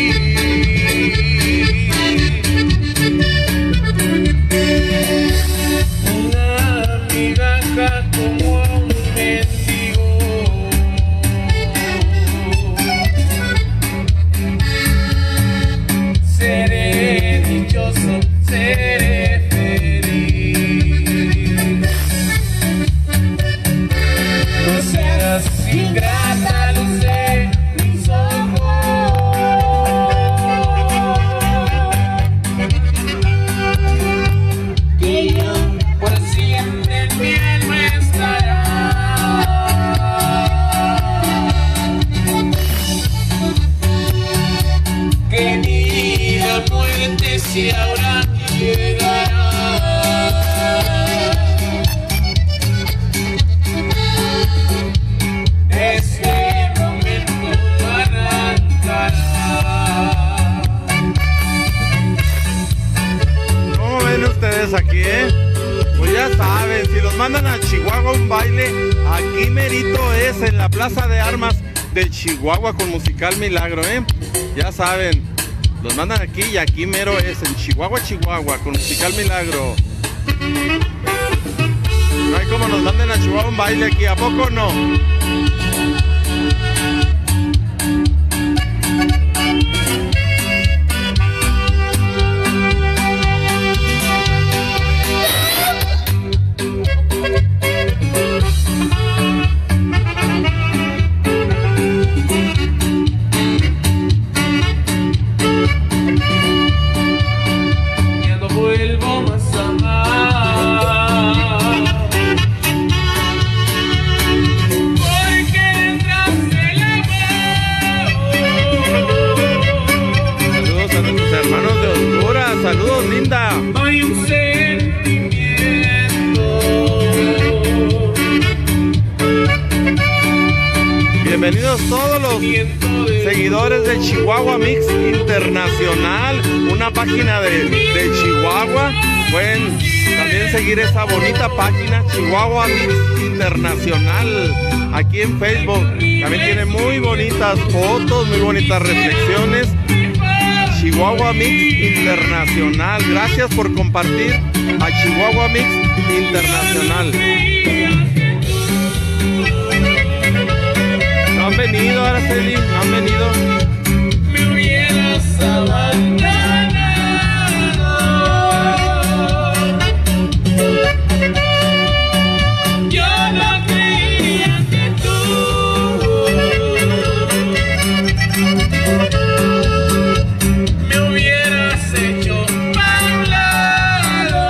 una migaja como a un mendigo. Seré dichoso, seré feliz. No seas ingrata, luz de mis ojos, que yo por siempre en mi alma estará. Que ni la muerte se habrá llegará. Este momento arrancará. ¿Cómo ven ustedes aquí, eh? Pues ya saben, si los mandan a Chihuahua a un baile, aquí merito es en la Plaza de Armas de Chihuahua con Musical Milagro, ¿eh? Ya saben, los mandan aquí y aquí mero es en Chihuahua, Chihuahua con Musical Milagro. No hay como nos manden a Chihuahua a un baile aquí, ¿a poco no? Ya no vuelvo más a amar. seguidores de Chihuahua Mix Internacional, una página de, de Chihuahua. Pueden también seguir esa bonita página, Chihuahua Mix Internacional, aquí en Facebook. También tiene muy bonitas fotos, muy bonitas reflexiones. Chihuahua Mix Internacional. Gracias por compartir a Chihuahua Mix Internacional. No han venido, Araceli, no han venido. Me hubieras abandonado. Yo no creía que tú me hubieras hecho a un lado.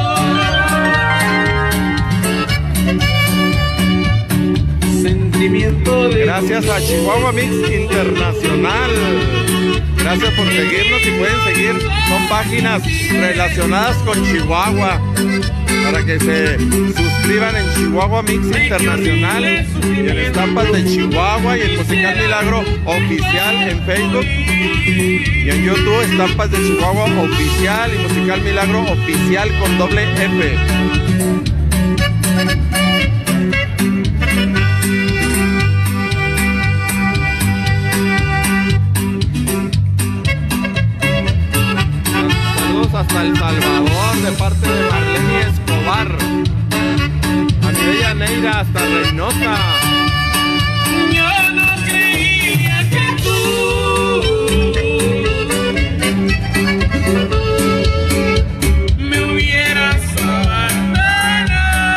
Sentimiento de... Gracias a Chihuahua Mix Internacional. Gracias por seguirnos y pueden seguir. Son páginas relacionadas con Chihuahua. Para que se suscriban en Chihuahua Mix Internacional y en Estampas de Chihuahua y el Musical Milagro Oficial en Facebook. Y en YouTube Estampas de Chihuahua Oficial y Musical Milagro Oficial con doble F. Hasta El Salvador de parte de Marlene Escobar. A mi bella Neira hasta Reynosa. Yo no creía que tú me hubieras abandonado.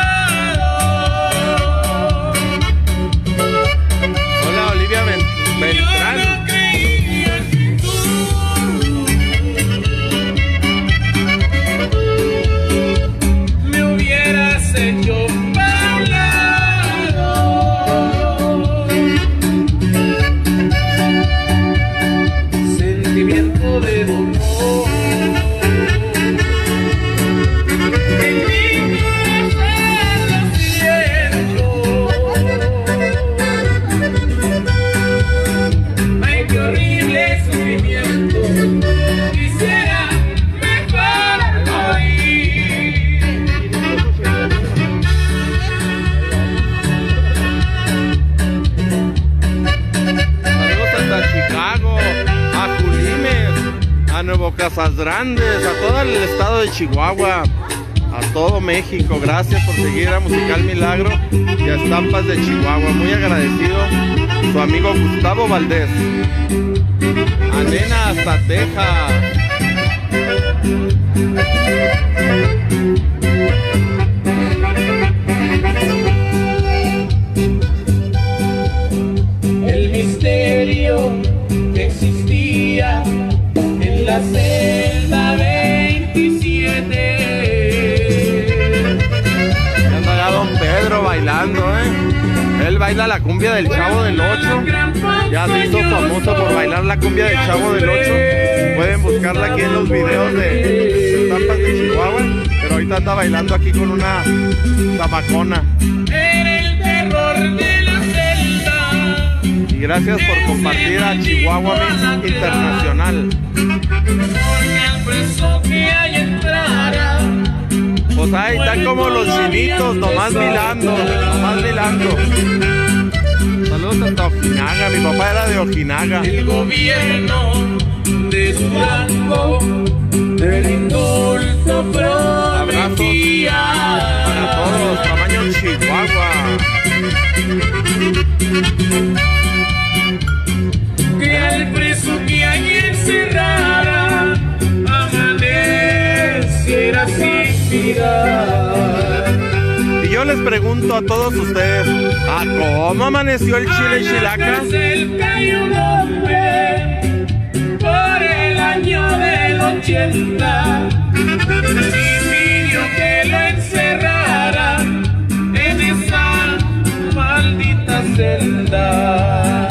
Hola, Olivia Beltrán. Yo no creía que tú hecho a un lado. Sentimiento de dolor en mi corazón lo siento. Ay, qué horrible sufrimiento. Quisiera mejor morir. Chicago, a Julimes, a Nuevo Casas Grandes, a todo el estado de Chihuahua, a todo México. Gracias por seguir a Musical Milagro y a Estampas de Chihuahua. Muy agradecido, su amigo Gustavo Valdés. A Nena hasta Texas. El misterio que existía en la celda veintisiete. Ya anda ya Don Pedro bailando, ¿eh? Él baila la cumbia del Chavo del Ocho. Ya se hizo famoso por bailar la cumbia del Chavo del Ocho. Pueden buscarla aquí en los videos de Estampas de Chihuahua. Pero ahorita anda bailando aquí con una zamacona. Era el terror de la celda. Y gracias por compartir a Chihuahua Mix Internacional. Porque el preso que hay entrara. Pues ahí están como los chinitos, nomás milando, nomás milando. Saludos hasta Ojinaga, mi papá era de Ojinaga. El gobierno de Durango del indulto prometía. Para todos, tamaño Chihuahua. Que al preso que hay encerrara amaneciera sin vida. Y yo les pregunto a todos ustedes, ¿a cómo amaneció el chile chilaca? El cayó un hombre por el año del ochenta y pidió que lo encerraran en esa maldita celda.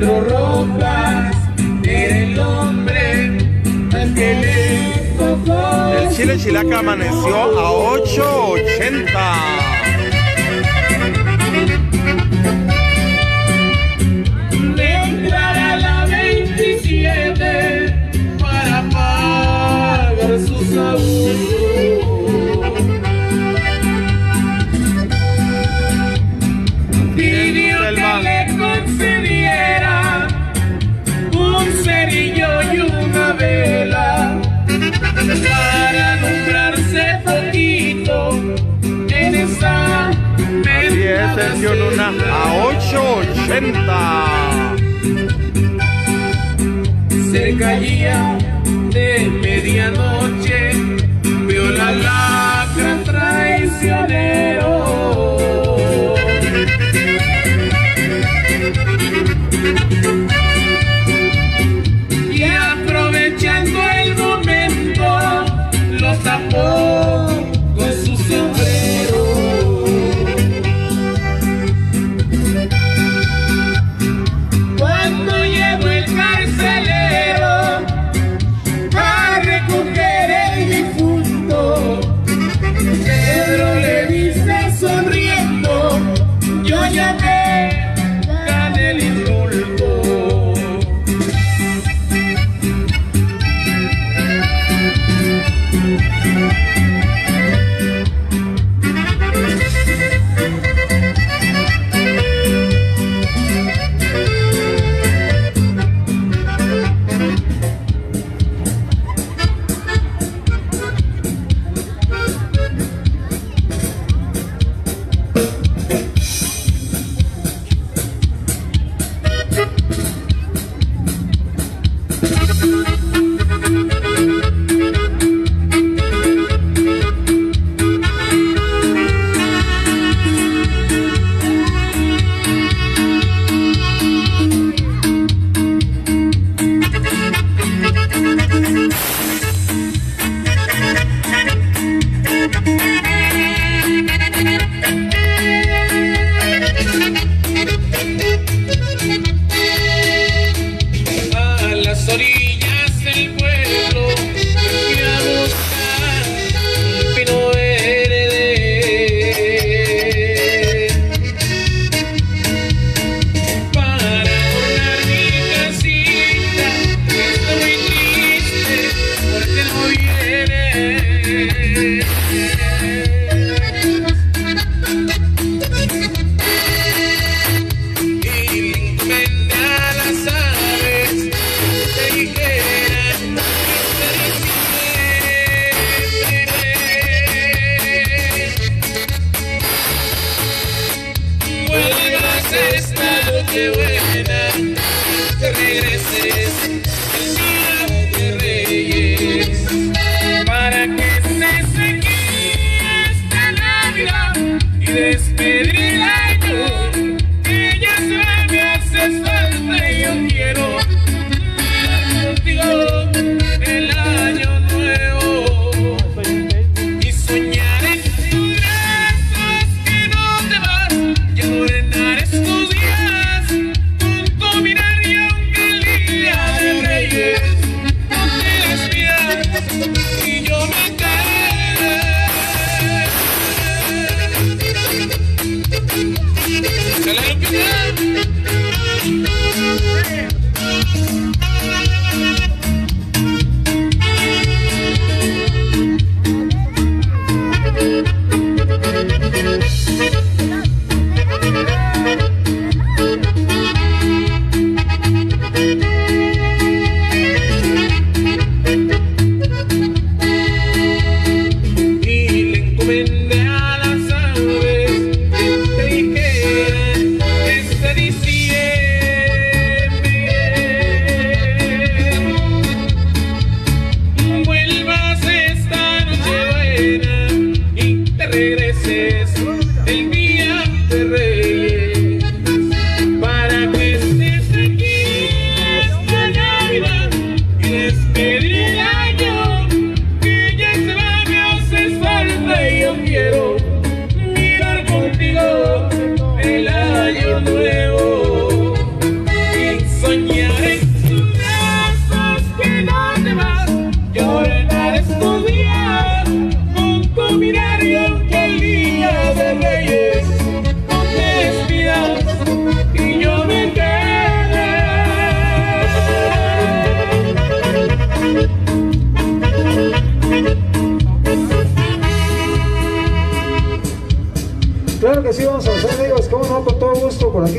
Pedro Rojas era el hombre al que le tocó. El chile chilaca amaneció a ocho ochenta. Declara la veintisiete para pagar sus abusos. Pidió que le concediera un cerillo y una vela para nombrarse poquito en esa Así es, Sergio Luna, a ocho ochenta. Se caía de medianoche, vio la lacra traicionero. Y aprovechando el momento, lo tapó con su sombrero. Cuando llegó el carcelero a recoger el difunto, Pedro le dice sonriendo: yo ya me gané el indulto. A las orillas del pueblo fui a buscar un pino verde para adornar mi casita, que estoy muy triste porque no viene. Esta noche buena, que regreses el día de Reyes, para que se sequía esta Navidad y despedir el año, que ya se va, me hace falta y yo quiero estar contigo el año nuevo y soñar en tus brazos que no te vas y adornar estos días con tu mirar, y aunque el día de Reyes no te despidas y yo me caeré. ¿Se la empieza? Y le encomendé a las aves que dijeran este diciembre: vuelvas esta noche buena y te regreses el día de Reyes, para que estés aquí esta Navidad y despedir el año, que ya se va, me hace falta y yo quiero mirar contigo el año nuevo y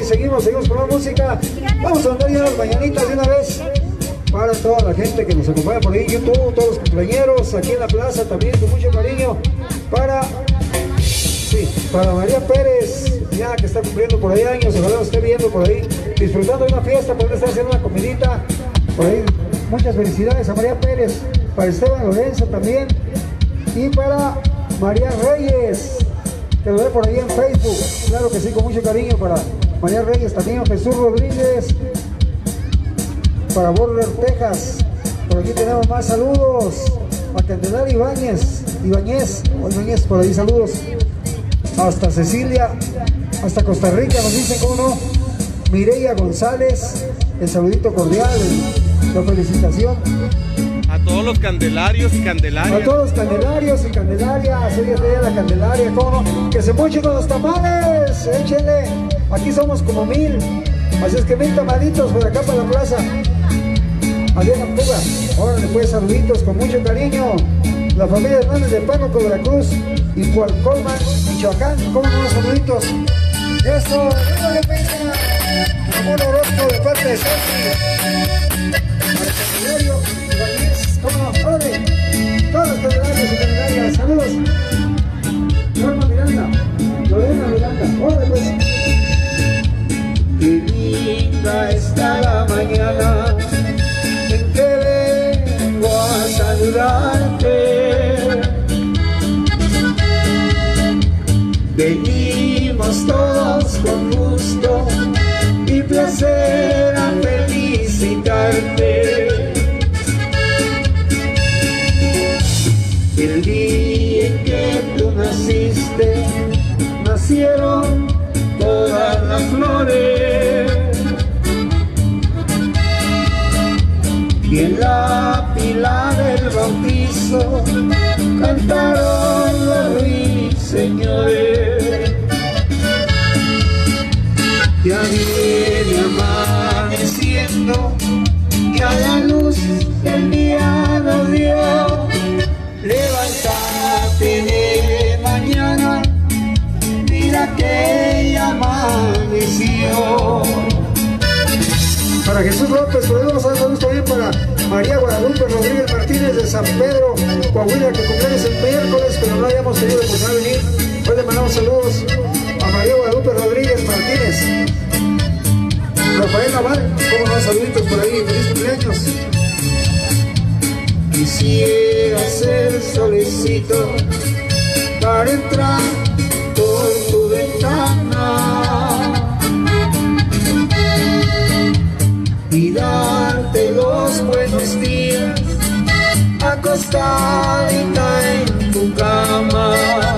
seguimos, seguimos con la música. Vamos a andar ya las mañanitas de una vez para toda la gente que nos acompaña por ahí en YouTube, todos los compañeros aquí en la plaza también con mucho cariño. Para, sí, para María Pérez, ya que está cumpliendo por ahí años, ojalá lo esté viendo por ahí, disfrutando de una fiesta, por estar haciendo una comidita. Por ahí, muchas felicidades a María Pérez, para Esteban Lorenzo también, y para María Reyes, que lo ve por ahí en Facebook, claro que sí, con mucho cariño para María Reyes también, Jesús Rodríguez, para Border, Texas. Por aquí tenemos más saludos a Candelaria Ibáñez, Ibáñez, o Ibáñez, por ahí saludos, hasta Cecilia, hasta Costa Rica, nos dicen cómo no, Mireya González, el saludito cordial, la felicitación. A todos los candelarios y candelarias. A todos los candelarios y candelarias, hoy es día de la Candelaria, cómo no, que se mochen con los tamales, échenle, aquí somos como mil, así es que mil tamalitos por acá para la plaza. Adiós la puga, órale pues, saluditos con mucho cariño, la familia Hernández de Pánuco, Veracruz y Cualcolman, Michoacán, cómo no, saluditos. Eso, no le pena, un Orozco de parte de Sergio, al secundario, Ibáñez, cómo no, órale, todos los candelarios y candelarias, saludos. Norma Miranda, Lorena Miranda, órale pues. Qué linda está la mañana en que vengo a saludarte. Venimos todos con gusto y placer a felicitarte. El día en que tú naciste, nacieron todas las flores, y en la pila del bautizo cantaron los ruiseñores. Ya viene amaneciendo, y a la luz el día nos dio. Levántate de mañana, mira que ya amaneció. Para Jesús López, podemos dar saludos también para María Guadalupe Rodríguez Martínez de San Pedro, Coahuila, que cumpleaños el miércoles, pero no hayamos tenido la oportunidad de venir. Hoy le mandamos saludos a María Guadalupe Rodríguez Martínez. Rafael Naval, como no, saluditos por ahí, feliz cumpleaños. Quisiera ser solecito para entrar por tu ventana y darte los buenos días acostadita en tu cama.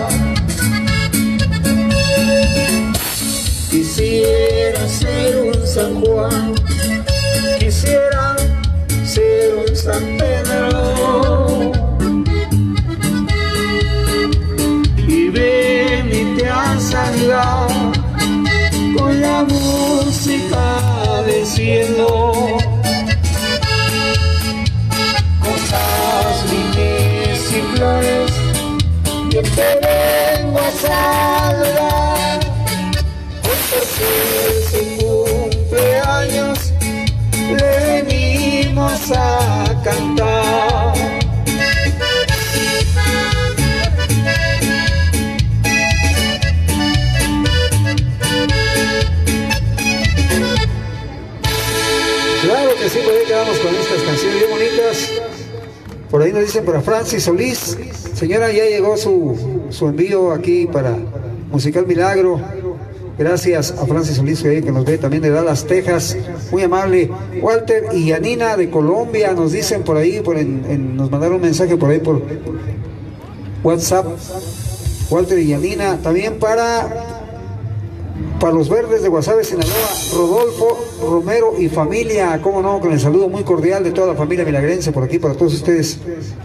Quisiera ser un San Juan, quisiera ser un San Pedro, y venirte a saludar con la música del cielo, con jazmines y flores, yo te vengo a saludar, porque su cumpleaños le venimos a cantar. Claro que sí, por ahí quedamos con estas canciones bien bonitas. Por ahí nos dicen para Francis Solís, señora, ya llegó su, su envío aquí para Musical Milagro. Gracias a Francis Solís, que nos ve también de Dallas, Texas, muy amable. Walter y Yanina de Colombia nos dicen por ahí, por en, en, nos mandaron un mensaje por ahí por WhatsApp. Walter y Yanina, también para para los Verdes de Guasave, Sinaloa, Rodolfo Romero y familia, cómo no, con el saludo muy cordial de toda la familia milagrense por aquí, para todos ustedes.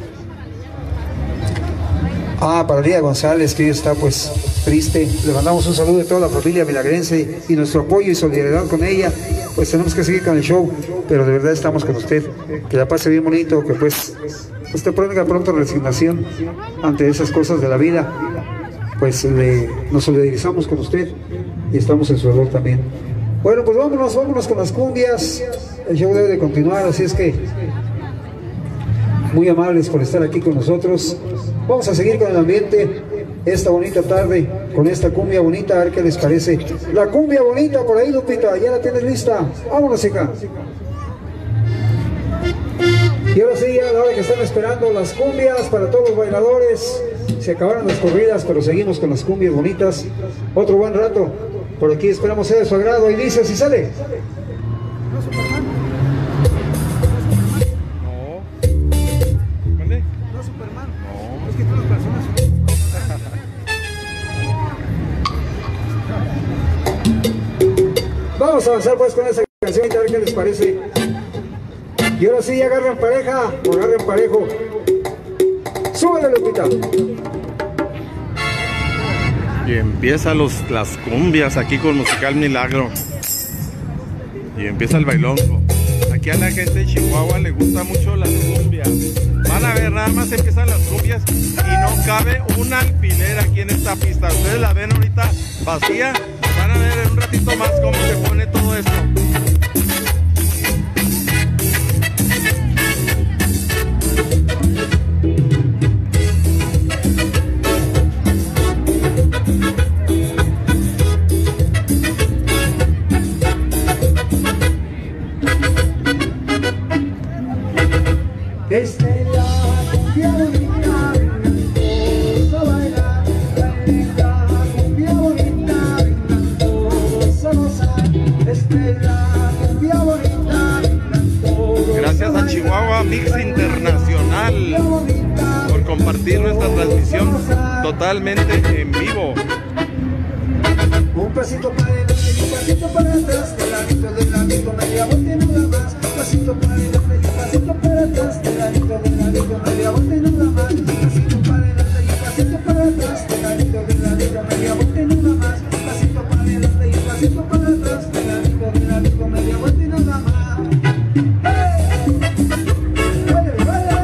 Ah, para Lía González, que está pues triste, le mandamos un saludo de toda la familia milagrense y nuestro apoyo y solidaridad con ella. Pues tenemos que seguir con el show, pero de verdad estamos con usted, que la pase bien bonito, que pues usted ponga pronto resignación ante esas cosas de la vida. Pues le, nos solidarizamos con usted y estamos en su dolor también. Bueno, pues vámonos, vámonos con las cumbias. El show debe de continuar, así es que muy amables por estar aquí con nosotros. Vamos a seguir con el ambiente esta bonita tarde, con esta cumbia bonita, a ver qué les parece. La cumbia bonita por ahí, Lupita, ¿ya la tienes lista? Vámonos, hija. Y ahora sí, a la hora que están esperando las cumbias para todos los bailadores. Se acabaron las corridas, pero seguimos con las cumbias bonitas. Otro buen rato. Por aquí esperamos sea de su agrado. Y dice, si sale. Vamos a avanzar pues con esa canción y a ver qué les parece. Y ahora sí, agarren pareja o agarren parejo. Súbele, Lupita. Y empiezan los, las cumbias aquí con Musical Milagro. Y empieza el bailongo. Aquí a la gente de Chihuahua le gusta mucho las cumbias. Van a ver, nada más empiezan las cumbias y no cabe un alfiler aquí en esta pista. Ustedes la ven ahorita vacía. Van a ver en un ratito más cómo se pone todo esto. Desde la cumbia bonita, vengan todos a bailar. Bailen la cumbia bonita, vengan todos a gozar. Desde la cumbia bonita, vengan todos. Gracias a Chihuahua Mix Internacional por compartir nuestra transmisión totalmente en vivo. Un pasito para adelante y un pasito para atrás, de ladito, de ladito, media vuelta y nada más. Pasito para adelante y un pasito para atrás, de ladito, de ladito, media vuelta y nada más. Pasito para adelante y un pasito para atrás, de ladito, de ladito, media vuelta y nada más. Pasito para adelante y un pasito para atrás, de ladito, de ladito, media vuelta y nada más. ¡Hey! ¡Vale, vale!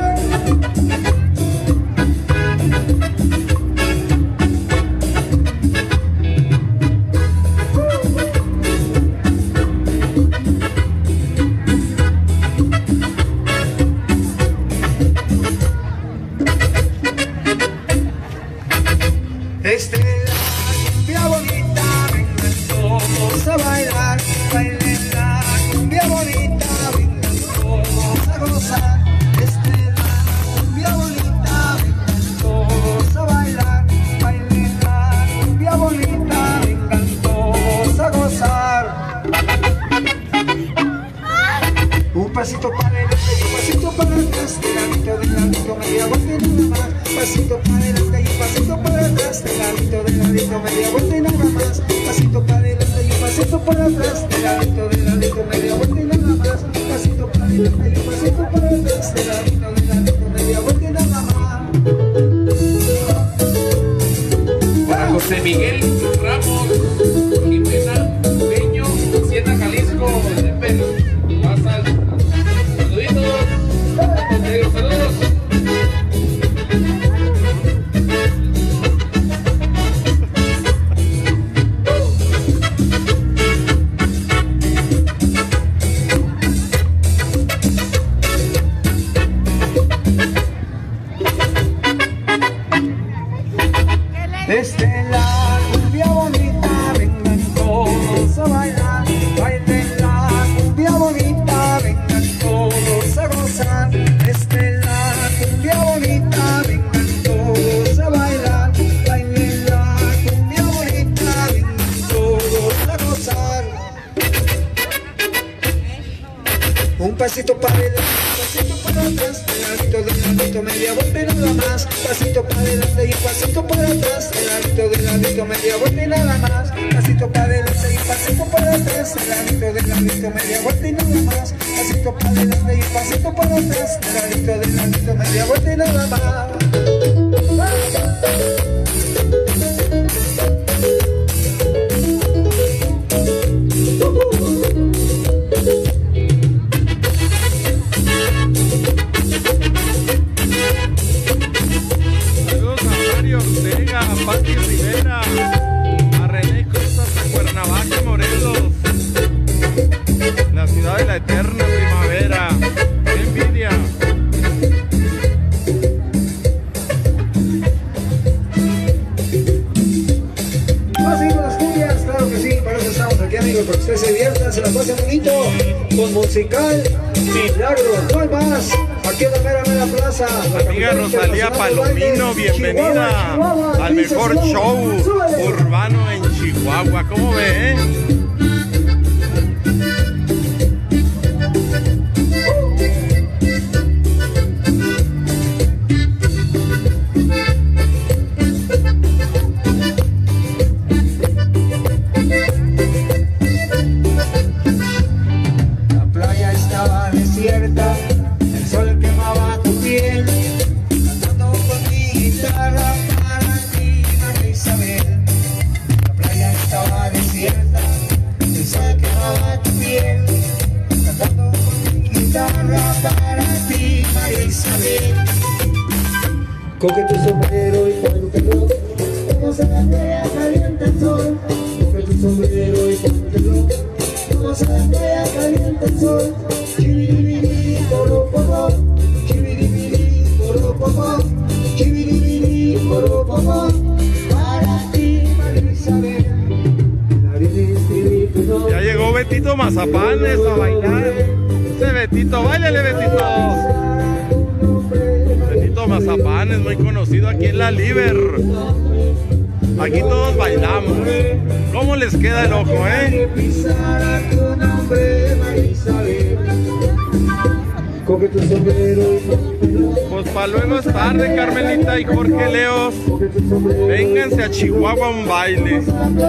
Desde la cumbia bonita, vengan todos a bailar. Bailen la cumbia bonita, vengan todos a gozar. Desde la cumbia bonita, vengan todos a bailar. Bailen la cumbia bonita, vengan todos a gozar. Un pasito para adelante y un pasito para atrás, de ladito, de ladito, media vuelta y nada más. Pasito para adelante y un pasito para atrás, de ladito, de ladito, media vuelta y nada más. Pasito para adelante y un pasito para atrás, de ladito, de ladito, media vuelta y nada más. Pasito para adelante y un pasito para atrás, de ladito, de ladito, media vuelta y nada más. Para José Miguel Ramos, Jimena Peño, Siena, Jalisco, pasa. Saluditos, saludos, saludos. Desde la cumbia bonita, vengan todos a bailar. Bailen la cumbia bonita, vengan todos a gozar. Desde la cumbia bonita, vengan todos a bailar. Bailen la cumbia bonita, vengan todos a gozar. Un pasito para adelante, un pasito para atrás, de ladito, de ladito, media vuelta y nada más. Pasito para adelante y un pasito para atrás, de ladito, de ladito, media vuelta y nada más. Pasito para adelante y un pasito para atrás, de ladito, de ladito, media vuelta y nada más. Pasito para adelante y un pasito para atrás, de ladito, de ladito, media vuelta y nada más. Saludos a Mario Ortega, a Pati Rivera, a René Cruz hasta Cuernavaca, Morelos. se la pase bonito con musical Milagros, no hay más. Aquí en la mera mera plaza. Amiga Rosalía Palomino, bienvenida al mejor show urbano en Chihuahua. ¿Cómo ve, eh? Coge tu sombrero y póntelo, vamos a la playa, calienta el sol. Coge tu sombrero y póntelo, vamos a la playa, calienta el sol. Chibiribiri, poropopó, chibiribiri, poropopó, chibiribiri, poropopó. Para ti, María Isabel, la arena espíritu no. Ya llegó Betito Mazapanes a bailar. Ese Betito, báilale Betito. Mazapanes, muy conocido aquí en la Liber. Aquí todos bailamos. ¿Cómo les queda el ojo, eh? Pues para luego es tarde, Carmelita y Jorge Leos. Vénganse a Chihuahua a un baile.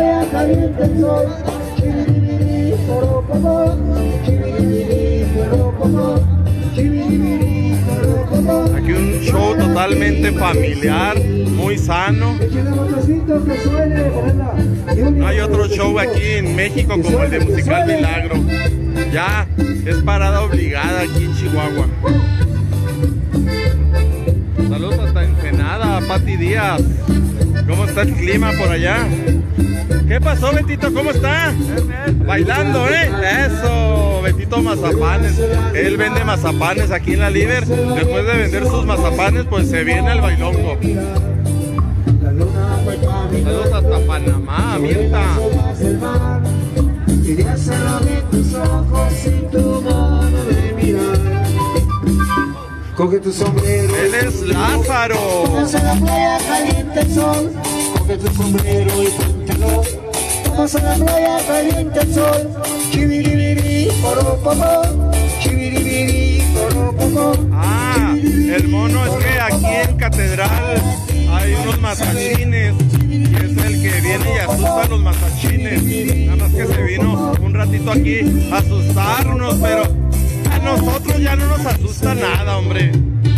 Aquí un show totalmente familiar, muy sano. No hay otro show aquí en México como el de Musical Milagro. Ya es parada obligada aquí en Chihuahua. Saludos hasta Ensenada, Pati Díaz. ¿Cómo está el clima por allá? ¿Qué pasó, Betito? ¿Cómo está? Bailando, ¿eh? Eso, Betito Mazapanes. Él vende mazapanes aquí en la Liber. Después de vender sus mazapanes, pues se viene al bailongo. Saludos hasta Panamá, mienta. Coge tu sombrero. Él es Lázaro. Vamos a la playa, calienta el sol. Coge tu sombrero y póntelo. Vamos a la playa, calienta el sol. Chibiribiri, poropopó. Chibiribiri, poropopó. Ah, el mono es que aquí en Catedral hay unos matachines. Y es el que viene y asusta a los matachines. Nada más que se vino un ratito aquí a asustarnos, pero a nosotros ya no nos asusta nada, hombre.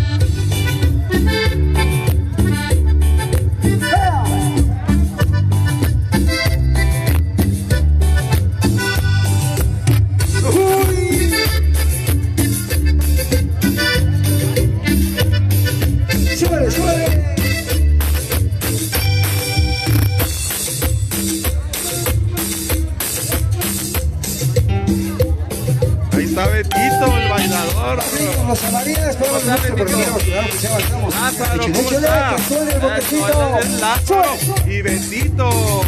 Betito, el bailador. José María, esperamos mucho, pero claro que se avanzamos. Lázaro, ¿cómo está? Eso, es Lázaro y Betito.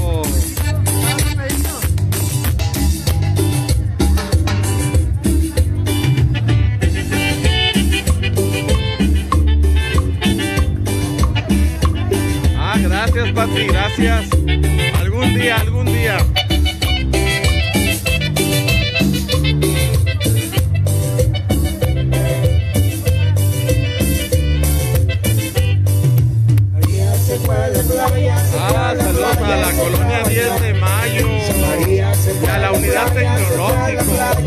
Ah, gracias, Pati, gracias. Algún día, algún día. Ah, saludos a la colonia diez de mayo y a la unidad tecnológica.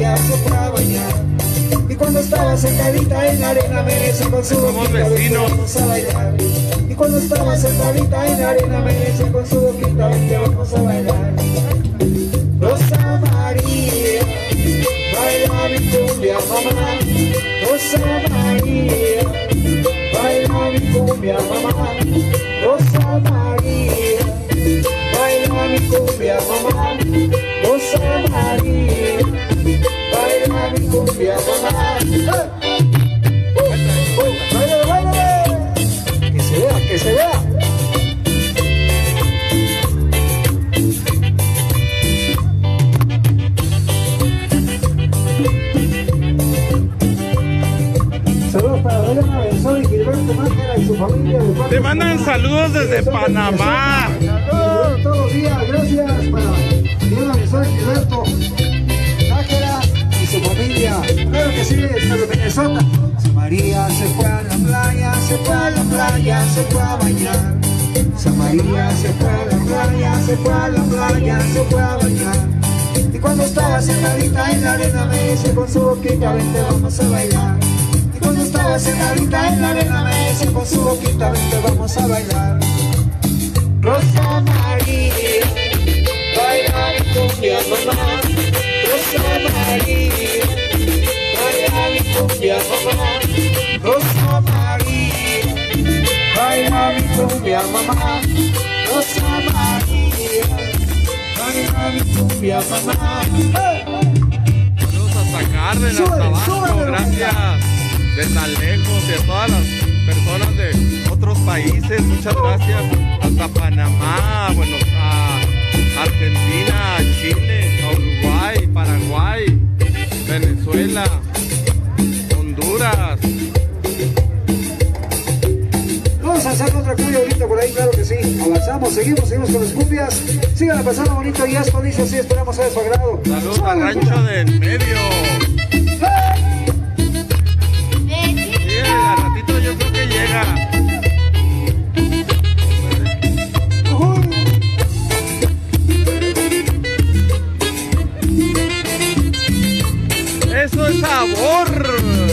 Y cuando estaba sentadita en la arena me besó con su Somos vecinos. Vamos a bailar. Y cuando estaba sentadita en la arena me besó con su boquita, vente, vamos a bailar. Rosa María, baila mi cumbia, mamá. Rosa María, baila mi cumbia, mamá. Rosa María, baila mi cumbia, mamá. Rosa María, baila mi cumbia, mamá. ¡Baila, baila! Que se vea, que se vea. su familia. De parte Te de mandan su saludos desde Panamá. Saludos todos los días, gracias para Diana Mensaje Gilberto, Nájera y su familia. Claro que sí, desde Minnesota. Si María se fue a la playa, se fue a la playa, se fue a bañar. San María se fue a la playa, se fue a la playa, se fue a bañar. Y cuando estaba sentadita en la arena me dice con su boquita, vente vamos a bailar. Y cuando estaba sentadita en la arena me dice con su boquita, vente vamos a bailar. Rosa María, baila mi cumbia mamá. Rosa María, baila mi cumbia mamá. Rosa María, baila mi cumbia mamá. Rosa María, baila mi cumbia mamá. Saludos hasta Cárdenas, Tabasco, gracias. De tan lejos y a todas las personas de otros países, muchas gracias. Hasta Panamá, bueno, a Argentina, Chile, a Uruguay, Paraguay, Venezuela, Honduras. Vamos a hacer otra cumbia ahorita por ahí, claro que sí. Avanzamos, seguimos, seguimos con las cumbias. Sigan pasando bonito y esto dice así, esperamos a de su agrado. Saludos al rancho del medio. Sí, al ratito yo creo que llega. Eso es sabor.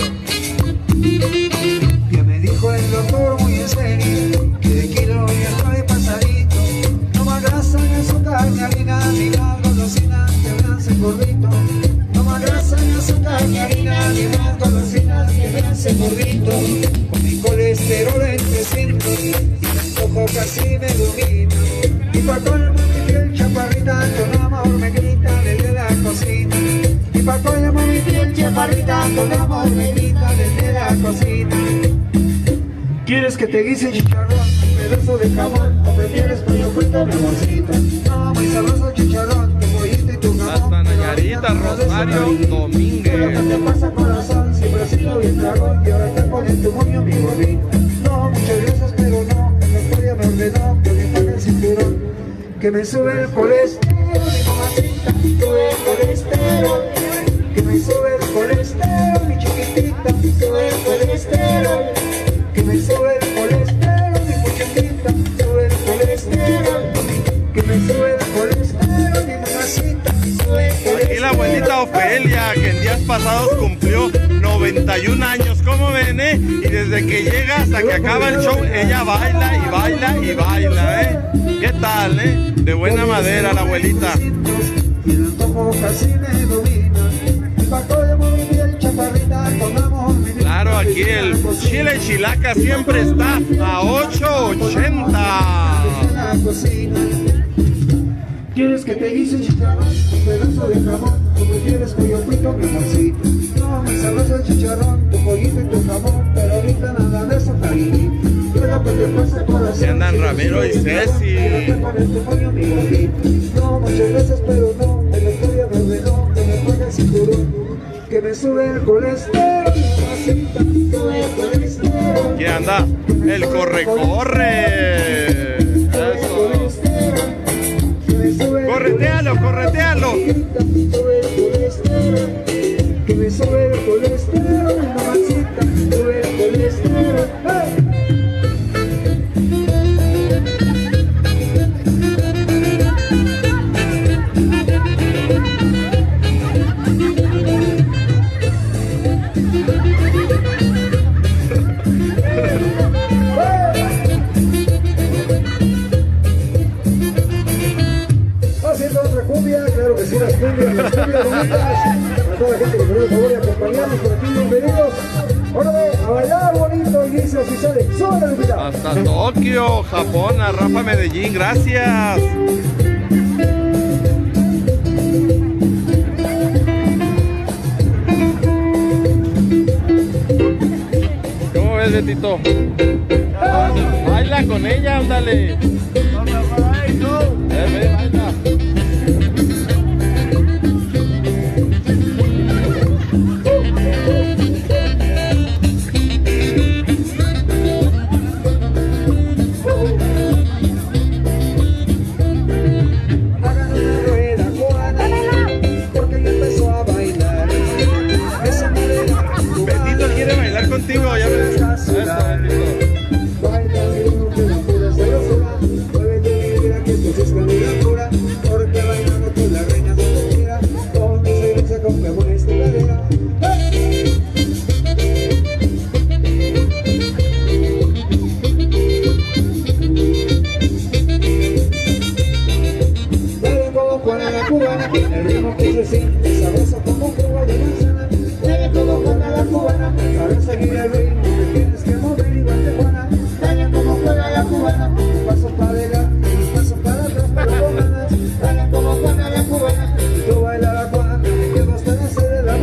Ya me dijo el doctor muy en serio que de kilo y estoy pasadito. No más grasa ni azúcar ni harina ni más golosinas que me hacen gordito. No más grasa ni azúcar ni harina ni más golosinas que me hacen gordito. Con mi colesterol en trescientos y el antojo casi me domina. Y pa' colmo mi piel chaparrita con amor me grita desde la cocina. Y pa' colmo mi piel chaparrita con amor me grita desde la cocina. ¿Quieres que te guise chicharrón, un pedazo de jamón? ¿O prefieres pollo frito, mi amorcito? No, muy sabroso chicharrón, tu pollito y tu jamón. Hasta Nayarita, Rosario, Domínguez. ¿Qué te pasa, corazón? Siempre has sido bien dragón y ahora te pones tu moño, mi gordito. No, muchas gracias, pero no, en la historia me ordenó que me pague el cinturón. Que me sube el colesterol, mi mamacita, sube el colesterol. Que me sube el colesterol, mi chiquitita, sube el colesterol. Que me sube el colesterol, mi muchachita, sube el colesterol. Que me sube el colesterol, mi mamacita, sube el colesterol. Aquí la abuelita Ofelia, que en días pasados cumplió noventa y un años, ¿cómo ven, eh? Y desde que llega hasta que acaba el show, ella baila y baila y baila, ¿eh? ¿Qué tal, eh? De buena madera la abuelita. Y el antojo casi me domina. Y pa' colmo mi piel chaparrita con amor me grita. Claro, aquí el chile chilaca siempre está a ocho ochenta. Desde la cocina. ¿Quieres que te guise chicharrón, un pedazo de jamón? ¿O prefieres pollo frito, mi amorcito? No, muy sabroso el chicharrón, tu pollito y tu jamón, pero ahorita nada de eso, cariñito. Pero que te pasa corazón. Se andan Ramiro y Ceci. No, muchas gracias, pero no, en la historia me ordenó que me ponga el cinturón. Que me sube el colesterol, mi mamacita, sube el colesterol. ¿Quién anda? El corre-corre. Eso. Corretealo, corretealo. Que me sube el colesterol, mi mamacita, sube el colesterol. ¡Hey! Claro que sí, las cumbias, las cumbias bonitas. A toda la gente que me dio el favor de acompañarnos por aquí, bienvenidos. Ahora a bailar bonito y dice así sale. ¡Súbele, Lupita! Hasta Tokio, Japón, a Rafa Medellín, gracias. ¿Cómo ves, Betito? Baila con ella, ándale. Eh, ve, baila. rompemos esta cadera. Dale como Juana la cubana, el ritmo que se siente sabroso como jugo de manzana. Dale como Juana la cubana, para seguir el ritmo te tienes que mover igual de Juana. Dale como Juana la cubana, un paso para adelante y un paso para atrás, pero con ganas. Dale como Juana la cubana, y tú baila la Juana, que vas a hacer de la